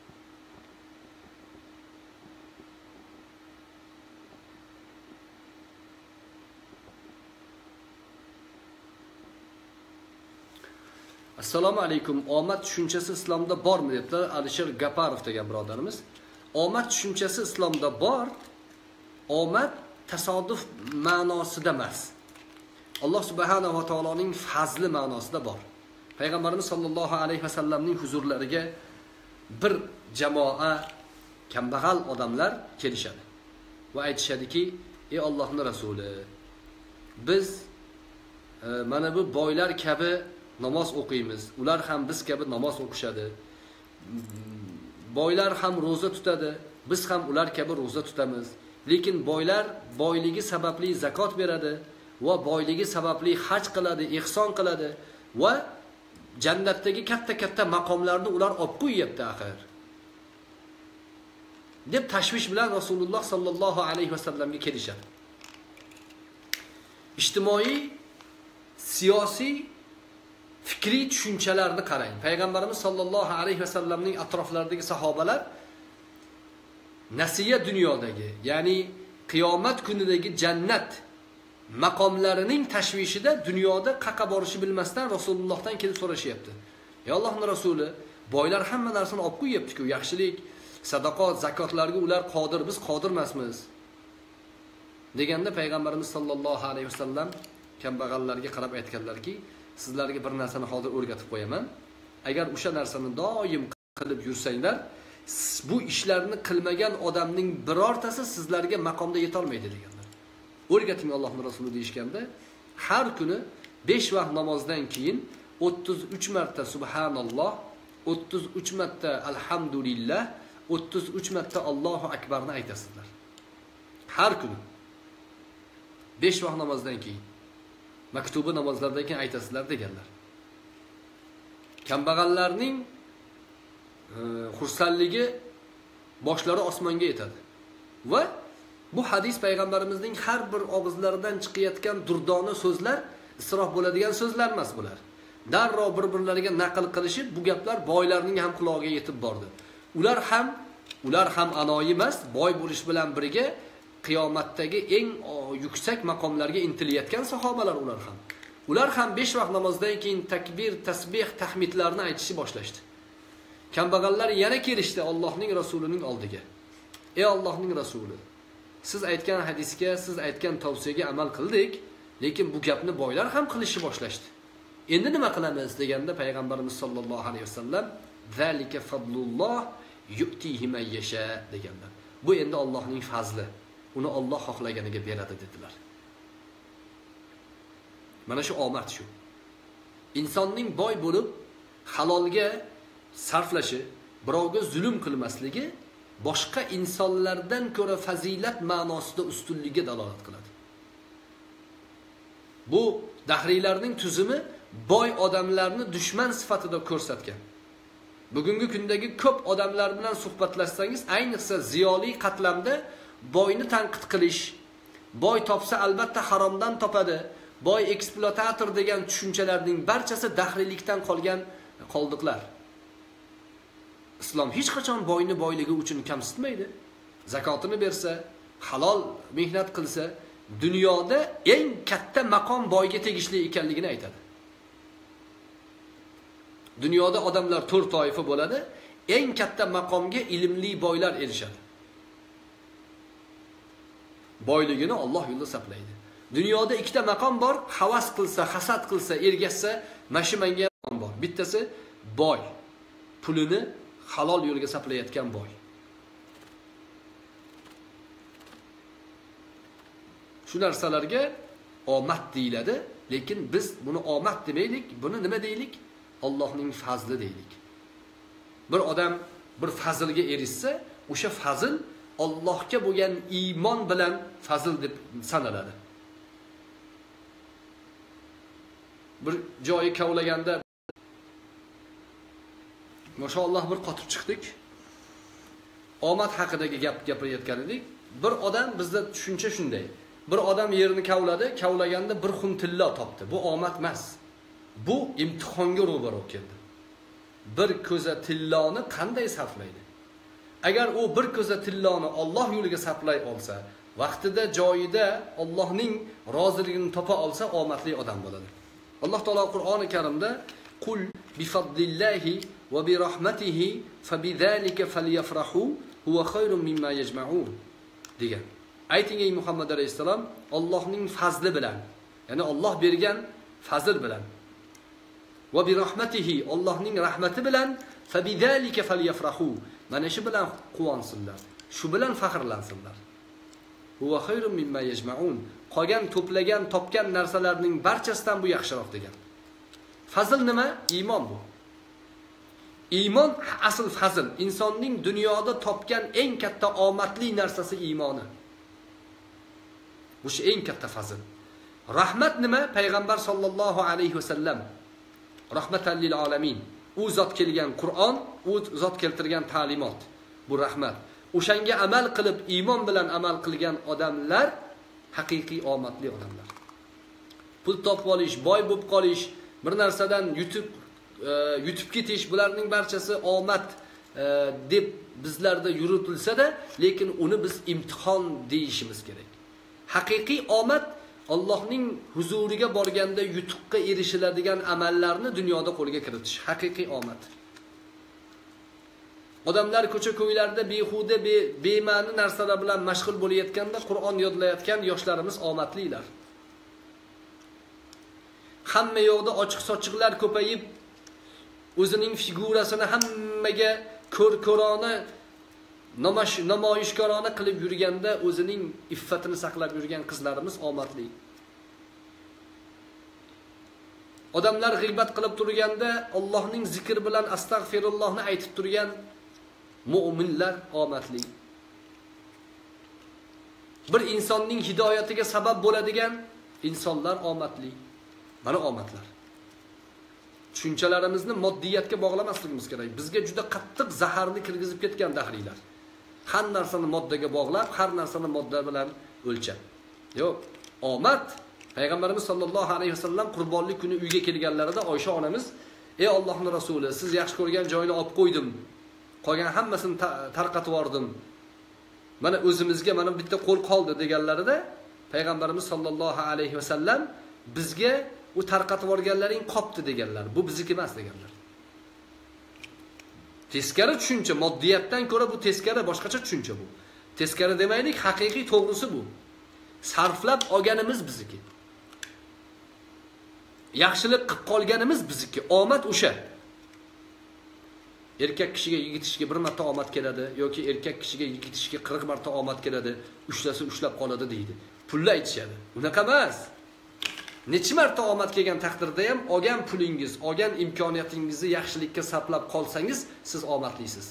Assalomu alaykum. Omad tushunchasi islomda bormi debdilar Alisher Gaparov degan birodarimiz. Omad tushunchasi islomda bor. Omad tasodif ma'nosida emas. Alloh subhanahu va taoloning fazli ma'nosida bor. Payg'ambarimiz sollallohu alayhi vasallamning huzurlariga bir jamoa kambag'al odamlar kelishadi va aytishadiki: "Ey Allohning rasuli, biz e, mana bu boylar kabi namoz o'qiymiz. Ular ham biz kabi namoz o'qishadi. Boylar ham roza tutadi, biz ham ular kabi roza tutamiz. Lekin boylar boyligi sababli zakot beradi va boyligi sababli haj qiladi, ihson qiladi va jannatdagi katta-katta maqomlarni ular olib qo'yyapti axir." deb tashvish bilan Rasululloh sallallohu alayhi vasallamga kelishadi. Ijtimoiy, siyosiy, fikriy tushunchalarni qarang. Payg'ambarimiz sollallohu alayhi vasallamning atroflaridagi sahobalar nasiya dunyodagi, ya'ni qiyomat kunidagi jannat maqomlarining tashvishida dunyoda qaqa borishi bilmasdan Rasulullohdan kelib so'rashyapti. "Ey Allohning rasuli, boylar hamma narsani olib qo'yapti-ku, yaxshilik, sadaqat, zakotlarga ular qodir, biz qodir emasmiz." deganda Payg'ambarimiz sollallohu alayhi vasallam kambag'allarga qarab aytganlarki: "Sizlarga bir narsani hozir o'rgatib qo'yaman. Agar o'sha narsani doim qilib yursanglar, bu ishlarni qilmagan odamning birortasi sizlarga maqomda yeta olmaydi" deganlar. O'rgating Allohning rasuli deyishganda, har kuni besh vaqt namozdan keyin o'ttiz uch marta subhanalloh, o'ttiz uch marta alhamdulillah, o'ttiz uch marta Allohu akbarni aytasizlar. Har kuni besh vaqt namozdan keyin, maktubi namozlardan keyin aytasizlar deganlar. Kambag'allarning e, xursandligi boshlari osmonga yetadi. Va bu hadis payg'ambarimizning har bir og'izlaridan chiqayotgan durdona so'zlar isrof bo'ladigan so'zlar emas bular. Darrov bir-birlariga naql qilishib, bu gaplar boylarning ham quloqiga yetib bordi. Ular ham ular ham anoyi emas, boy bo'lish bilan birga qiyomatdagi eng yuksak maqomlarga intilayotgan sahobalar ular ham. Ular ham besh vaqt namozdan keyin takbir, tasbih, tahmidlarni aytishni boshlashdi. Kambag'allar yana kelishdi Allohning rasulining oldiga. "Ey Allohning rasuli, siz aytgan hadisga, siz aytgan tavsiyaga amal qildik, lekin bu gapni boylar ham qilishni boshlashdi. Endi nima qilamiz?" deganda Payg'ambarimiz sollallohu alayhi vasallam "Zalika fadlulloh yu'tihi man yasha" deganlar. Bu endi Allohning fazli. Uni Alloh xohlaganiga beradi dedilar. Mana shu omad shu. Insonning boy bo'lib halolga sarflashi, birovga zulm qilmasligi boshqa insonlardan ko'ra fazilat ma'nosida ustunlikka dalolat qiladi. Bu dahriylarning tuzumi boy odamlarni dushman sifatida ko'rsatgan. Bugungi kundagi ko'p odamlar bilan suhbatlashsangiz, ayniqsa ziyoli qatlamda boyni tanqid qilish, boy topsa albatta haromdan topadi, boy eksploatator degan tushunchalarning barchasi dahriylikdan qolgan qoldiqlar. Islom hech qachon boyni boyligi uchun kamsitmaydi. Zakotini bersa, halol mehnat qilsa, dunyoda eng katta maqom boyga tegishli ekanligini aytadi. Dunyoda odamlar to'rt toifa bo'ladi. Eng katta maqomga ilmli boylar erishadi. Boyligini Alloh yo'lida saqlaydi. Dunyoda ikkita maqom bor, havas qilsa, hasad qilsa, ergashsa, mashimanga maqom bor. Bittasi boy, pulini halol yo'lga saqlayotgan boy. Shu narsalarga omad deyiladi, lekin biz buni omad demaylik, buni nima deylik? Allohning fazli deylik. Bir odam bir fazilga erishsa, o'sha fazil Allohga bo'lgan iymon bilan fazil deb sanaladi. Bir joyi kavlaganda maşalloh bir qotib chiqdik. Omad haqidagi gap gapirayotgan edik. Bir odam bizda tushuncha shunday. Bir odam yerini kavladi, kavlaganda bir xum tilla topdi. Bu omad emas. Bu imtihonga ro'baro keldi. Bir ko'za tilloni qanday sarflaydi? Agar u bir ko'za tilloni Alloh yo'liga sarflay olsa, vaqtida, joyida Allohning roziligini topa olsa, omadli odam bo'ladi. Alloh taolo Qur'oni Karimda qul bi fadlillahi va bi rahmatihi fabidhalika falyafrahu huwa khayrun mimma yajma'un degan. Ayting ey Muhammad alayhisalom, Allohning fazli bilan, ya'ni Alloh bergan fazl bilan va bi rahmatihi, Allohning rahmati bilan fabidhalika falyafrahu, mana shu bilan quvonsinlar, shu bilan faxrlansinlar. Huwa khayrun mimma yajma'un, qolgan to'plagan, topgan narsalarning barchasidan bu yaxshiroq degan. Fazl nima? Iymon bu. Iymon asl fazl. Insonning dunyoda topgan eng katta omadli narsasi iymoni. Bu shu eng katta fazl. Rahmat nima? Payg'ambar sollallohu alayhi vasallam rahmatan lil alamin. U zot kelgan Qur'on, u zot keltirgan ta'limot. Bu rahmat. O'shanga amal qilib, iymon bilan amal qilgan odamlar haqiqiy omadli odamlar. Pul topib olish, boy bo'lib qolish, bir narsadan yutib e, yutib ketish, bularning barchasi omad e, deb bizlarda yuritilsa-da, lekin uni biz imtihon deyishimiz kerak. Haqiqiy omad Allohning huzuriga borganda yutuqqa erishiladigan amallarni dunyoda qo'lga kiritish, haqiqiy omad. Odamlar ko'cha-ko'ylarda behuda, be, bema'ni narsalar bilan mashg'ul bo'layotganda Qur'on yodlayotgan yoshlarimiz omadlilar. Hamma yoqda ochiq-sochiqlar ko'payib, o'zining figurasini hammaga ko'r-ko'rona, namoyishkorona qilib yurganda o'zining iffatini saqlab yurgan qizlarimiz omadli. Odamlar g'iybat qilib turganda Allohning zikr bilan astag'firullohni aytib turgan mu'minlar omadli. Bir insonning hidoyatiga sabab bo'ladigan insonlar omadli. Mana omadlar. Tushunchalarimizni moddiyatga bog'lamasligimiz kerak. Bizga juda qattiq zaharni kirgizib ketgan dahriylar. Har narsani moddaga bog'lab, har narsani modda bilan o'lchab. Yo'q, omad Payg'ambarimiz sollallohu alayhi vasallam qurbonlik kuni uyga kelganlarida Oysha onamiz, "Ey Allohning rasuli, siz yaxshi ko'rgan joyini olib qo'ydim. Qolgan hammasini tarqatib yubordim. Mana o'zimizga mana bitta qo'l qoldi" deganlarida Payg'ambarimiz sollallohu alayhi vasallam bizga u tarqatib yuborganlaring qopti deganlar. Bu bizniki emas deganlar. Teskari tushuncha, moddiyatdan ko'ra bu teskari, boshqacha tushuncha bu. Teskari demaylik, haqiqiy to'g'risi bu. Sarflab olganimiz bizniki. Yaxshilik qilib qolganimiz bizniki. Omad o'sha. Erkak kishiga yigit kishiga bir marta omad keladi yoki erkak kishiga yigit kishiga qirq marta omad keladi, ushlasa ushlab qoladi deydi. Pulni aytishadi. Unaqa emas. Necha marta omad kelgan taqdirda ham olgan pulingiz, olgan imkoniyatingizni yaxshilikka sarflab qolsangiz, siz omadlisiz.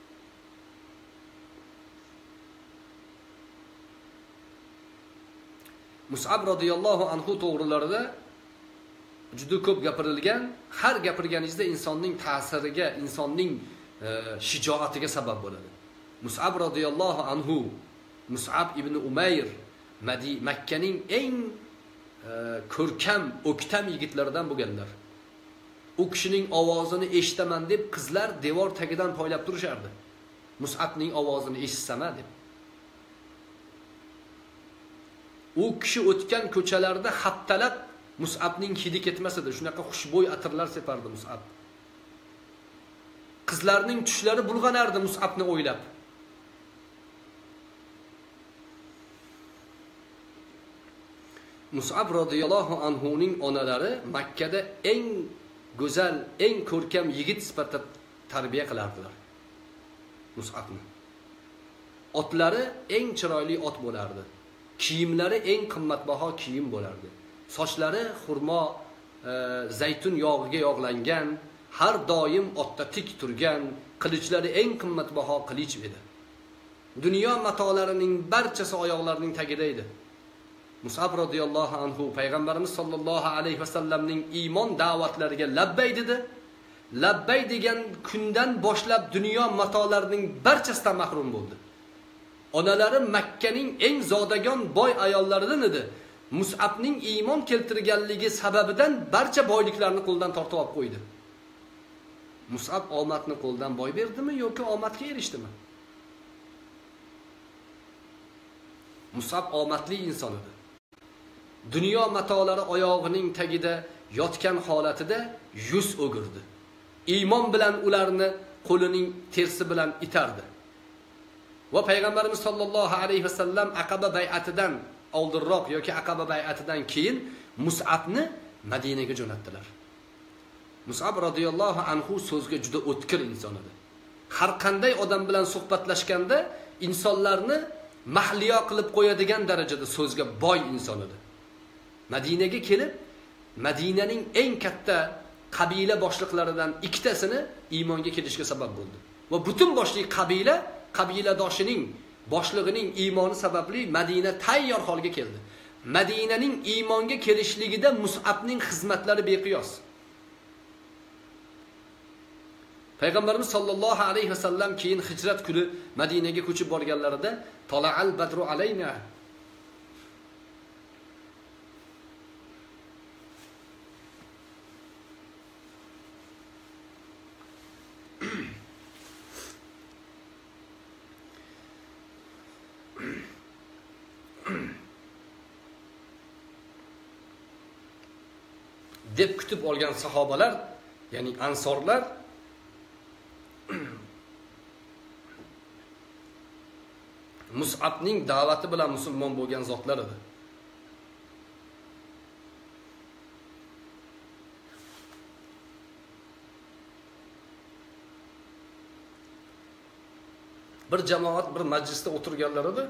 Mus'ab radhiyallohu anhu to'g'rilarida juda ko'p gapirilgan, har gapirganingizda insonning ta'siriga, insonning e, shijoatiga sabab bo'ladi. Mus'ab radhiyallohu anhu, Mus'ab ibn Umayr, Madi Makkaning eng e, ko'rkam, o'ktam yigitlaridan bo'lganlar. U kishining ovozini eshitaman deb qizlar devor tagidan poylab turishardi. Mus'abning ovozini eshitsam-a deb. U kishi o'tgan ko'chalarda haftalab Mus'abning hidi ketmasadi. Shunaqa xushbo'y atirlar separdi Mus'ab. Qizlarning tushlari bulg'anardi Mus'abni o'ylab. Mus'ab radhiyallohu anhuning onalari Makkada eng go'zal, eng ko'rkam yigit sifatida tarbiya qilardilar. Mus'abni. Otlari eng chiroyli ot bo'lardi. Kiyimlari eng qimmatbaho kiyim bo'lardi. Sochlari xurmo, e, zaytun yog'iga yog'langan, har doim otda tik turgan, Qilichlari eng qimmatbaho qilich edi. Dunyo matolarining barchasi oyoqlarining tagida edi. Mus'ab radhiyallohu anhu payg'ambarimiz sollallohu alayhi vasallamning iymon da'vatlariga labbay dedi. Labbay degan kundan boshlab dunyo matolarining barchasidan mahrum bo'ldi. Onalari Makkaning eng zodagon boy ayollaridan edi. Mus'abning iymon keltirganligi sababidan barcha boyliklarni qo'ldan tortib olib qo'ydi. Mus'ab omadni qo'ldan boy berdimi yoki omadga erishdimi? Mus'ab omadli inson edi. Dunyo matolari oyog'ining tagida yotgan holatida yuz o'girdi. Iymon bilan ularni qo'lining tersi bilan itardi. Va payg'ambarimiz sollallohu alayhi vasallam Aqaba bay'atidan oldinroq yoki Aqaba bay'atidan keyin Mus'abni Madinaga jo'natdilar. Mus'ab radhiyallohu anhu so'zga juda o'tkir inson edi. Har qanday odam bilan suhbatlashganda insonlarni mahliyo qilib qo'yadigan darajada so'zga boy inson edi. Madinaga kelib, Madinaning eng katta qabila boshliqlaridan ikkitasini iymonga kelishga sabab bo'ldi. Va butun boshli qabila qabiladoshining boshlig'ining iymoni sababli Madina tayyor holga keldi. Madinaning iymonga kelishligida Mus'abning xizmatlari beqiyos. Payg'ambarimiz sollallohu alayhi vasallam keyin hijrat kuni Madinaga ko'chib borganlarida Tala'al badru alayna deb kutib olgan sahobalar, ya'ni ansorlar Mus'abning da'vati bilan musulmon bo'lgan zotlar edi. Bir jamoat bir majlisda o'tirganlar edi.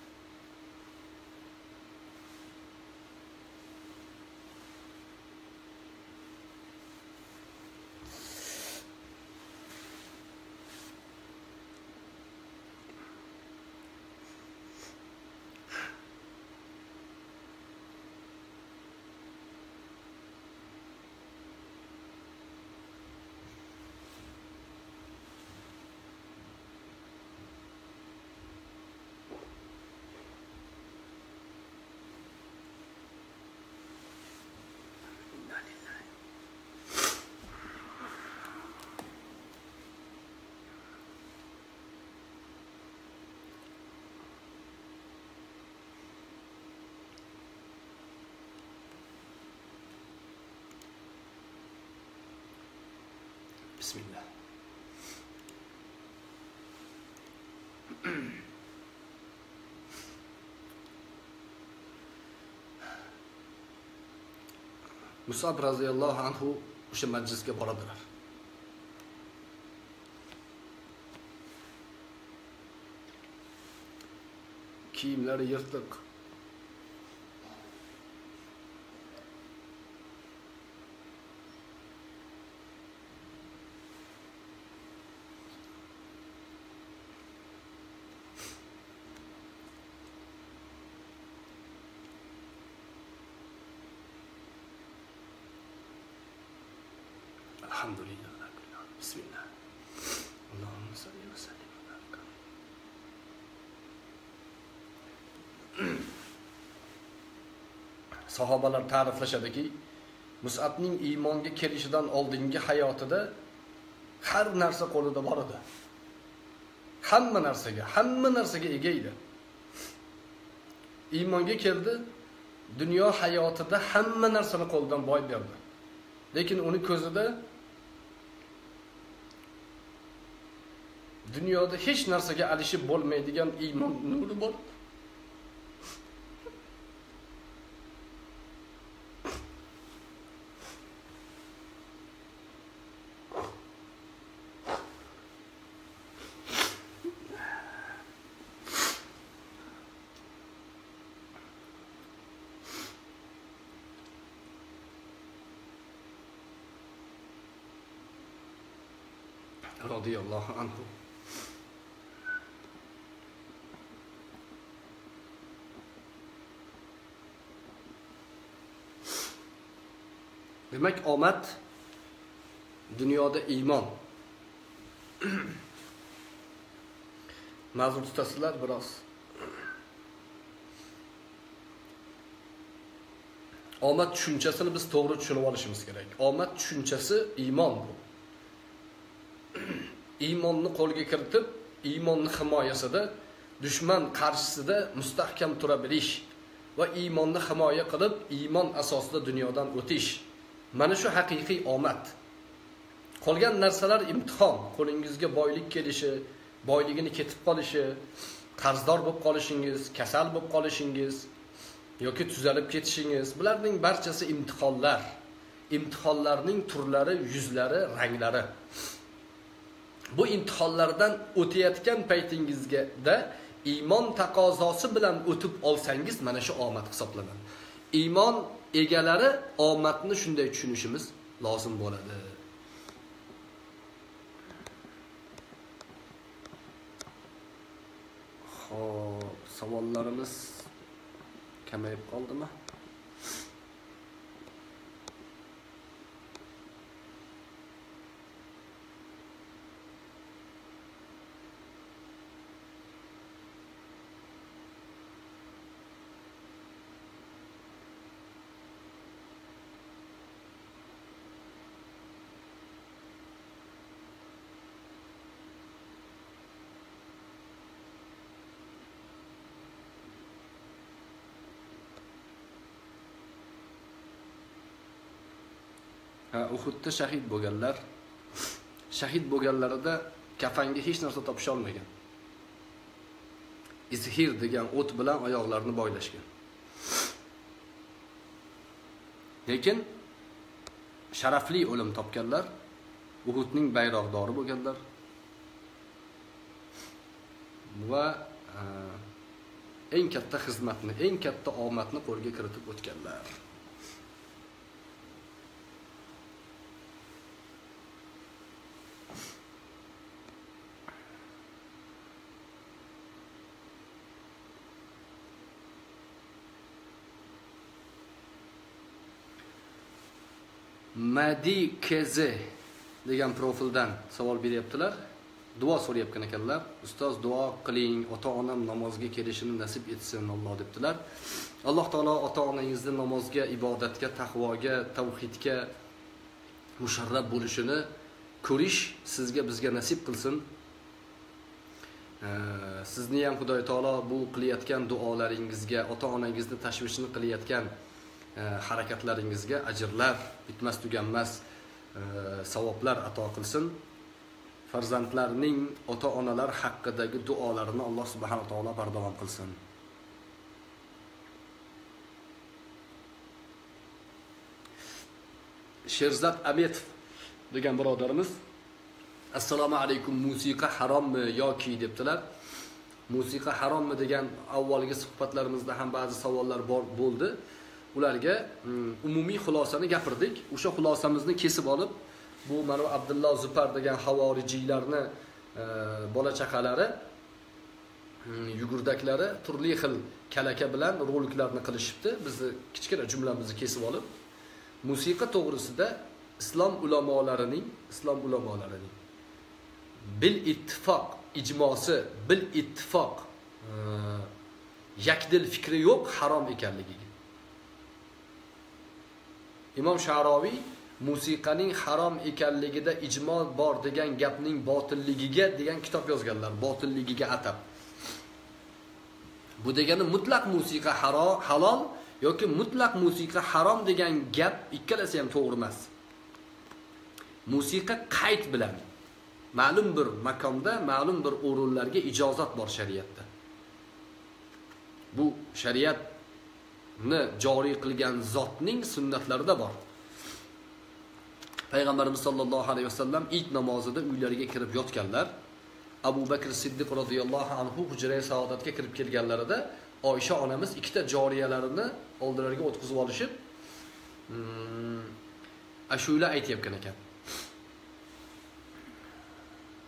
Bismillah. Mus'ab radhiyallohu anhu o'sha majlisga boradilar. Kiyimlari yirtiq. Alhamdulillah. Bismillah. Allahumma salli wa sallim wa barik. Sahobalar ta'riflashadiki, Mus'abning iymonga kelishidan oldingi hayotida har narsa qo'lida bor edi. Hamma narsaga, hamma narsaga ega edi. Iymonga keldi, dunyo hayotida hamma narsani qo'ldan boy berdi. Lekin uni ko'zida dunyoda hech narsaga alishib bo'lmaydigan iymon nuri bor. radhiyallohu anhu. Demak, omad dunyoda iymon. Ma'zur tutasizlar biroz. Omad tushunchasini biz to'g'ri tushunib olishimiz kerak. Omad tushunchasi iymon bu. Iymonni qo'lga kiritib, iymonni himoyasida, dushman qarshisida mustahkam tura bilish va iymonni himoya qilib, iymon asosida dunyodan o'tish. Mana shu haqiqiy omad. Qolgan narsalar imtihon. Qo'lingizga boylik kelishi, boyligini ketib qolishi, qarzdor bo'lib qolishingiz, kasal bo'lib qolishingiz yoki tuzalib ketishingiz, bularning barchasi imtihonlar. Imtihonlarning turlari, yuzlari, ranglari. Bu imtihonlardan o'tayotgan paytingizga da iymon taqozosi bilan o'tib olsangiz, mana shu omad hisoblanadi. Iymon egalari omadni shunday tushunishimiz lozim bo'ladi. Xo'p, savollarimiz kamayib qoldimi? Uhudda shahid bo'lganlar, shahid bo'lganlarida kafanga hech narsa topisha olmagan. Izhir degan o't bilan oyoqlarini boylashgan. Lekin sharafli o'lim topganlar, Uhudning bayroqdori bo'lganlar va eng katta xizmatni, eng katta omadni qo'lga kiritib o'tganlar. Madi Keze degan profildan savol beryaptilar. Duo so'rayotgan ekanlar. Ustoz, duo qiling, ota-onam namozga kelishini nasib etsin Alloh debdilar. Alloh taolo ota-onangizni namozga, ibodatga, taqvoga, tavhidga musharraf bo'lishini ko'rish sizga bizga nasib qilsin. Sizni ham Xudoy taolo bu qilayotgan duolaringizga, ota-onangizni tashvishini qilayotgan harakatlaringizga ajrlar, bitmas tuganmas savoblar ato qilsin. Farzandlarning ota-onalar haqidagi duolarini Alloh subhanahu va taolo bardavom qilsin. Sherzat Ametov degan birodarimiz assalomu alaykum, musiqa harommi yoki debdilar. Musiqa harommi degan avvalgi suhbatlarimizda ham ba'zi savollar bor bo'ldi. Ularga umumiy xulosani gapirdik. O'sha xulosamizni kesib olib, bu mana Abdulloh Zupar degan havorijiylarni bola chaqalari, yugurdaklari turli xil kalaka bilan roliklarni qilishibdi. Bizni kichkina jumlamizni kesib olib, musiqa to'g'risida islom ulamolarining, islom ulamolarining bil ittifoq ijmosi, bil ittifoq yakdil fikri yo'q harom ekanligiga. Imom Sha'roviy musiqaning harom ekanligida ijmo bor degan gapning botilligiga degan kitob yozganlar, botilligiga atab. Bu degani mutlaq musiqa halol yoki mutlaq musiqa harom degan gap ikkalasi ham to'g'ri emas. Musiqa qayd bilan ma'lum bir makonda, ma'lum bir o'rinlarga ijozat bor shariatda. Bu shariatni joriy qilgan zotning sunnatlarida bor. Payg'ambarimiz sollallohu alayhi vasallam ilk namozida uylariga kirib yotganlar. Abu Bakr Siddiq radhiyallohu anhu hujra-i saodatga kirib kelganlarida Oysha onamiz ikkita joriyalarini oldilariga o'tkazib olishib, ashula aytayotgan ekan.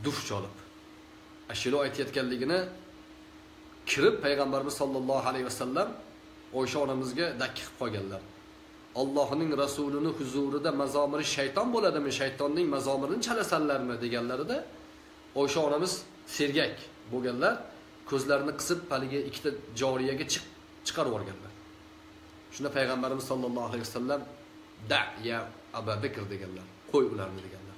duf chalib ashula aytayotganligini kirib payg'ambarimiz sollallohu alayhi vasallam Oysha onamizga dakki qilib qolganlar. Allohning rasulini huzurida mazomiri shayton bo'ladimi? Shaytonning mazomirini chalasanlarmi deganlarida Oysha onamiz sergak bo'lganlar, ko'zlarini qisib paliga ikkita joriyaga chiqarib yuborganlar. Shunda payg'ambarimiz sollallohu alayhi vasallam da ya Abu Bakr deganlar, qo'y ularni deganlar.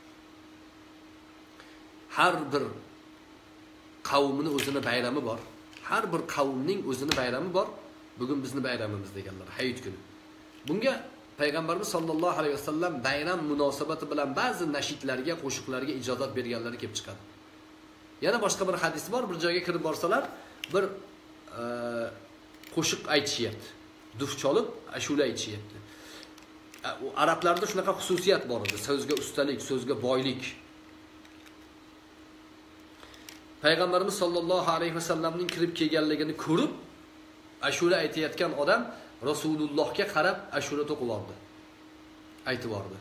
Har bir qavmning o'zini bayrami bor. Har bir qavmning o'zini bayrami bor. Bugun bizning bayramimiz deganlar, Hayit kuni. Bunga payg'ambarimiz sollallohu alayhi vasallam bayram munosabati bilan ba'zi nashidlarga, qo'shiqlarga ijozat berganlari kelib chiqadi. Yana boshqa bir hadis bor, bir joyga kirib borsalar, bir e, qo'shiq aytishyapti. Duf chalib, ashula aytishyapti. U arablarda shunaqa xususiyat bor edi, so'zga ustalik, so'zga boylik. Payg'ambarimiz sollallohu alayhi vasallamning kirib kelganligini ko'rib, ashula aytayotgan odam Rasulullohga qarab ashula to'qib oldi. Aytib bordi.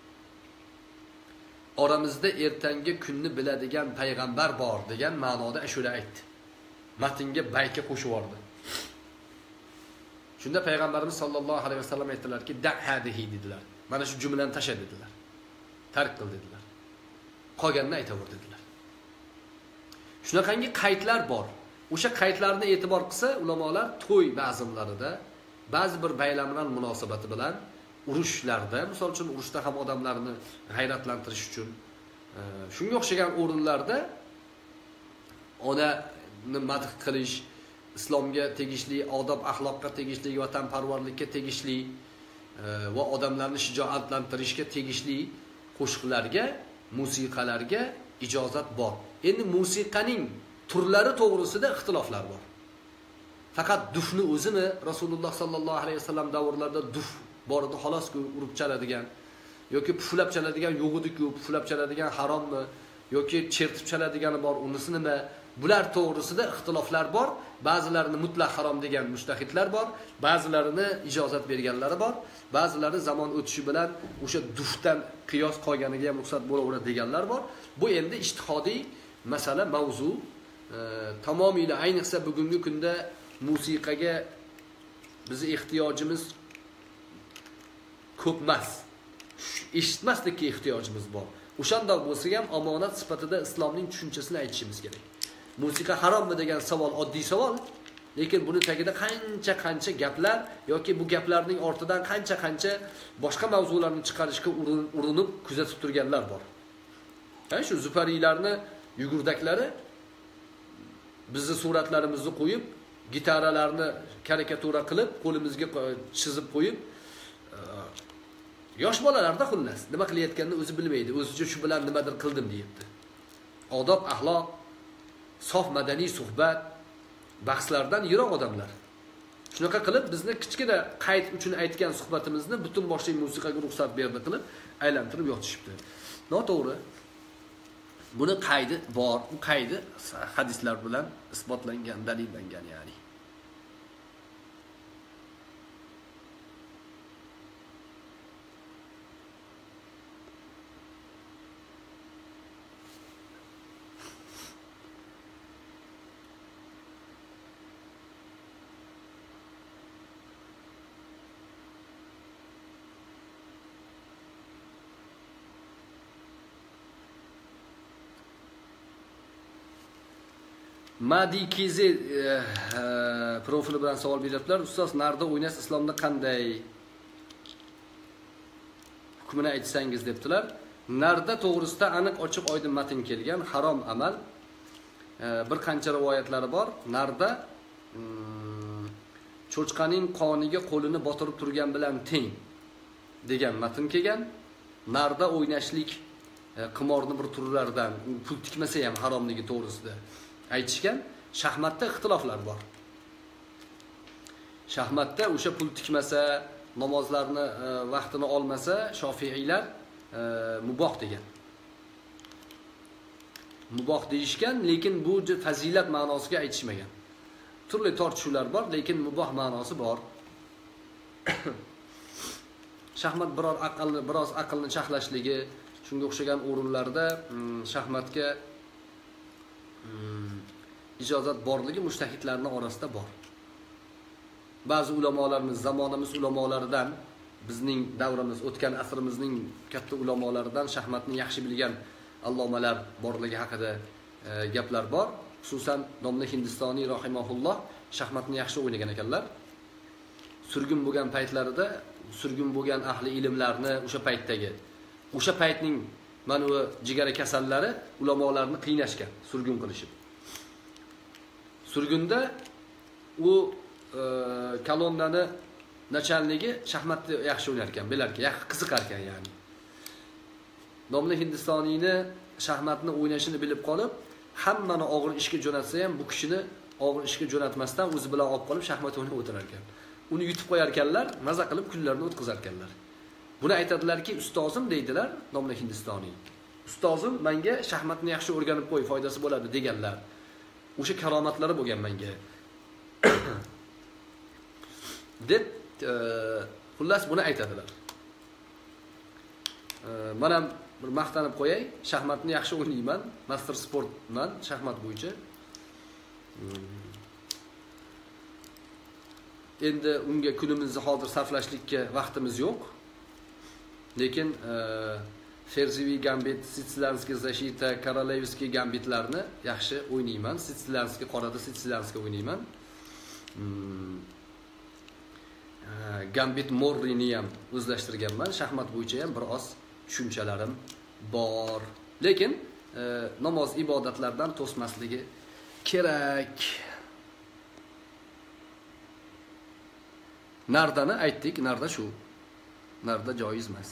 Oramizda ertangi kunni biladigan payg'ambar bor degan ma'noda ashula aytdi. Matnga bayka qo'shib bordi. Shunda payg'ambarimiz sollallohu alayhi vasallam aytdilarki, "Da hadihi" dedilar. Mana shu jumlani tasha dedilar. Tark qil dedilar. Qolganini aytaver dedilar. Shunaqangi qaydlar bor. O'sha qaydlarni e'tibor qilsa, ulamolar to'y bazmlarida, ba'zi bir bayramlar munosabati bilan urushlarda, misol uchun urushda ham odamlarni g'ayratlantirish uchun, shunga o'xshagan o'rinlarda onani madh qilish, islomga tegishli, odob axloqqa tegishli, vatanparvarlikka tegishli va odamlarni shijoatlantirishga tegishli qo'shiqlarga, musiqalarga ijozat bor. Endi musiqaning turlari to'g'risida ixtiloflar bor. Faqat dufni o'zini Rasululloh sallallohu alayhi vasallam davrlarida duf bor edi, xolos-ku urib chaladigan yoki puflab chaladigan yo'q edi-ku, puflab chaladigan harommi yoki chertib chaladigani bor, unisi nima? Bular to'g'risida ixtiloflar bor. Ba'zilarini mutlaq harom degan mujtahidlar bor, ba'zilarini ijozat berganlari bor, ba'zilari zamon o'tishi bilan o'sha dufdan qiyos qolganiga ham ruxsat bo'laveradi deganlar bor. Bu endi ijtihodiy masala, mavzu. E, tamomila ayniqsa bugungi kunda musiqaga bizi ehtiyojimiz ko'p emas. Eshitmaslikka ehtiyojimiz bor. O'shanda bo'lsa ham omonat sifatida islomning tushunchasini aytishimiz kerak. Musiqa harommi degan savol oddiy savol, lekin buni tagida qancha-qancha gaplar yoki bu gaplarning ortidan qancha-qancha boshqa mavzularni chiqarishga urinib kuzatib turganlar bor. Ha, shu zufariylarni yugurdaklari bizni suratlarimizni qo'yib, gitaralarni karikatura qilib, qo'limizga chizib qo'yib, yosh bolalarda xullas, nima qilayotganini o'zi bilmaydi. O'zicha shu bilan nimadir qildim deyapti. Odob, axloq, sof madaniy suhbat, bahslardan yiroq odamlar. Shunaqa qilib bizni kichkina qayd uchun aytgan suhbatimizni butun boshli musiqaga ruxsat berdi qilib aylantirib yotishibdi. Noto'g'ri. Buni qaydi bor, u qaydi hadislar bilan isbotlangan, dalillangan ya'ni. Madi Kizi e, e, profili bilan savol beryaptilar. Ustoz, narda o'ynash islomda qanday? Hukmini aytsangiz debdilar. Narda to'g'risida aniq ochiq oydin matn kelgan, harom amal. E, bir qancha rivoyatlari bor. Narda mm, cho'chqaning qoniga qo'lini botirib turgan bilan teng degan matn kelgan. Narda o'ynashlik e, qimorni bir turlaridan, pul tikmasa ham haromligi to'g'risida aytishgan. Shahmatda ixtiloflar bor. Shahmatda o'sha pul tikmasa, namozlarni e, vaqtini olmasa, Shofiiylar e, muboh degan. Muboh deyishgan, lekin bu fazilat ma'nosiga aytishmagan. Turli tortishuvlar bor, lekin muboh ma'nosi bor. Shahmat biror aqlni, biroz aqlni chaqlashligi, shunga o'xshagan o'rinlarda shaxmatga ijozat borligi mujtahidlarning orasida bor. Ba'zi ulamolarimiz, zamonamiz ulamolaridan, bizning davrimiz, o'tgan asrimizning katta ulamolaridan shaxmatni yaxshi bilgan allomalar borligi haqida e, gaplar bor. Xususan domla Hindistoniy rahimahulloh shaxmatni yaxshi o'ynagan ekanlar. Surgun bo'lgan paytlarida, surgun bo'lgan ahli ilmlarni o'sha paytdagi, o'sha paytning mana bu jigara kasallari ulamolarni qiynashgan, surgun qilishib. Surgunda u e, kolonnani nachalnigi shaxmatni yaxshi o'ynar ekan, bilar ekan, yaxshi qiziqar ekan ya'ni. Domla Hindistoniyni shaxmatni o'ynashini bilib qolib, hammani og'ir ishga jo'natsa ham bu kishini og'ir ishga jo'natmasdan o'zi bilan olib qolib shaxmat o'ynab o'tirar ekan. Uni yutib qo'yar ekanlar, maza qilib kunlarini o'tkazar ekanlar. Buni aytadilarki, ustozim deydilar Domla Hindistoniy. Ustozim menga shaxmatni yaxshi o'rganib qo'y, foydasi bo'ladi deganlar. O'sha karomatlari bo'lgan menga. deb e, xullas buni aytadilar. E, men ham bir maqtanib qo'yay, shaxmatni yaxshi o'ynayman, master sportman shaxmat bo'yicha. Endi unga kunimizni hozir sarflashlikka vaqtimiz yo'q. Lekin e, Ferziviy gambit, Sitsilyanskiy zashita, Korolevskiy gambitlarni yaxshi o'ynayman. Sitsilyanskiy qorada Sitsilyanskiy o'ynayman. Hmm. Gambit Morrini ham o'zlashtirganman. Shaxmat bo'yicha ham bir oz tushunchalarim bor. Lekin e, namoz ibodatlardan to'smasligi kerak. Nardani aytdik, narda shu. Narda joiz emas.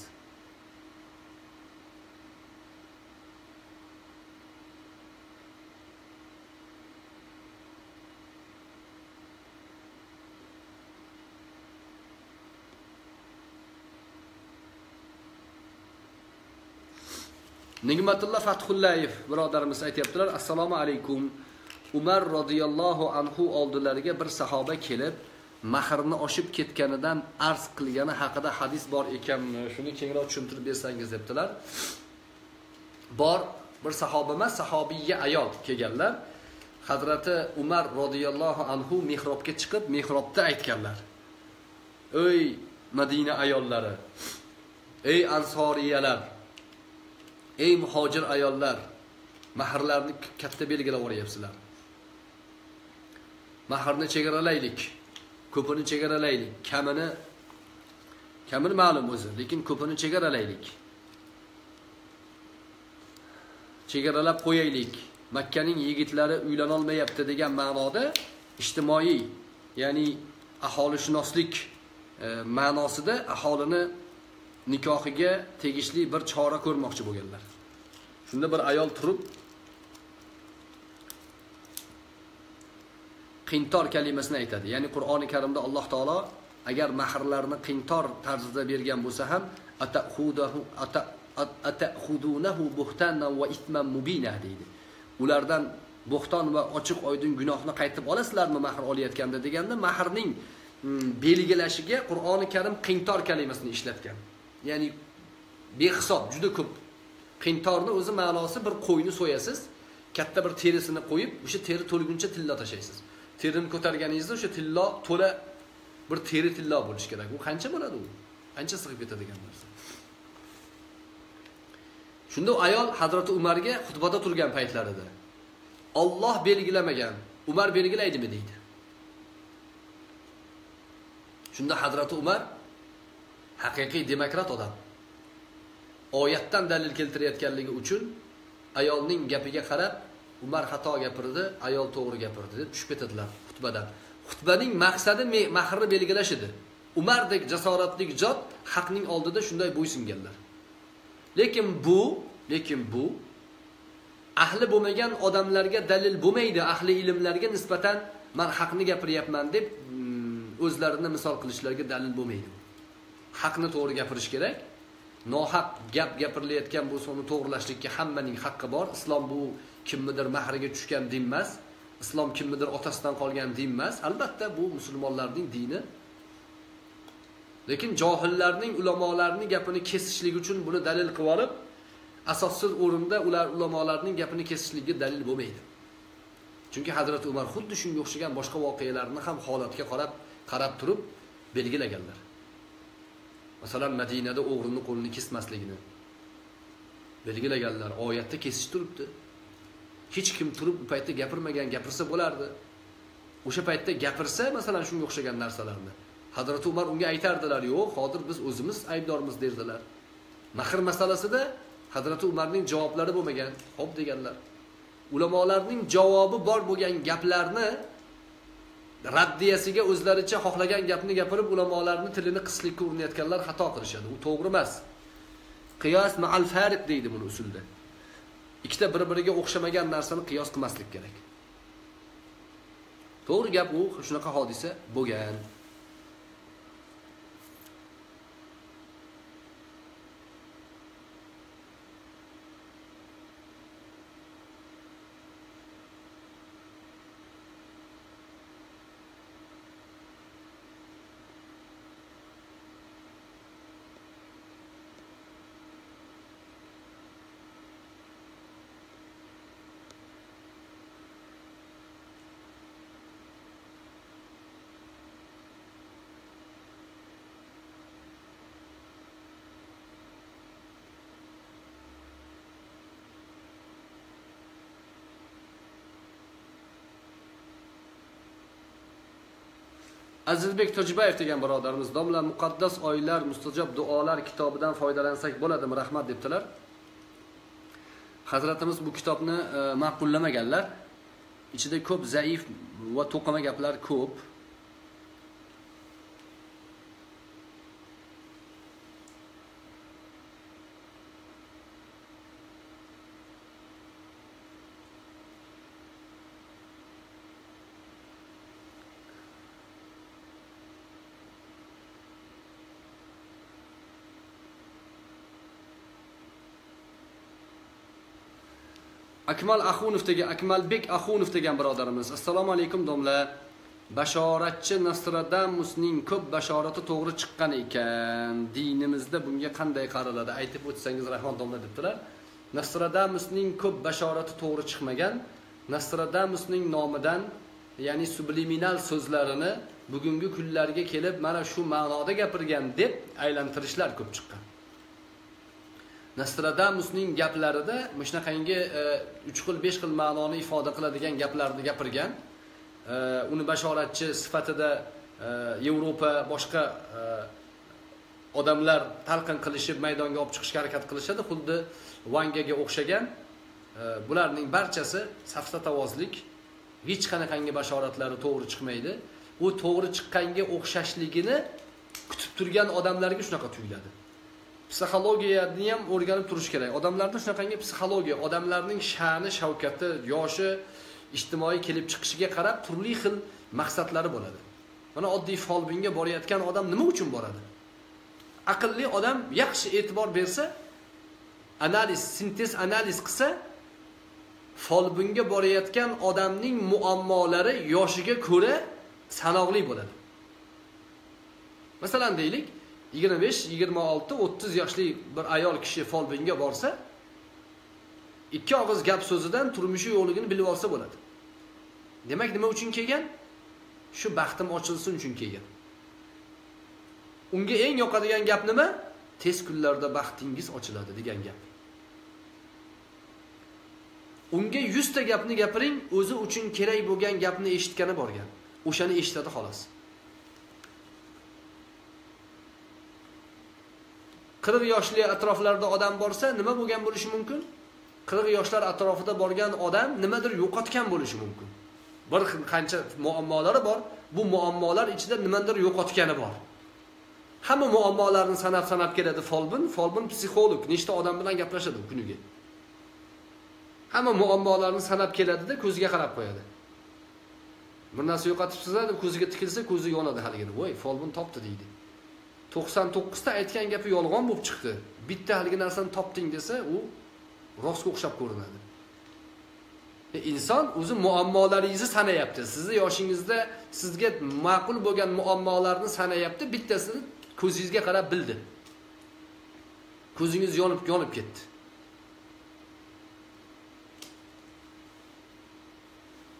Nigmatullah Fathullayev birodarimiz aytibdilar: "Assalomu alaykum. Umar radhiyallohu anhu oldilariga bir sahoba kelib, mahrni oshib ketganidan arz qilgani haqida hadis bor ekanmi? Shuni kengroq tushuntirib bersangiz" debdilar. Bor, bir sahoba emas, sahobiyga ayol kelganlar. Hazrati Umar radhiyallohu anhu mihrobga chiqib, mihrobda aytganlar: "Ey Madina ayollari, ey ansoriyalar, ey muhojir ayollar, mahrlarni katta belgilab o'rayapsizlar. Mahrni chegaralaylik, ko'pini chegaralaylik, kamini kamini ma'lum o'zi, lekin ko'pini chegaralaylik. Chegaralab qo'yaylik. Makkaning yigitlari uylana olmayapti degan ma'noda ijtimoiy, ya'ni aholishunoslik e, ma'nosida aholini nikohiga tegishli bir chora ko'rmoqchi bo'lganlar. Shunda bir ayol turib qintor kalimasini aytadi. Ya'ni Qur'oni Karimda Alloh taolo agar mahrlarni qintor tarzida bergan bo'lsa ham ata'khudahu ata'khudunahu buhtanan va ithman mubina deydi. Ulardan bo'xton va ochiq oydin gunohni qaytib olasizlarmi mahr olayotganda deganda mahrning belgilashiga Qur'oni Karim qintor kalimasini ishlatgan. Ya'ni behisob, juda ko'p. Qintorning o'zi ma'nosi bir qo'yni so'yasiz, katta bir terisini qo'yib, o'sha teri to'lguncha tilla tashlaysiz. Terini ko'targaningizda o'sha tilla to'la bir teri tilla bo'lish kerak. U qancha bo'ladi u? Qancha sig'ib ketadigan narsa. Shunda ayol Hazrati Umarga xutbada turgan paytlarida Alloh belgilamagan, Umar belgilaydimi deydi. Shunda Hazrati Umar haqiqiy demokrat odam. Oyatdan dalil keltirayotganligi uchun ayolning gapiga qarab Umar xato gapirdi, ayol to'g'ri gapirdi deb tushib ketadilar xutbadan. Xutbaning maqsadi mahrni belgilash edi. Umardek jasoratli zot haqning oldida shunday bo'ysunganlar. Lekin bu, lekin bu ahli bo'lmagan odamlarga dalil bo'lmaydi, ahli ilmlarga nisbatan men haqni gapiryapman deb o'zlarini misol qilishlariga dalil bo'lmaydi. Haqni to'g'ri gapirish kerak. Nohaq gap gapirilayotgan bo'lsa uni to'g'rilashlikka hammaning haqqi bor. Islom bu kimnidir mahriga tushgan din emas. Islom kimnidir otasidan qolgan din emas. Albatta bu musulmonlarning dini. Lekin johillarning, ulamolarning gapini kesishlik uchun buni dalil qilib olib, asossiz o'rinda ular ulamolarning gapini kesishligiga dalil bo'lmaydi. Chunki Hazrat Umar xuddi shunga o'xshagan boshqa voqealarni ham holatga qarab, qarab turib belgilaganlar. Masalan, Madinada o'g'rining qo'lini kesmasligini belgilaganlar. Oyatda kesish turibdi. Hech kim turib bu paytda gapirmagan, gapirsa bo'lardi. O'sha paytda gapirsa, masalan, shunga o'xshagan narsalarni Hazrat Umar unga aytardilar, "Yo'q, hozir biz o'zimiz aybdormiz" derdilar. Mehr masalasida Hazrat Umarning javoblari bo'lmagan, xo'p deganlar. Ulamolarning javobi bor bo'lgan gaplarni raddiyasiga o'zlaricha xohlagan gapni gapirib, ulamolarning tilini qislikka urinayotganlar xato qilishadi. U to'g'ri emas. Qiyos ma'al fariq deydi buni usulda. Ikkita bir-biriga o'xshamagan narsani qiyos qilmaslik kerak. To'g'ri gap u, shunaqa hodisa bo'lgan. Azizbek Tojibayev degan birodarimiz, domla muqaddas oylar, mustajob duolar kitobidan foydalansak bo'ladimi? Rahmat debdilar. Hazratimiz bu kitobni e, ma'qullamaganlar. Ichida ko'p zaif va to'qima gaplar ko'p. Akmal Axunov degan, Akmalbek Axunov degan birodarimiz. Assalomu alaykum domla. Bashoratchi Nostradamusning ko'p bashorati to'g'ri chiqqan ekan. Dinimizda bunga qanday qaraladi? Aytib o'tsangiz rahmat domla debdilar. Nostradamusning ko'p bashorati to'g'ri chiqmagan. Nostradamusning nomidan, ya'ni subliminal so'zlarini bugungi kunlarga kelib mana shu ma'noda gapirgan deb aylantirishlar ko'p chiqqan. Nostradamusning gaplarida shunaqangi uch xil besh xil ma'noni ifoda qiladigan gaplarni gapirgan. Uni bashoratchi sifatida Yevropa boshqa odamlar talqin qilishib maydonga olib chiqishga harakat qilishadi, xuddi Vangaga o'xshagan. Bularning barchasi safsatavozlik, hech qanaqangi bashoratlari to'g'ri chiqmaydi. U to'g'ri chiqqanga o'xshashligini kutib turgan odamlarga shunaqa tuyuladi. Psixologiyani ham o'rganib turish kerak. Odamlarda shunaqangi psixologiya, odamlarning sha'ni, shavkati, yoshi, ijtimoiy kelib chiqishiga qarab turli xil maqsadlari bo'ladi. Mana oddiy folbinga borayotgan odam nima uchun boradi? Aqlli odam yaxshi e'tibor bersa, analiz, sintez analiz qilsa, folbinga borayotgan odamning muammolari yoshiga ko'ra sanoqli bo'ladi. Masalan deylik, yigirma besh, yigirma olti, o'ttiz yoshli bir ayol kishi folbinga borsa, ikki og'iz gap so'zidan turmushi yo'qligini bilib olsa bo'ladi. Demak, nima uchun kelgan? Shu baxtim ochilsin uchun kelgan. Unga eng yoqadigan gap nima? Tez kunlarda baxtingiz ochiladi degan gap. Unga yuz ta gapni gapiring, o'zi uchun kerak bo'lgan gapni eshitgani borgan. O'shani eshitadi xolos. qirq yoshli atroflarda odam borsa, nima bo'lgan bo'lishi mumkin? qirq yoshlar atrofida borgan odam nimadir yo'qotgan bo'lishi mumkin. Bir qancha muammolari bor, bu muammolar ichida nimadir yo'qotgani bor. Hamma muammolarni sanab-sanab keladi folbin, folbin psixolog, nechta odam bilan gaplashadi kuniga. Hamma muammolarni sanab keladi-da, ko'ziga qarab qo'yadi. Bir narsa yo'qotibsizlar deb ko'ziga tikilsa, ko'zi yonadi haligini. Voy, folbin topdi deydi. to'qson to'qqiz ta aytgan gapi yolg'on bo'lib chiqdi. Bitta haligi narsani topding desa, u rostga o'xshab ko'rinadi. E, inson o'zi muammolaringizni sanayapti. Sizni yoshingizda sizga ma'qul bo'lgan muammolarni sanayapti, bittasini ko'zingizga qarab bildi. Ko'zingiz yonib, yonib ketdi.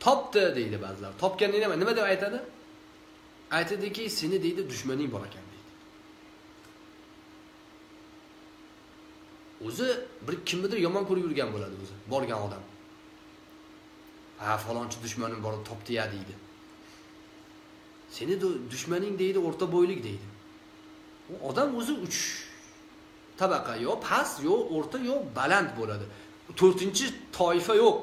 Topdi deydi ba'zilar. Topganni nima? Nima deb aytadi? Aytadiki, seni deydi dushmaning bor ekan deydi. O'zi bir kimnidir yomon ko'rib yurgan bo'ladi o'zi, borgan odam. Ha, falonchi dushmanim bor, topdi-ya deydi. Seni dushmaning deydi, o'rta bo'ylik deydi. U odam o'zi uch tabaqa, yo past, yo o'rta, yo baland bo'ladi. to'rtinchi toifa yo'q.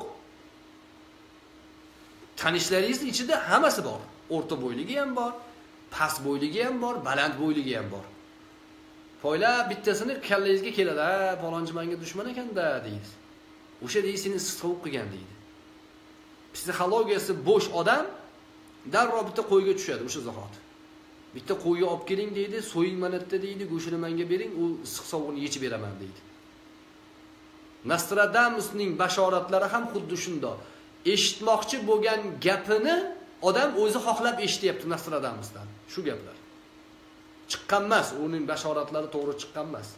Tanishlaringiz ichida hammasi bor. O'rta bo'yligi ham bor, past bo'yligi ham bor, baland bo'yligi ham bor. Poylab bittasini kallangizga keladi, "Ha, falonchi menga dushman ekan-da" deydi. O'sha deydi seni sovuq qilgan deydi. Psixologiyasi bo'sh odam darrov bitta qo'yga tushadi o'sha zahot. Bitta qo'yga olib keling deydi, so'ying manatda deydi, go'shini menga bering, u issiq sovuqni yechib beraman deydi. Nostradamusning bashoratlari ham xuddi shundoq. Eshitmoqchi bo'lgan gapini odam o'zi xohlab eshityapti Nostradamusdan. Shu gaplar. Chiqqan emas, uning bashoratlari to'g'ri chiqqan emas.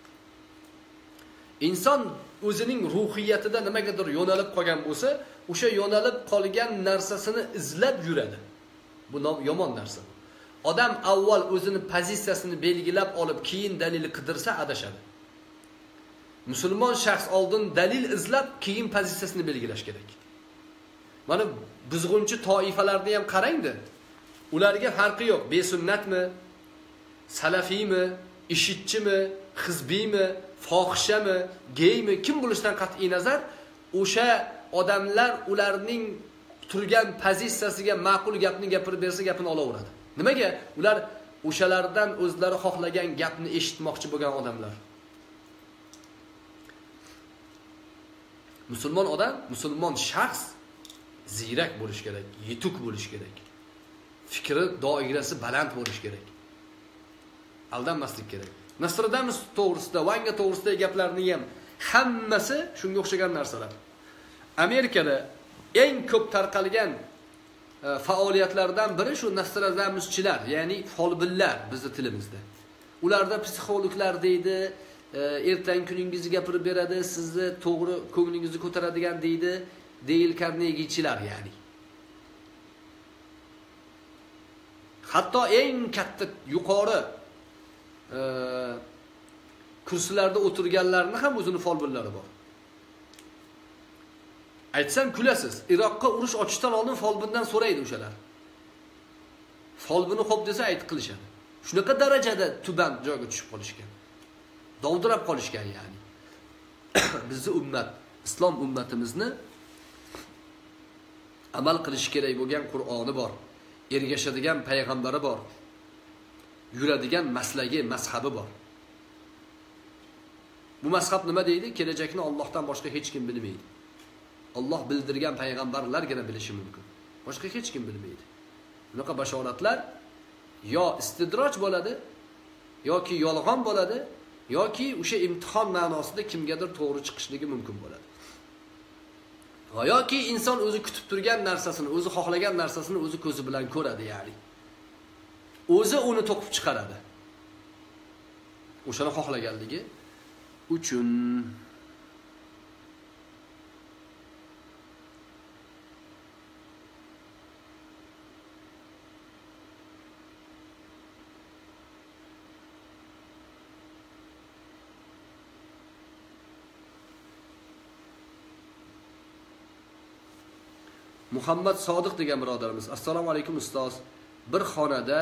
Inson o'zining ruhiyatida nimagadir yo'nalib qolgan bo'lsa, o'sha yo'nalib qolgan narsasini izlab yuradi. Bu yomon narsa. Odam avval o'zini pozitsiyasini belgilab olib, keyin dalil qidirsa adashadi. Musulmon shaxs oldin dalil izlab, keyin pozitsiyasini belgilash kerak. Mana buzg'unchi toifalarni ham qarangda. Ularga farqi yo'q. Besunnatmi, salafiymi, ishitchimi, hizbiymi, fohishami, geymi, kim bo'lishidan qat'iy nazar, o'sha odamlar ularning turgan pozitsiyasiga ma'qul gapni gapirib bersa, gapini olaveradi. Nimaga? Ular o'shalardan o'zlari xohlagan gapni eshitmoqchi bo'lgan odamlar. Musulmon odam, musulmon shaxs ziyrak bo'lish kerak, yetuk bo'lish kerak. Fikri doirasi baland bo'lish kerak. Aldanmaslik kerak. Nostradamus to'g'risida, Vanga to'g'risidagi gaplarni ham hammasi shunga o'xshagan narsalar. Amerikada eng ko'p tarqalgan faoliyatlardan biri shu Nostradamuschilar, ya'ni folbinlar bizning tilimizda. Ularda psixologlar deydi, ertang kuningizni gapirib beradi, sizni to'g'ri ko'nglingizni ko'taradigan deydi, Dale Carnegie'chilar ya'ni. Hatto eng katta yuqori e, kursilarda o'tirganlarning ham o'zini folbinlari bor. Aytsam kulasiz. Iroqqa urush ochishdan oldin folbindan so'raydi o'shalar. Folbini xo'p desa aytib qilishadi. Shunaqa darajada tuban joyga tushib qolishgan. Dovdirab qolishgan ya'ni. Bizning ummat, islom ummatimizni amal qilish kerak bo'lgan Qur'oni bor. Ergashadigan payg'ambari bor. Yuradigan maslagi, mazhabi bor. Bu mazhab nima deydi? Kelajakni Allohdan boshqa hech kim bilmaydi. Alloh bildirgan payg'ambarlargina bilishi mumkin. Boshqa hech kim bilmaydi. Bunaqa bashoratlar yo istidroj bo'ladi, yoki yolg'on bo'ladi, yoki o'sha imtihon ma'nosida kimgadir to'g'ri chiqishligi mumkin bo'ladi. Yoki inson o'zi kutib turgan narsasini, o'zi xohlagan narsasini o'zi ko'zi bilan ko'radi ya'ni. O'zi uni to'qib chiqaradi. O'shani xohlaganligi uchun Muhammad Sodiq degan birodarimiz. Assalomu alaykum ustoz. Bir xonada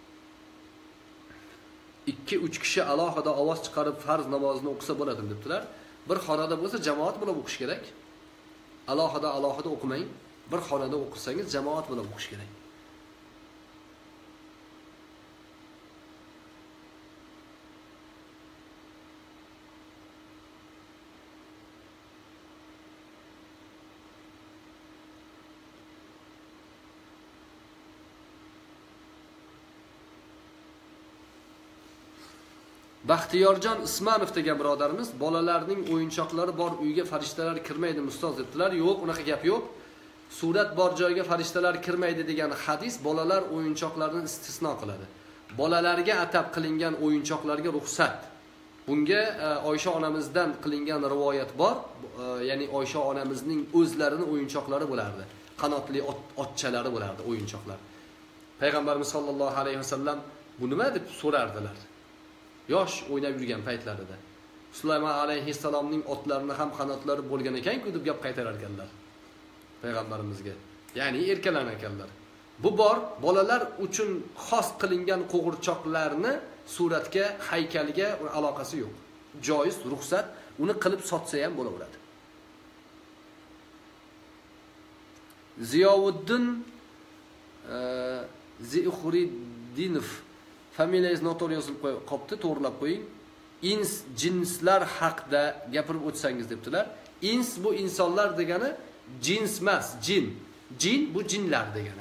ikki uch kishi alohida ovoz chiqarib farz namozini o'qisa bo'ladimi debdilar. Bir xonada bo'lsa jamoat bilan o'qish kerak. Alohida alohida o'qimang. Bir xonada o'qisangiz jamoat bilan o'qish kerak. Baxtiyorjon Ismanov degan birodarimiz, bolalarning o'yinchoqlari bor uyga farishtalar kirmaydi ustoz debdilar. Yo'q, unaqa gap yo'q. Surat bor joyga farishtalar kirmaydi degan hadis bolalar o'yinchoqlarini istisno qiladi. Bolalarga atab qilingan o'yinchoqlarga ruxsat. Bunga Oysha onamizdan qilingan rivoyat bor. Ya'ni Oysha onamizning o'zlarining o'yinchoqlari bo'lardi. qanotli otchalari bo'lardi, o'yinchoqlar. Payg'ambarimiz sollallohu alayhi vasallam bu nima deb so'rardilar. Yosh o'ynab yurgan paytlarida. Sulaymon alayhissalomning otlarini ham qanotlari bo'lgan ekan-ku deb gap qaytarar ekanlar payg'ambarimizga. Ya'ni erkalanar ekanlar. Bu bor bolalar uchun xos qilingan qo'g'irchoqlarni suratga, haykaliga aloqasi yo'q. Joiz, ruxsat, uni qilib sotsa ham bo'laveradi. Ziyovuddin Ziuxriddinov familiyangiz noto'g'ri yozilib qopti, to'g'rilab qo'ying. Ins jinslar haqida gapirib o'tsangiz debdilar. Ins bu insonlar degani jins emas, jin. Jin bu jinlar degani.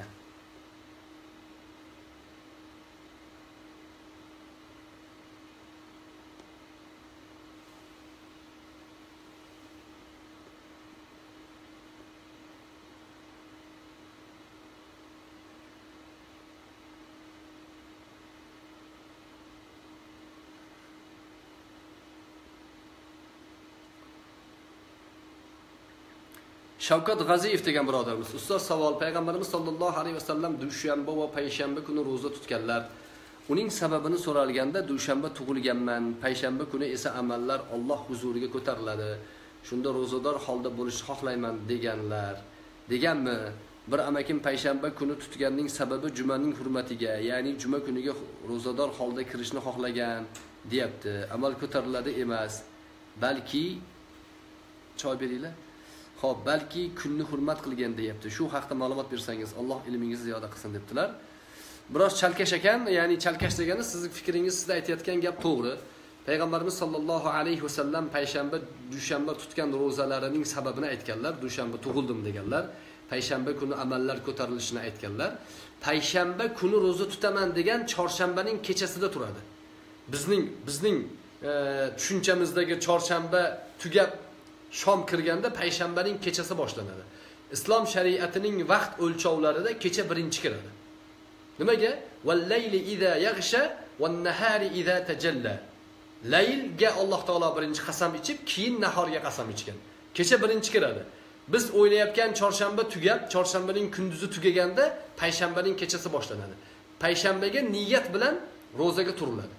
Shavkat G'aziyev degan birodarimiz, ustoz savol, payg'ambarimiz sollallohu alayhi vasallam dushanba va payshanba kuni roza tutganlar. Uning sababini so'ralganda dushanba tug'ilganman, payshanba kuni esa amallar Alloh huzuriga ko'tariladi. Shunda rozador holda bo'lishni xohlayman deganlar. Deganmi? Bir amakim payshanba kuni tutganning sababi jumaning hurmatiga, ya'ni juma kuniga rozador holda kirishni xohlagan, deyapti. Amal ko'tariladi emas, balki choy beringlar. Xo'p, balki kunni hurmat qilgan deyapti. Shu haqda ma'lumot bersangiz, Alloh ilmingizni ziyoda qilsin debdilar. Biroz chalkash ekan, ya'ni chalkash degani sizning fikringiz, siz aytayotgan gap to'g'ri. Payg'ambarimiz sollallohu alayhi vasallam payshanba, dushanba tutgan rozalarining sababini aytganlar. Dushanba tug'ildim deganlar. Payshanba kuni amallar ko'tarilishini aytganlar. Payshanba kuni roza tutaman degan chorshanbaning kechasida turadi. Bizning bizning e, tushunchamizdagi chorshanba tugab shom kirganda payshanbaning kechasi boshlanadi. Islom shariatining vaqt o'lchovlarida kecha birinchi kiradi. Nimaga? Val-layli iza yaghsha wan-nahari iza tajalla. Laylga Alloh taolo birinchi qasam ichib, keyin nahorga qasam ichgan. Kecha birinchi kiradi. Biz o'ylayotgan chorshanba tugab, chorshanbaning kunduzi tugaganda payshanbaning kechasi boshlanadi. Payshanbaga niyat bilan rozaga turiladi.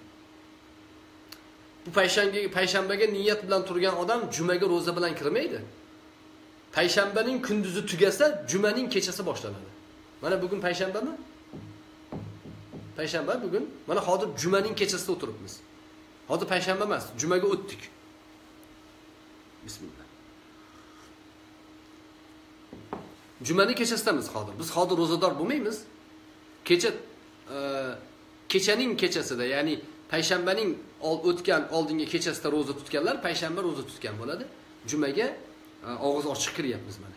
Bu payshanbaga payshanbaga niyat bilan turgan odam jumaga roza bilan kirmaydi. Payshanbaning kunduzi tugasa, jumaning kechasi boshlanadi. Mana bugun payshanbami? Payshanba bugun. Mana hozir jumaning kechasida o'tiribmiz. Hozir payshanba emas, jumaga o'tdik. Bismillah. Jumaning kechasidamiz hozir. Biz hozir rozador bo'lmaymiz. Kecha e, kechaning kechasida, ya'ni payshanbaning o'tgan oldingi kechasida roza tutganlar payshanba roza tutgan bo'ladi. Jumaga og'iz ochiq kiryapmiz mana.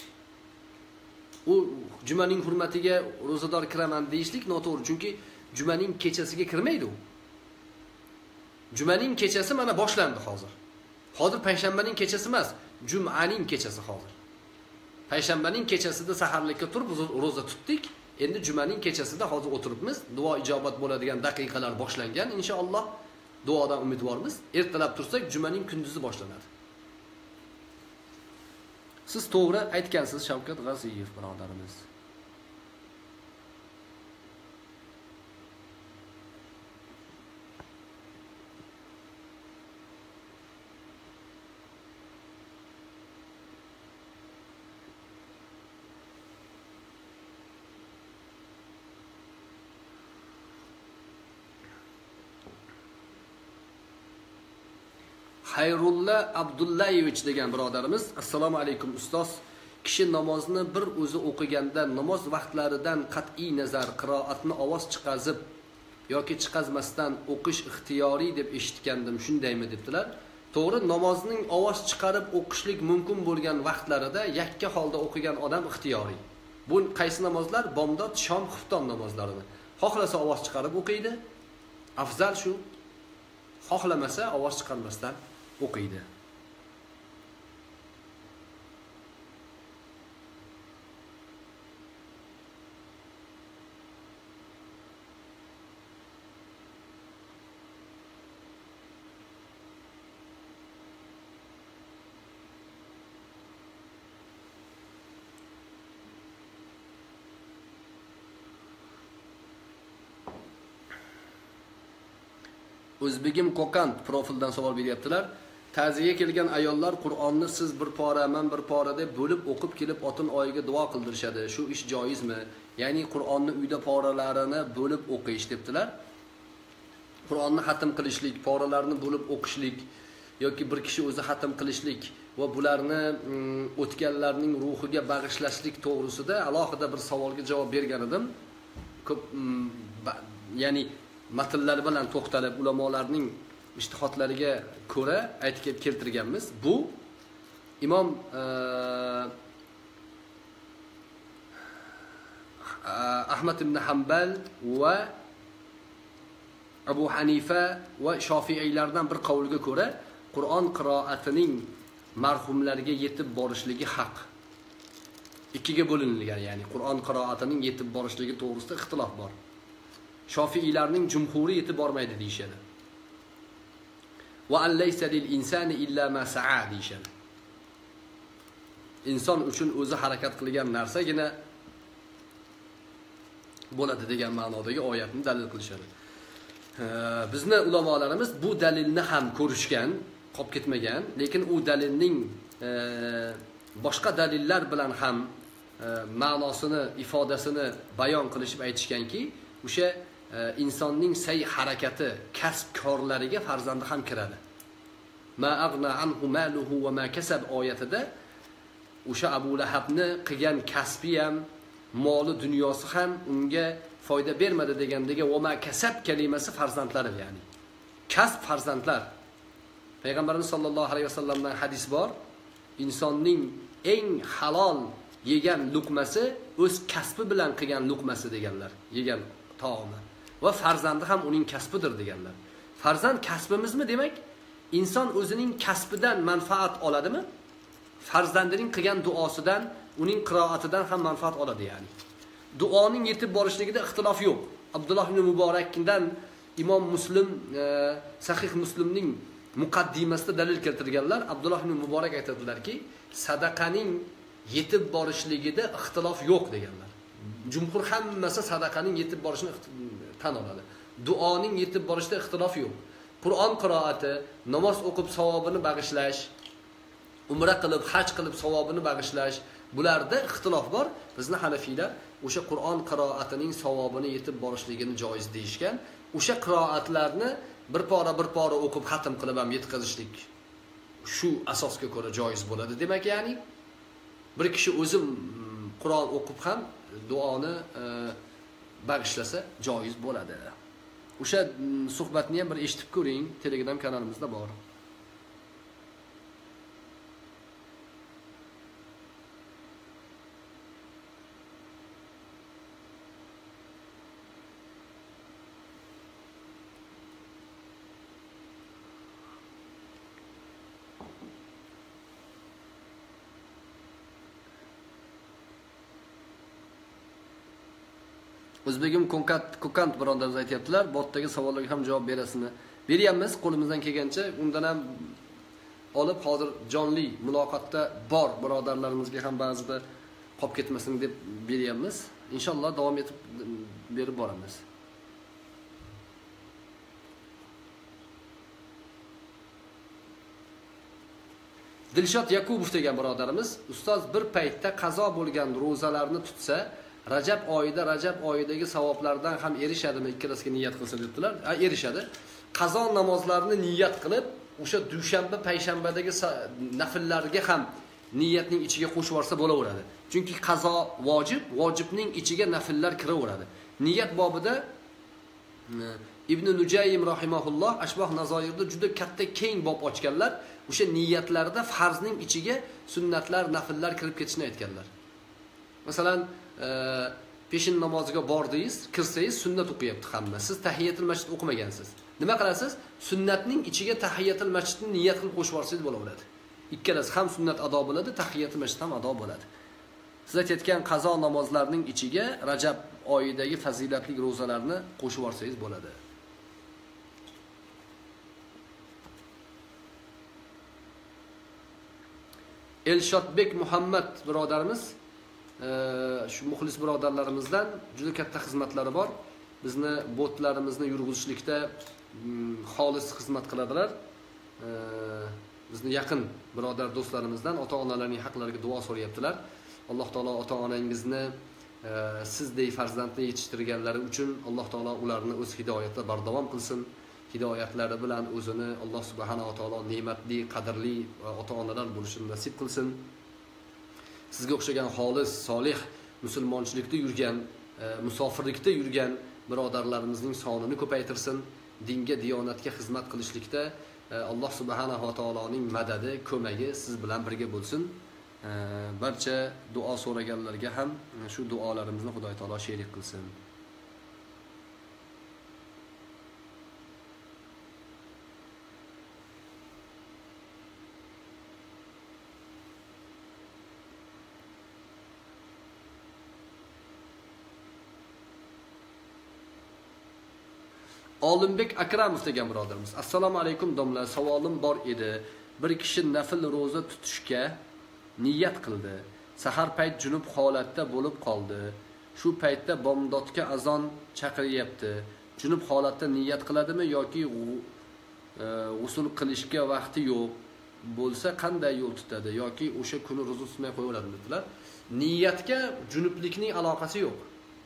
U jumaning hurmatiga rozador kiraman deyishlik noto'g'ri, chunki jumaning kechasiga kirmaydi u. Jumaning kechasi mana boshlandi hozir. Hozir payshanbaning kechasi emas, jumaning kechasi hozir. Payshanbaning kechasida saharlikka turib roza tutdik. Endi jumaning kechasida hozir o'tiribmiz. Duo ijobat bo'ladigan daqiqalar boshlangan. Inshaalloh duodan umidvormiz. Ertalab tursak jumaning kunduzi boshlanadi. Siz to'g'ri aytgansiz Shavkat G'aziyev birodarimiz. Xayrulla Abdullayevich degan birodarimiz, assalomu alaykum ustoz. Kishi namozni bir o'zi o'qiganda namoz vaqtlaridan qat'iy nazar qiroatni ovoz chiqazib yoki chiqazmasdan o'qish ixtiyoriy deb eshitgandim, shundaymi debdilar. To'g'ri, namozning ovoz chiqarib o'qishlik mumkin bo'lgan vaqtlarida yakka holda o'qigan odam ixtiyoriy. Bu qaysi namozlar? Bomdod, shom, xufton namozlarini. Xohlasa ovoz chiqarib o'qiydi. Afzal shu. Xohlamasa ovoz chiqarmasdan o'qiydi. O'zbegim Kokand profildan savol beryaptilar. Ta'ziyaga kelgan ayollar Qur'onni siz bir pora, men bir pora deb bo'lib o'qib kelib otin oyiga duo qildirishadi. Shu ish joizmi? Ya'ni Qur'onni uyda poralarini bo'lib o'qish debdilar. Qur'onni xatm qilishlik, poralarni bo'lib o'qishlik yoki bir kishi o'zi xatm qilishlik va bularni o'tganlarning ruhiga bag'ishlashlik to'g'risida alohida bir savolga javob bergan edim. Ko'p ya'ni matnlar bilan to'xtalib ulamolarning ijtihodlariga ko'ra aytib keltirganmiz. Bu Imom Ahmad ibn Hanbal va Abu Hanifa va Shofiiylardan bir qavlga ko'ra Qur'on qiroatining marhumlarga yetib borishligi haq. Ikkiga bo'linilgan, ya'ni Qur'on qiroatining yetib borishligi to'g'risida ixtilof bor. Shofiiylarning jumhuri yetib bormaydi deyshadi. Va an laysa lil insani illa ma sa'a deyshadi. Inson uchun o'zi harakat qilgan narsagina bo'ladi degan ma'nodagi oyatni dalil qilishadi. Bizni ulamolarimiz bu dalilni ham ko'rishgan, qolib ketmagan, lekin u dalilning e, boshqa dalillar bilan ham e, ma'nosini, ifodasini bayon qilishib aytishganki, o'sha e, insonning sa'y harakati, kasb-korlariga farzandi ham kiradi. Ma aghna anhu maluhu va ma kasab oyatida o'sha Abu Lahabni qilgan kasbi ham, moli dunyosi ham unga foyda bermadi degandagi va ma kasab kalimasi farzandlari, ya'ni kasb farzandlar. Payg'ambarimiz sollallohu alayhi vasallamdan hadis bor. Insonning eng halol yegan luqmasi o'z kasbi bilan qilgan luqmasi deganlar, yegan taomi. Va farzandi ham uning kasbidir deganlar. Farzand kasbimizmi demak? Inson o'zining kasbidan manfaat oladimi? Farzandining qilgan duosidan, uning qiroatidan ham manfaat oladi, ya'ni. Duoning yetib borishligida ixtilof yo'q. Abdulloh ibn Muborakdan Imom Muslim, e, Sahih Muslimning muqaddimasida dalil keltirganlar. Abdulloh ibn Muborak aytadilarki, sadaqaning yetib borishligida ixtilof yo'q deganlar. Jumhur hammasi sadaqaning yetib borishini tan oladi. Duoning yetib borishida ixtilof yo'q. Qur'on qiroati, namoz o'qib savobini bag'ishlash, umra qilib, haj qilib savobini bag'ishlash, bularda ixtilof bor. Bizni Hanafiylar o'sha Qur'on qiroatining savobini yetib borishligini joiz deyishgan. O'sha qiroatlarni bir pora bir pora o'qib xatm qilib ham yetkazishlik shu asosga ko'ra joiz bo'ladi. Demak, ya'ni bir kishi o'zi Qur'on o'qib ham duoni e, bag'ishlasa joiz bo'ladi. O'sha suhbatni ham bir eshitib ko'ring, Telegram kanalimizda bor. O'zbegim Kokand Kokand birodarimiz aytibdilar, botdagi savollarga ham javob berasizmi? Beryapmiz qo'limizdan kelgancha. Undan ham olib hozir jonli muloqotda bor birodarlarimizga ham ba'zida qolib ketmasin deb beryapmiz. Inshaalloh davom etib berib boramiz. Dilshod Yakubov degan birodarimiz, ustoz bir paytda qazo bo'lgan ro'zalarni tutsa, Rajab oyida, Rajab oyidagi savoblardan ham erishadimi? Ikkalasiga niyat qilsa debdilar. Ha, erishadi. Qazo namozlarini niyat qilib, o'sha dushanba, payshanbadagi nafillarga ham niyatning ichiga qo'shib yorsa bo'laveradi. Chunki qazo vojib, vojibning ichiga nafillar kiraveradi. Niyat bobida Ibn Nujaym rahimahulloh Ashboh Nazoirda juda katta keng bob ochganlar. O'sha niyatlarda farzning ichiga sunnatlar, nafillar kirib ketishini aytganlar. Masalan, e, peshin namoziga bordingiz, kirsangiz sunnat o'qiyapti hamma. Siz tahiyatul masjid o'qimagansiz. Nima qilasiz? Sunnatning ichiga tahiyatul masjidni niyat qilib qo'shib yorsangiz bo'laveradi. Ikkalasi ham sunnat ado bo'ladi, tahiyatul masjid ham ado bo'ladi. Siz aytgan qazo namozlarining ichiga Rajab oyidagi fazilatli ro'zalarni qo'shib yorsangiz bo'ladi. Elshodbek Muhammad birodarimiz, shu muxlis birodarlarimizdan juda katta xizmatlari bor. Bizni botlarimizni yurg'izishlikda xolis xizmat qiladilar. Bizni yaqin birodar do'stlarimizdan ota-onalarning haqlariga duo so'rayaptilar. Alloh taolo ota-onangizni sizdek farzandni yetishtirganlari uchun Alloh taolo ularni o'z hidoyatida bardavom qilsin. Hidoyatlari bilan o'zini Alloh subhanahu va taolo ne'matli, qadrli ota-onalar bo'lishini nasib qilsin. Sizga o'xshagan xolis, solih musulmonchilikda yurgan, musofirlikda yurgan birodarlarimizning sonini ko'paytirsin. Dinga, diyonatga xizmat qilishlikda Alloh subhanahu va taoloning madadi, ko'magi siz bilan birga bo'lsin. Barcha duo so'raganlarga ham shu duolarimizni Xudo taolo sherik qilsin. Olimbek Akramov degan birodarimiz. Assalomu alaykum domla, savolim bor edi. Bir kishi nafil roza tutishga niyat qildi. Sahar payt junub holatda bo'lib qoldi. Shu paytda bomdodga azon chaqiryapti. Junub holatda niyat qiladimi yoki g'usl qilishga vaqti yo'q bo'lsa qanday yo'l tutadi yoki o'sha kuni roza tutmay qo'yaveradimi dedilar. Niyatga junublikning aloqasi yo'q.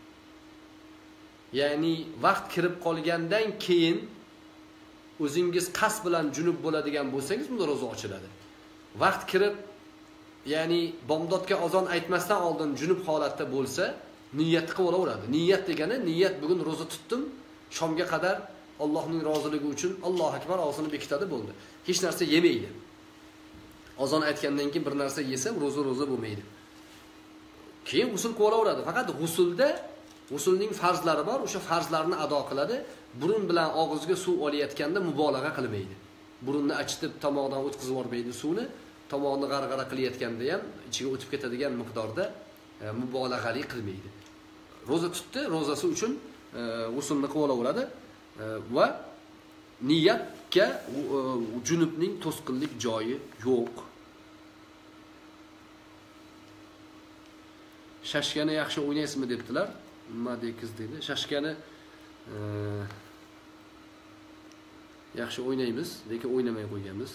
Ya'ni vaqt kirib qolgandan keyin o'zingiz qasd bilan junub bo'ladigan bo'lsangiz, bunda roza ochiladi. Vaqt kirib, ya'ni bomdodga azon aytmasdan oldin junub holatda bo'lsa, niyat qilib olaveradi. Niyat degani, niyat bugun roza tutdim, shomga qadar Allohning roziligi uchun Allohu akbar og'zini bekitadi bo'ldi. Hech narsa yemaydi. Azon aytgandan keyin bir narsa yesa, roza roza bo'lmaydi. Keyin g'usl qilib olaveradi. Faqat g'uslda g'uslning farzlari bor, o'sha farzlarni ado qiladi. Burun bilan og'izga suv olayotganda mubolag'a qilmaydi. Burunni achitib tomoqdan o'tkazib yubormaydi suvni. Tomoqni g'arg'ara qilayotganda ham ichiga o'tib ketadigan miqdorda mubolag'alik qilmaydi. Roza tutdi, rozasi uchun g'uslni qilib olaveradi va niyatga junubning to'sqinlik joyi yo'q. Shashkani yaxshi o'ynaysizmi debdilar. Nima deysiz dedi. Shashkani e, yaxshi o'ynaymiz, lekin o'ynamay qo'yganmiz.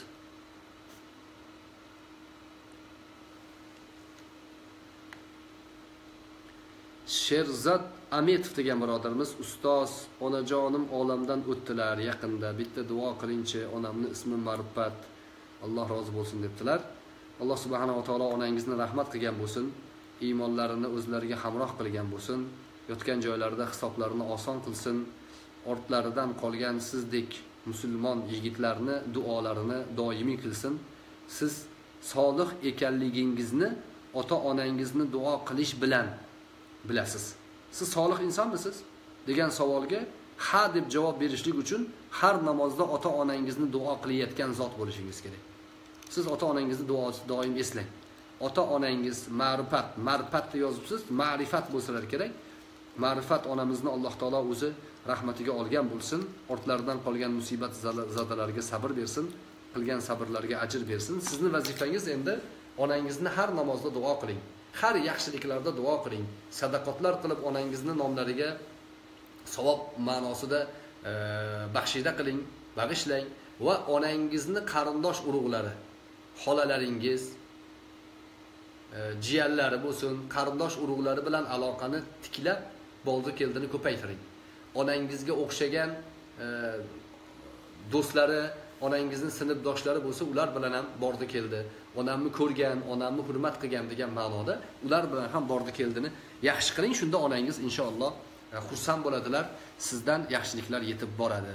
Sherzod Ametov degan birodarimiz, ustoz, onajonim olamdan o'tdilar yaqinda. Bitta duo qilingchi, onamning ismi Marifat. Alloh rozi bo'lsin debdilar. Alloh subhanahu va taolo onangizni rahmat qilgan bo'lsin. Iymonlarini o'zlariga hamroh qilgan bo'lsin. Yotgan joylarida hisoblarini oson qilsin. Ortlaridan qolgan sizdek musulmon yigitlarni duolarini doimiy qilsin. Siz solih ekanligingizni ota-onangizni duo qilish bilan bilasiz. Siz solih insonmisiz degan savolga ha deb javob berishlik uchun har namozda ota-onangizni duo qilayotgan zot bo'lishingiz kerak. Siz ota-onangizni duosini doim eslang. Ota-onangiz ma'rifat, ma'rifat deb yozibsiz, ma'rifat bo'lsalar kerak. Ma'rifat onamizni Alloh taolo o'zi rahmatiga olgan bo'lsin, ortlaridan qolgan musibat zadalarga sabr bersin, qilgan sabrlarga ajr bersin. Sizning vazifangiz endi onangizni har namozda duo qiling. Har yaxshiliklarda duo qiling. Sadaqotlar qilib onangizni nomlariga savob ma'nosida e, baxshida qiling, bag'ishlang va onangizni qarindosh urug'lari, xolalaringiz, e, jiyanlari bo'lsin, qarindosh urug'lari bilan aloqani tiklab, boldi keldini ko'paytiring. Onangizga o'xshagan e, do'stlari, onangizning sinfdoshlari bo'lsa, ular bilan ham bordi keldi. Onamni ko'rgan, onamni hurmat qilgan degan ma'noda ular bilan ham bordi keldini yaxshi qiling. Shunda onangiz inshaalloh xursand bo'ladilar, sizdan yaxshiliklar yetib boradi.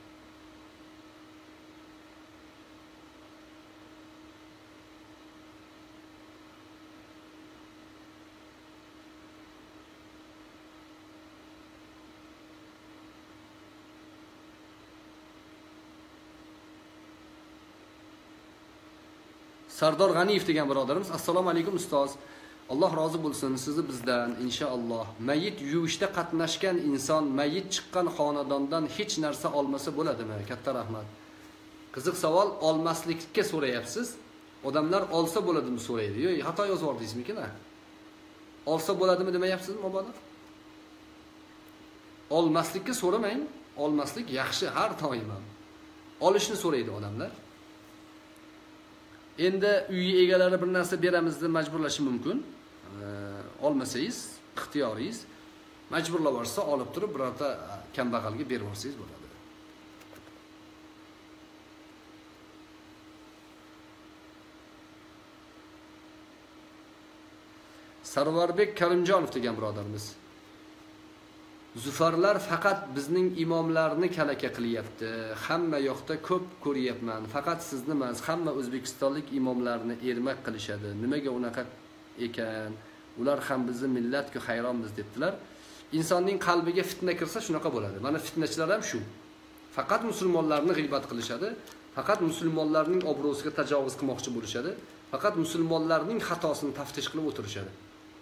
Sardor G'aniyev degan birodarimiz, assalomu alaykum ustoz. Alloh rozi bo'lsin sizni bizdan inshaalloh. Mayit yuvishda qatnashgan inson mayit chiqqan xonadondan hech narsa olmasa bo'ladimi? Katta rahmat. Qiziq savol, olmaslikka so'rayapsiz. Odamlar olsa bo'ladimi so'raydi. Yo'q, xato yozib yubordingizmi-kin? Olsa bo'ladimi demayapsizmi, mobodo? Olmaslikka so'ramang, olmaslik yaxshi har doim ham. Olishni so'raydi odamlar. Endi uy egalari bir narsa beramiz deb majburlashi mumkin. E, olmasangiz, ixtiyoringiz majburlab olsa, olib turib birorta kambag'alga berib olsangiz bo'ladi. Sarvarbek Karimjonov degan birodarimiz. Zufarlar faqat bizning imomlarni kalaka qilyapti. Hamma yoqda ko'p ko'ryapman. Faqat sizni emas, hamma o'zbekistonlik imomlarni ermak qilishadi. Nimaga unaqa ekan? Ular ham bizni millat-ku hayronmiz debdilar. Insonning qalbiga fitna kirsa shunaqa bo'ladi. Mana fitnachilar ham shu. Faqat musulmonlarni g'iybat qilishadi. Faqat musulmonlarning obro'siga tajovuz qilmoqchi bo'lishadi. Faqat musulmonlarning xatosini taftish qilib o'tirishadi.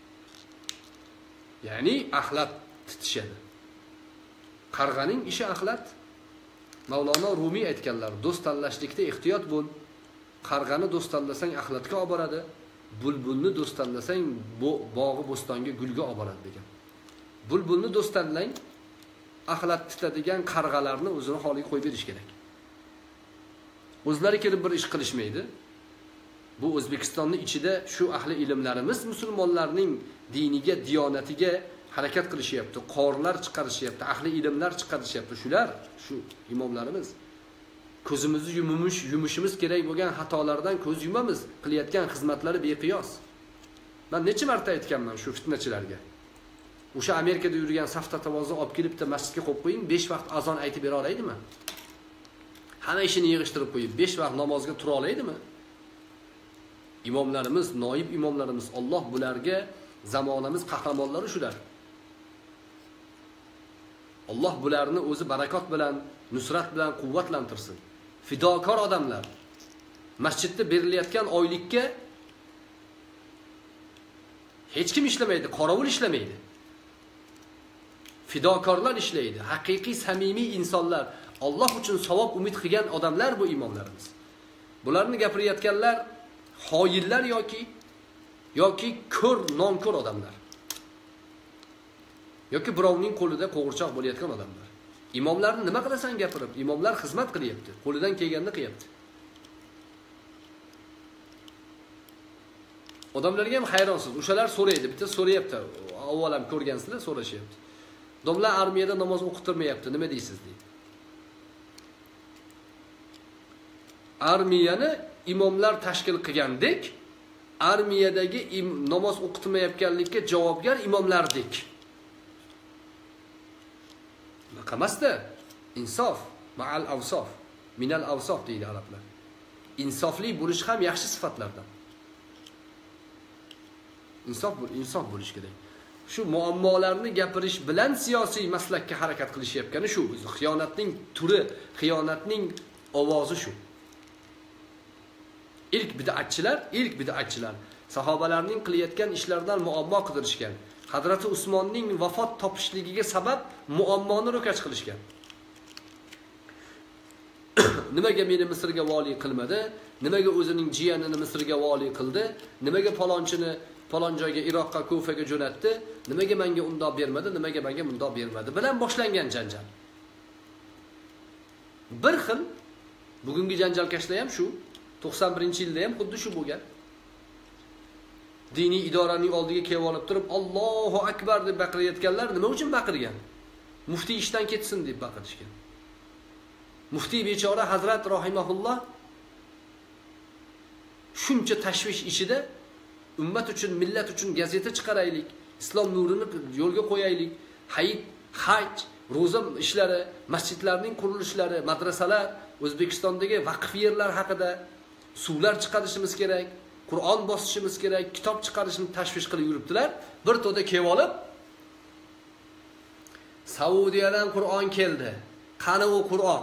Ya'ni axlat titishadi. Qarg'aning ishi axlat. Mavlono Rumiy aytganlar, do'st tanlashlikda ehtiyot bo'l. Qarg'ani do'st tanlasang axlatga olib boradi, bulbulni do'st tanlasang bog'i bo'stonga gulga olib boradi degan. Bulbulni do'st tanlang, axlat titadigan qarg'alarni o'zini holiga qo'yib berish kerak. O'zlari kelib bir ish qilishmaydi. Bu O'zbekistonning ichida shu ahli ilmlarimiz musulmonlarning diniga, diyonatiga harakat qilishyapti, qorlar chiqarishyapti, ahli ilmlar chiqarishyapti. Shular, shu imomlarimiz ko'zimizni yumumish, yumishimiz kerak bo'lgan xatolardan ko'z yumamiz, qilayotgan xizmatlari beqiyos. Men necha marta aytganman shu fitnachilarga. O'sha Amerikada yurgan safta tavozni olib kelibdi, masjidga qo'yib qo'ying, besh vaqt azon aytib bera olaydimi? Hamma ishini yig'ishtirib qo'yib besh vaqt namozga tura olaydimi? Imomlarimiz, noib imomlarimiz, Alloh bularga zamonamiz qahramonlari shular. Alloh bularni o'zi barakot bilan, nusrat bilan quvvatlantirsin. Fidokor odamlar. Masjidda berilayotgan oylikka hech kim ishlamaydi, qorovul ishlamaydi. Fidokorlar ishlaydi. Haqiqiy samimiy insonlar, Alloh uchun savob umid qilgan odamlar bu imomlarimiz. Bularni gapirayotganlar xoyillar yoki yoki ko'r, nonko'r odamlar. Yoki birovning qo'lida qo'g'irchoq bo'layotgan odamlar. Imomlarni nima qilasan gapirib? Imomlar xizmat qilyapti, qo'lidan kelganini qilyapti. Odamlarga ham hayronsiz. O'shalar so'raydi, bitta so'rayapti. Avval ham ko'rgansizlar, so'rashyapti. Domlar armiyada namoz o'qitirmayapti, nima deysiz deydi. Armiyani imomlar tashkil qilgandek, armiyadagi im, namoz o'qitmayotganlikka javobgar imomlardek. Qamasda insof, ma'al avsof, minal avsof deydi arablar. Insofli bo'lish ham yaxshi sifatlardan. Insof bo'l, insof bo'lish kerak. Shu muammolarni gapirish bilan siyosiy maslakka harakat qilishyapgani shu. Xiyonatning turi, xiyonatning ovozi shu. İlk bid'atchilar, ilk bid'atchilar sahobalarning qilayotgan ishlaridan muammo qidirishgan. Hazrati Usmonning vafot topishligiga sabab muammoni ro'kach qilishgan. Nimaga meni Misrga vali qilmadi? Nimaga o'zining jiyanini Misrga vali qildi? Nimaga falonchini falon joyga Iroqqa, Kufaga jo'natdi? Nimaga menga undoq bermadi? Nimaga menga bundoq bermadi? Bilan boshlangan janjal. Bir xil bugungi janjalkashlar ham shu. to'qson birinchi yilda ham xuddi shu bo'lgan. Diniy idoraning oldiga kelib olib turib, Allohu akbar deb baqirayotganlar nima uchun baqirgan? Muftiy ishdan ketsin deb baqirishgan. Muftiy bechora Hazrat rahimahulloh shuncha tashvish ichida ummat uchun, millat uchun gazeta chiqaraylik, islom nurini yo'lga qo'yaylik, hayit, haj, ro'za ishlari, masjidlarning qurilishlari, madrasalar, O'zbekistondagi vaqf yerlar haqida suvlar chiqarishimiz kerak, Qur'on bosishimiz kerak, kitob chiqarishni tashvish qilib yuribdilar. Bir to'da kelib olib, Saudiyadan Qur'on keldi. Qani u Qur'on?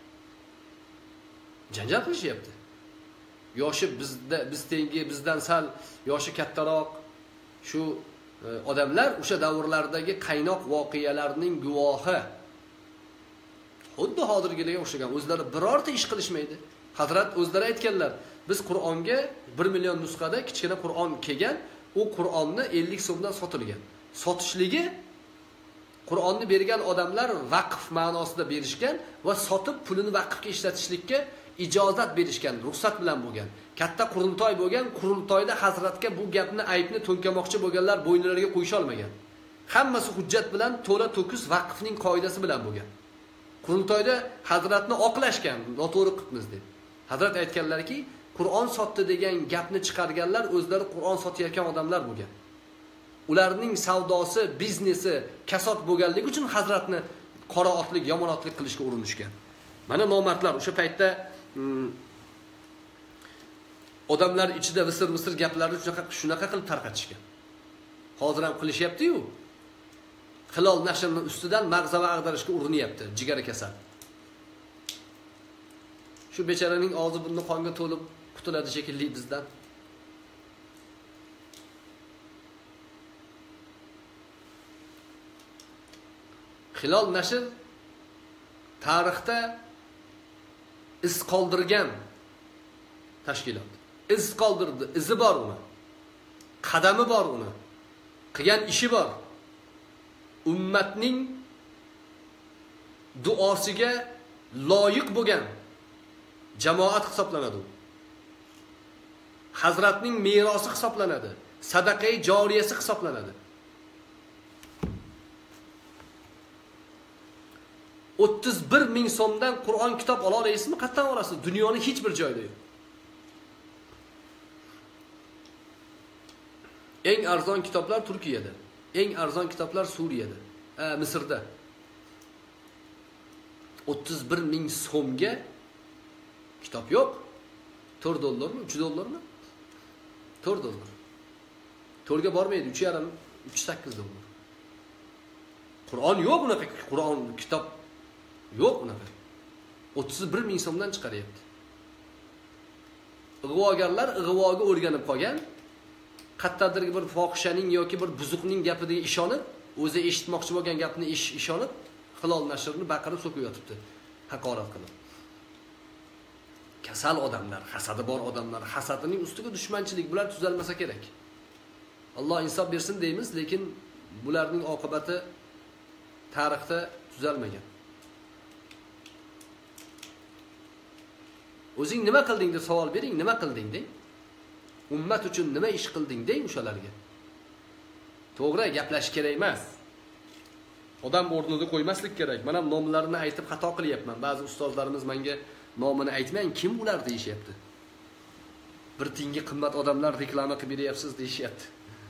Janjal qilishyapti. Yoshi bizda biz tengi, bizdan sal yoshi kattaroq shu e, odamlar o'sha davrlardagi qaynoq voqealarning guvohi. Xuddi hozirgilarga o'xshagan, o'zlari birorta ish qilishmaydi. Hazrat o'zlari aytganlar, biz Qur'onga bir million nusxada kichkina Qur'on kelgan, u Qur'onni ellik so'mdan sotilgan. Sotishligi Qur'onni bergan odamlar vaqf ma'nosida berishgan va sotib pulini vaqfga ishlatishlikka ijozat berishgan, ruxsat bilan bo'lgan. Katta qurultoy bo'lgan, qurultoyda hazratga bu gapni aybni to'nkamoqchi bo'lganlar bo'ynilariga qo'yisha olmagan. Hammasi hujjat bilan to'la to'kis vaqfning qoidasi bilan bo'lgan. Qurultoyda hazratni oqlashgan, noto'g'ri qilibmiz deb. Hazrat aytganlarki, Qur'on sotdi degan gapni chiqarganlar o'zlari Qur'on sotayotgan odamlar bo'lgan. Ularning savdosi, biznesi kasod bo'lganligi uchun hazratni qora otlik, yomon otlik qilishga urinishgan. Mana nomardlar o'sha paytda hmm, odamlar ichida visir-visir gaplarni shunaqa shunaqa qilib tarqatishgan. Hozir ham qilishyapti-yu. Hilol nashrining ustidan mag'zava ag'darishga urinyapti, jigari kasal. Shu bechoraning og'zi burni qonga to'lib qutuladi shekilli bizdan. Hilol nashr tarixda iz qoldirgan tashkilot. Iz qoldirdi, izi bor uni. Qadami bor uni. Qilgan ishi bor. Ummatning duosiga loyiq bo'lgan jamoat hisoblanadi. Hazratning merosi hisoblanadi. Sadaqai joriyasi hisoblanadi. o'ttiz bir ming so'mdan Qur'on kitob ola olasizmi? Qattan olasiz? Dunyoning hech bir joyida yo'q. Eng arzon kitoblar Turkiyada, eng arzon kitoblar Suriyada, ha, Misrda. o'ttiz bir ming so'mga kitob yo'q. to'rt dollarmi, uch dollarmi? to'rt dollar. to'rtga bormaydi, uch yarim, uch sakkiz dollar. Qur'on yo'q unaqa, Qur'on kitob yo'q unaqa. o'ttiz bir ming so'mdan chiqaryapti. Ig'vogarlar ig'voga o'rganib qolgan, qattadir bir fohishaning yoki bir buzuqning gapiga ishonib, o'zi eshitmoqchi bo'lgan gapni ish ishonib, Hilol nashrni baqirib so'kib yotibdi, haqorat qilib. Kasal odamlar, hasadi bor odamlar, hasadining ustiga dushmanchilik, bular tuzalmasa kerak. Alloh insof bersin deymiz, lekin bularning oqibati tarixda tuzalmagan. O'zing nima qilding deb savol bering, nima qilding deng. Ummat uchun nima ish qilding deng o'shalarga. To'g'ri gaplash kerak emas. Odam o'rnida qo'ymaslik kerak. Men ham nomlarini aytib xato qilyapman. Ba'zi ustozlarimiz menga nomini aytmang, kim ular deyishyapti. Bir tiyinga qimmat odamlar reklama qilib beryapsiz deyishyapti.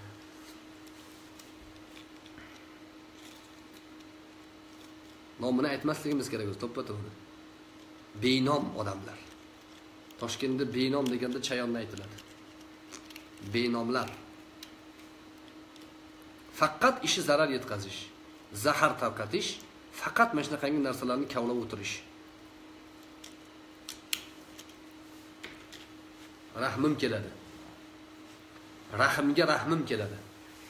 Nomini aytmasligimiz kerak o'zi, to'ppa-to'g'ri. Benom odamlar. Toshkentda benom deganda chayonni aytiladi. Benomlar. Faqat ishi zarar yetkazish, zahar tarqatish, faqat mana shunaqangi narsalarni kavlab o'tirish. Rahmim keladi. Rahimga rahmim keladi.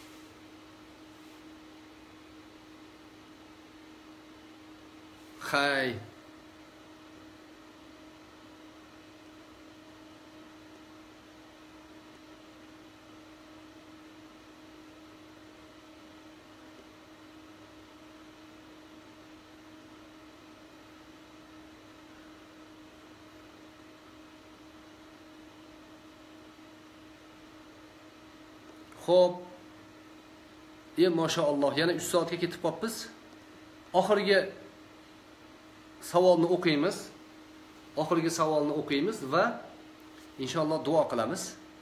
Hay. Xo'p. Ey mashalloh, yana uch soatga ketib qopmiz. Oxirgi savolni o'qiymiz. Oxirgi savolni o'qiymiz va inshaalloh duo qilamiz.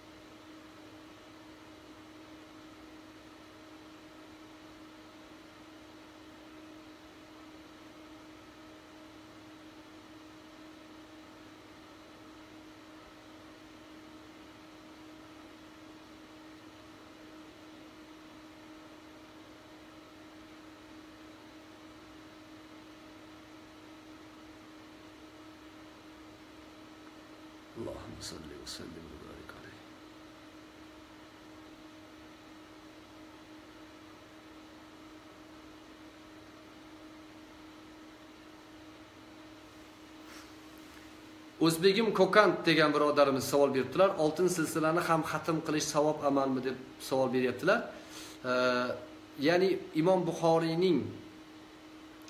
Allohumma salli va sallim va barik alayhi. O'zbegim Kokant degan birodarimiz savol beribdilar. Oltin silsilani ham xatm qilish savob amalmi deb savol beryaptilar. Ya'ni Imom Buxoriyning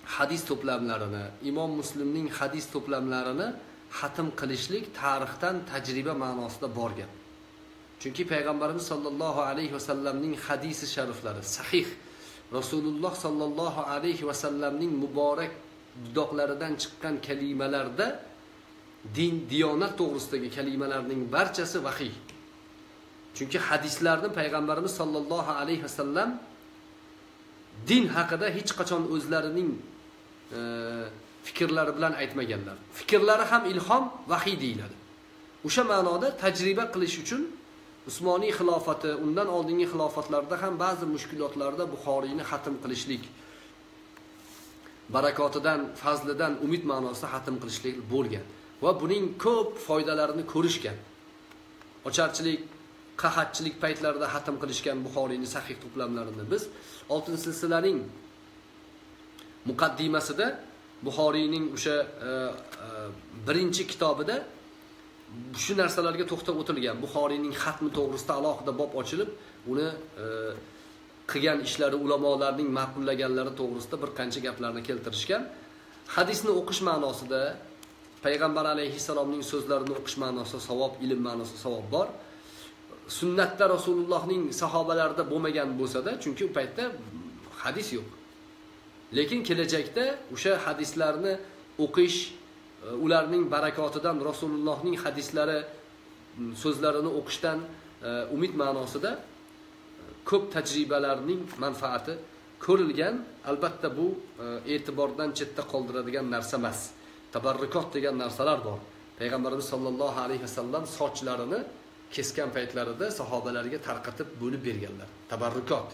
hadis to'plamlarini, Imom Muslimning hadis to'plamlarini xatm qilishlik tarixdan tajriba ma'nosida borgan. Chunki payg'ambarimiz sollallohu alayhi vasallamning hadisi shariflari sahih. Rasululloh sollallohu alayhi vasallamning muborak dudoqlaridan chiqqan kalimalarda din, diyonat to'g'risidagi kalimalarning barchasi vahiy. Chunki hadislarni payg'ambarimiz sollallohu alayhi vasallam din haqida hech qachon o'zlarining e, fikrlari bilan aytmaganlar. Fikrlari ham ilhom, vahiy deyiladi. O'sha ma'noda tajriba qilish uchun Usmoniy xilofati, undan oldingi xilofatlarda ham ba'zi mushkulotlarda Buxoriyni xatm qilishlik, barakotidan, fazlidan umid ma'nosida xatm qilishlik bo'lgan va buning ko'p foydalarini ko'rishgan. Ocharchilik, qahatchilik paytlarida xatm qilishgan Buxoriyning sahih to'plamlarini biz oltin silsilaning muqaddimasida Buxoriyning o'sha e, e, birinchi kitobida shu narsalarga to'xtab o'tilgan. Buxoriyning xatmi to'g'risida alohida bob ochilib, uni e, qilgan ishlari, ulamolarning ma'qullaganlari to'g'risida bir qancha gaplarni keltirishgan. Hadisni o'qish ma'nosida payg'ambar alayhissalomning so'zlarini o'qish ma'nosida savob, ilm ma'nosida savob bor. Sunnatda Rasulullohning sahobalarida bo'lmagan bo'lsa-da, chunki u paytda hadis yo'q. Lekin kelajakda o'sha hadislarni o'qish, ularning barakotidan, Rasulullohning hadislari, so'zlarini o'qishdan umid ma'nosida ko'p tajribalarning manfaati ko'rilgan. Albatta bu e'tibordan chetda qoldiradigan narsa emas. Tabarrukot degan narsalar bor. Payg'ambarimiz sollallohu alayhi vasallam sochlarini kesgan paytlarida sahobalarga tarqatib bo'lib berganlar. Tabarrukot.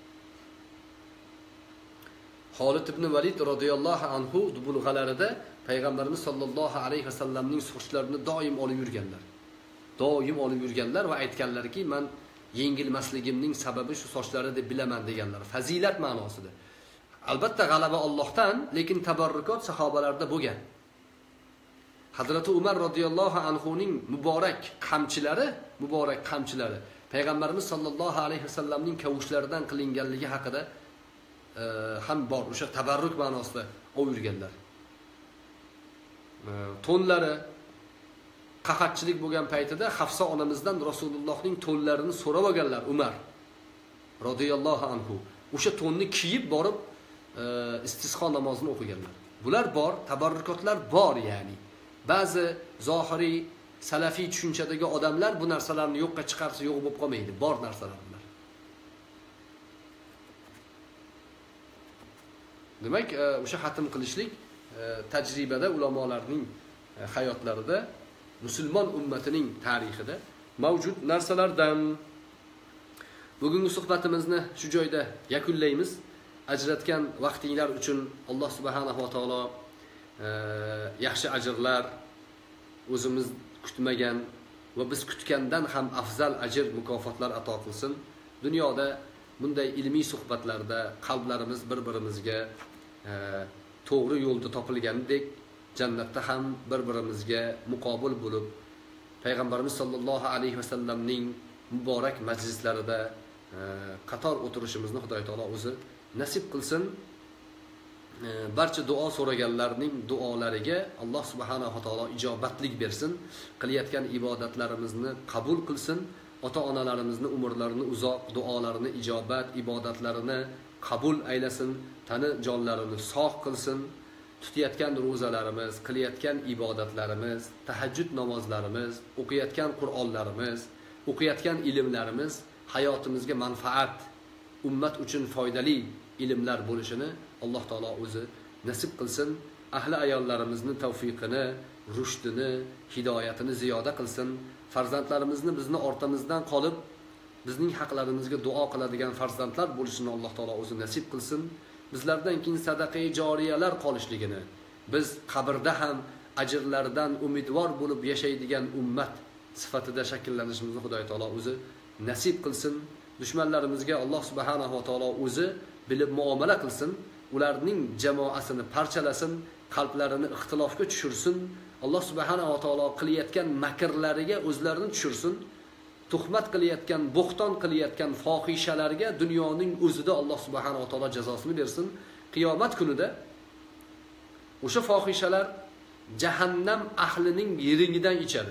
Xolid ibn Valid radhiyallohu anhu bulg'alarida payg'ambarimiz sollallohu alayhi vasallamning sochlarini doim olib yurganlar. Doim olib yurganlar va aytganlarki, men yengilmasligimning sababi shu sochlari deb bilaman deganlar. Fazilat ma'nosida. Albatta g'alaba Allohdan, lekin tabarrukot sahobalarda bo'lgan. Hazrati Umar radhiyallohu anhuning muborak qamchilari, muborak qamchilari payg'ambarimiz sollallohu alayhi vasallamning kavushlaridan qilinganligi haqida e, ham bor. O'sha tabarruk ma'nosida olib yurganlar. E, to'nlari qahatchilik bo'lgan paytida Hafsa onamizdan Rasulullohning to'nlarini so'rab olganlar Umar radhiyallohu anhu. O'sha to'nni kiyib borib e, istisqo namozini o'qiganlar. Bular bor, tabarrukotlar bor ya'ni. Ba'zi zohiriy salafiy tushunchadagi odamlar bu narsalarni yo'qqa chiqarsa yo'q bo'lib qolmaydi. Bor narsalar bular. Demak, o'sha xatm qilishlik tajribada ulamolarning hayotlarida, musulmon ummatining tarixida mavjud narsalardan. Bugungi suhbatimizni shu joyda yakunlaymiz. Ajratgan vaqtinglar uchun Alloh subhanahu va taolo yaxshi ajrlar, o'zimiz kutmagan va biz kutgandan ham afzal ajr, mukofotlar ato qilsin. Dunyoda bunday ilmiy suhbatlarda qalblarimiz bir-birimizga e, to'g'ri yo'lda topilganidek, jannatda ham bir-birimizga muqobil bo'lib, payg'ambarimiz sollallohu alayhi vasallamning muborak majlislarida e, qator o'tirishimizni Xudo taolo o'zi nasib qilsin. Barcha duo so'raganlarning duolariga Alloh subhanahu va taolo ijobatlik bersin. Qilayotgan ibodatlarimizni qabul qilsin. Ota-onalarimizni umrlarini uzoq, duolarini ijobat, ibodatlarini qabul aylasin. Tani jonlarini sog' qilsin. Tutayotgan ro'zalarimiz, qilayotgan ibodatlarimiz, tahajjud namozlarimiz, o'qiyotgan Qur'onlarimiz, o'qiyotgan ilmlarimiz hayotimizga manfaat, ummat uchun foydali ilmlar bo'lishini Alloh taolo o'zi nasib qilsin. Ahli ayollarimizni tavfiqini, rushdini, hidoyatini ziyoda qilsin. Farzandlarimizni bizni ortamizdan qolib, bizning haqlarimizga duo qiladigan farzandlar bo'lishini Alloh taolo o'zi nasib qilsin. Bizlardan keyin sadaqai joriyalar qolishligini, biz qabrda ham ajrlardan umidvor bo'lib yashaydigan ummat sifatida shakllanishimizni Xudo taolo o'zi nasib qilsin. Dushmanlarimizga Alloh subhanahu va taolo o'zi bilib muomala qilsin. Ularning jamoasini parchalasin, qalblarini ixtilofga tushirsin. Alloh subhanahu va taolo qilayotgan makrlariga o'zlarini tushirsin. Tuhmat qilayotgan, bo'xton qilayotgan fohishalarga dunyoning o'zida Alloh subhanahu va taolo jazosini bersin. Qiyomat kunida O'sha fohishalar jahannam ahlining yeringidan ichadi.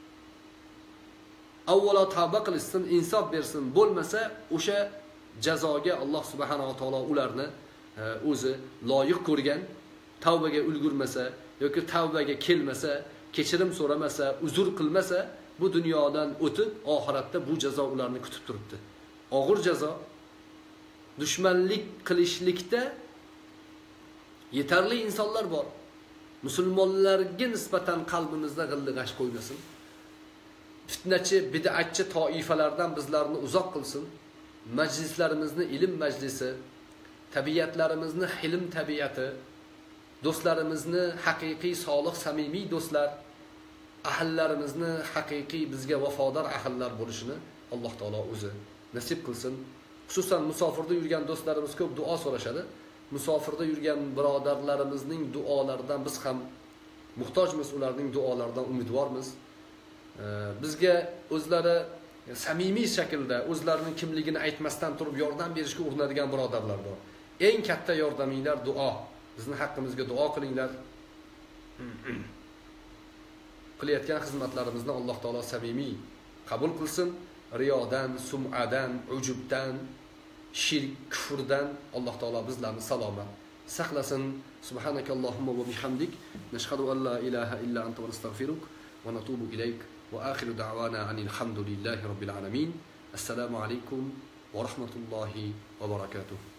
Avvalo tavba qilsin, insof bersin, bo'lmasa o'sha jazoga Alloh subhanahu va taolo ularni o'zi loyiq ko'rgan, tavbaga ulgurmasa yoki tavbaga kelmasa, kechirim so'ramasa, uzr qilmasa, bu dunyodan o'tib oxiratda bu jazo ularni kutib turibdi. Og'ir jazo. Dushmanlik qilishlikda yetarli insonlar bor. Musulmonlarga nisbatan qalbimizda g'illig'ash qo'ymasin. Fitnachi, bid'atchi toifalardan bizlarni uzoq qilsin. Majlislarimizni ilm majlisi, tabiatlarimizni hilm tabiati, do'stlarimizni haqiqiy solih samimiy do'stlar, ahillarimizni haqiqiy bizga vafodor ahillar bo'lishini Alloh taolo o'zi nasib qilsin. Xususan musofirda yurgan do'stlarimiz ko'p duo so'rashadi. Musofirda yurgan birodarlarimizning duolaridan biz ham muhtojmiz, ularning duolaridan umidvormiz. Bizga o'zlari samimiy shaklda o'zlarining kimligini aytmasdan turib yordam berishga urinadigan birodarlar bor. Eng katta yordaminglar duo. Bizni haqqimizga duo qilinglar. Qilayotgan xizmatlarimizni Alloh taolo samimiy qabul qilsin. Riyodan, sum'adan, ujubdan, shirk, kufrdan Alloh taolo bizlarni salomat saqlasin. Subhanakallohumma va bihamdik, nashhadu an la ilaha illa anta va nastaghfiruk va natubu ilayk. وآخر دعوانا أن الحمد لله رب العالمين. السلام عليكم ورحمة الله وبركاته.